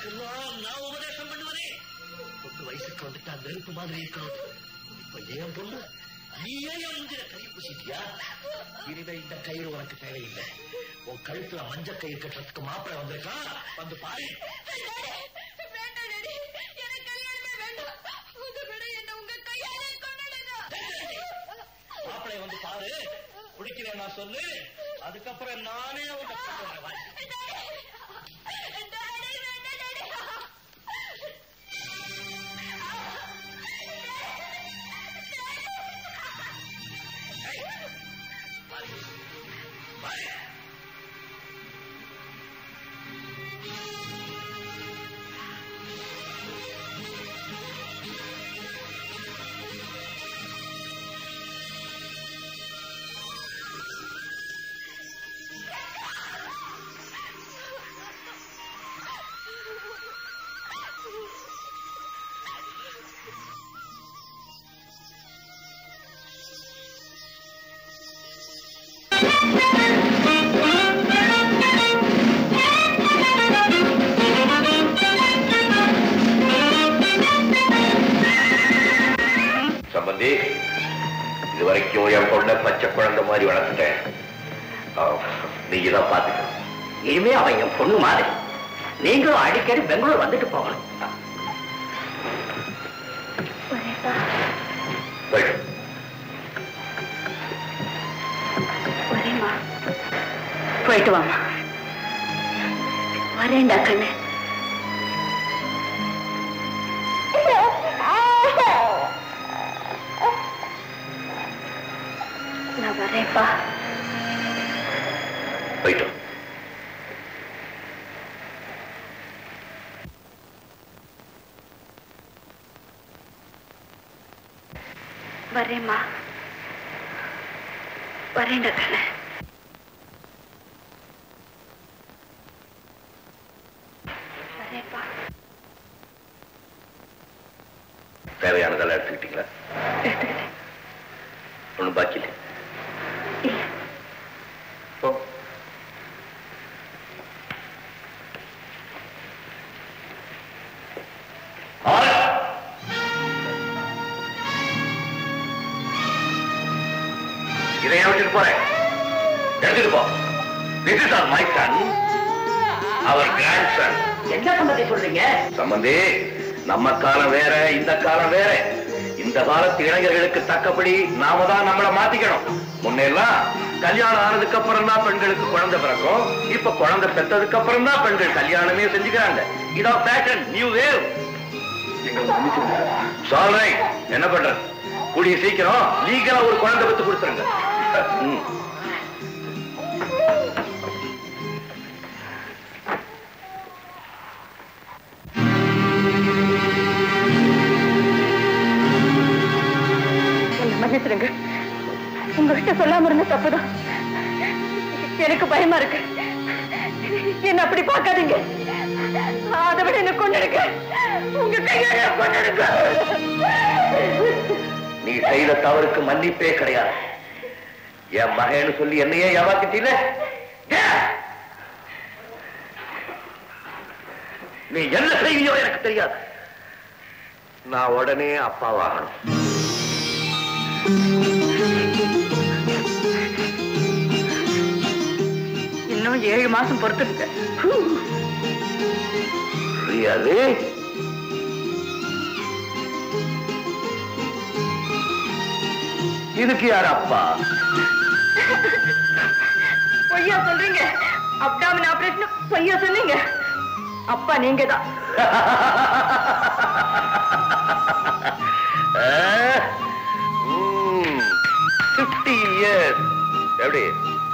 உனக்கெல்லாம் நான் உபதேசம் பண்ணுவதே. பொண்ணு வயசுக்கு வந்துட்டா நெருப்பு மாதிரி இருக்கும். இப்ப ஏன் பொண்ணு ஐயா கை பூசிட்டியா? இனிமே இந்த கயிறு உனக்கு தேவையில்லை. உன் கழுத்துல மஞ்ச கயிறு கட்டுறதுக்கு மாப்பிள்ளை வந்திருக்கான். வந்து பாரு. மாப்பிள்ளை வந்து பாரு. பிடிக்கிறேன் நான் சொல்லு. அதுக்கப்புறம் நானே உங்க இதுவரைக்கும் என் பொண்ணை பச்சை குழந்தை மாதிரி வளர்த்துட்டேன். நீங்க தான் பாத்துக்கணும். இனிமே அவன் என் பொண்ணு மாதிரி. நீங்களும் அடிக்கடி பெங்களூர் வந்துட்டு போகணும். போயிட்டு வாமா. வரேன்டா கண்ணு. நான் வரேன்ப்பா. போயிட்டு வரேம்மா. வரேன்டா கண்ணு. வரேன்ப்பா. தேவையானதெல்லாம் எடுத்துக்கிட்டீங்களா? எடுத்துக்கிட்டேன். ஒன்றும் பாக்கி இல்லை. இதை எடுத்துட்டு போறேன். எடுத்துட்டு போ. This is our my son, our grandson. என்ன சம்பந்தி சொல்றீங்க? சம்பந்தி, நம்ம காலம் வேற, இந்த காலம் வேற. இந்த காலத்து இளைஞர்களுக்கு தக்கபடி நாம தான் நம்மளை மாத்திக்கணும். முன்னெல்லாம் கல்யாணம் ஆனதுக்கு அப்புறம் தான் பெண்களுக்கு குழந்தை பிறக்கும். இப்ப குழந்தை பெற்றதுக்கு அப்புறம் தான் பெண்கள் கல்யாணமே செஞ்சுக்கிறாங்க. இதான் பேட்டர்ன், நியூ வேவ். சாரி, என்ன பண்ற? கூடிய சீக்கிரம் லீகலா ஒரு குழந்தை பெற்று கொடுத்துருங்க. மன்னிச்சிருங்க. உங்ககிட்ட சொல்லாம இருந்த தப்புதான். எனக்கு பயமா இருக்கு. என்ன அப்படி பார்க்காதீங்க. அதை விட என்ன கொண்டுடுங்க. உங்க கையால கொண்டுடுங்க. நீ செய்த தவறுக்கு மன்னிப்பே கிடையாது. என் மகன்னு சொல்லி என்னையே ஏமாத்திட்டீல. நீ என்ன செய்வியோ எனக்கு தெரியாது. நான் உடனே அப்பாவாகணும். இன்னும் ஏழு மாசம் பொறுத்துருக்க. இதுக்கு யார் அப்பா? பொய்யா சொல்றீங்க. அப்டாமின் ஆபரேஷன் பொய்யா சொன்னீங்க. அப்பா நீங்க தான். பிப்டி இயர்ஸ் எப்படி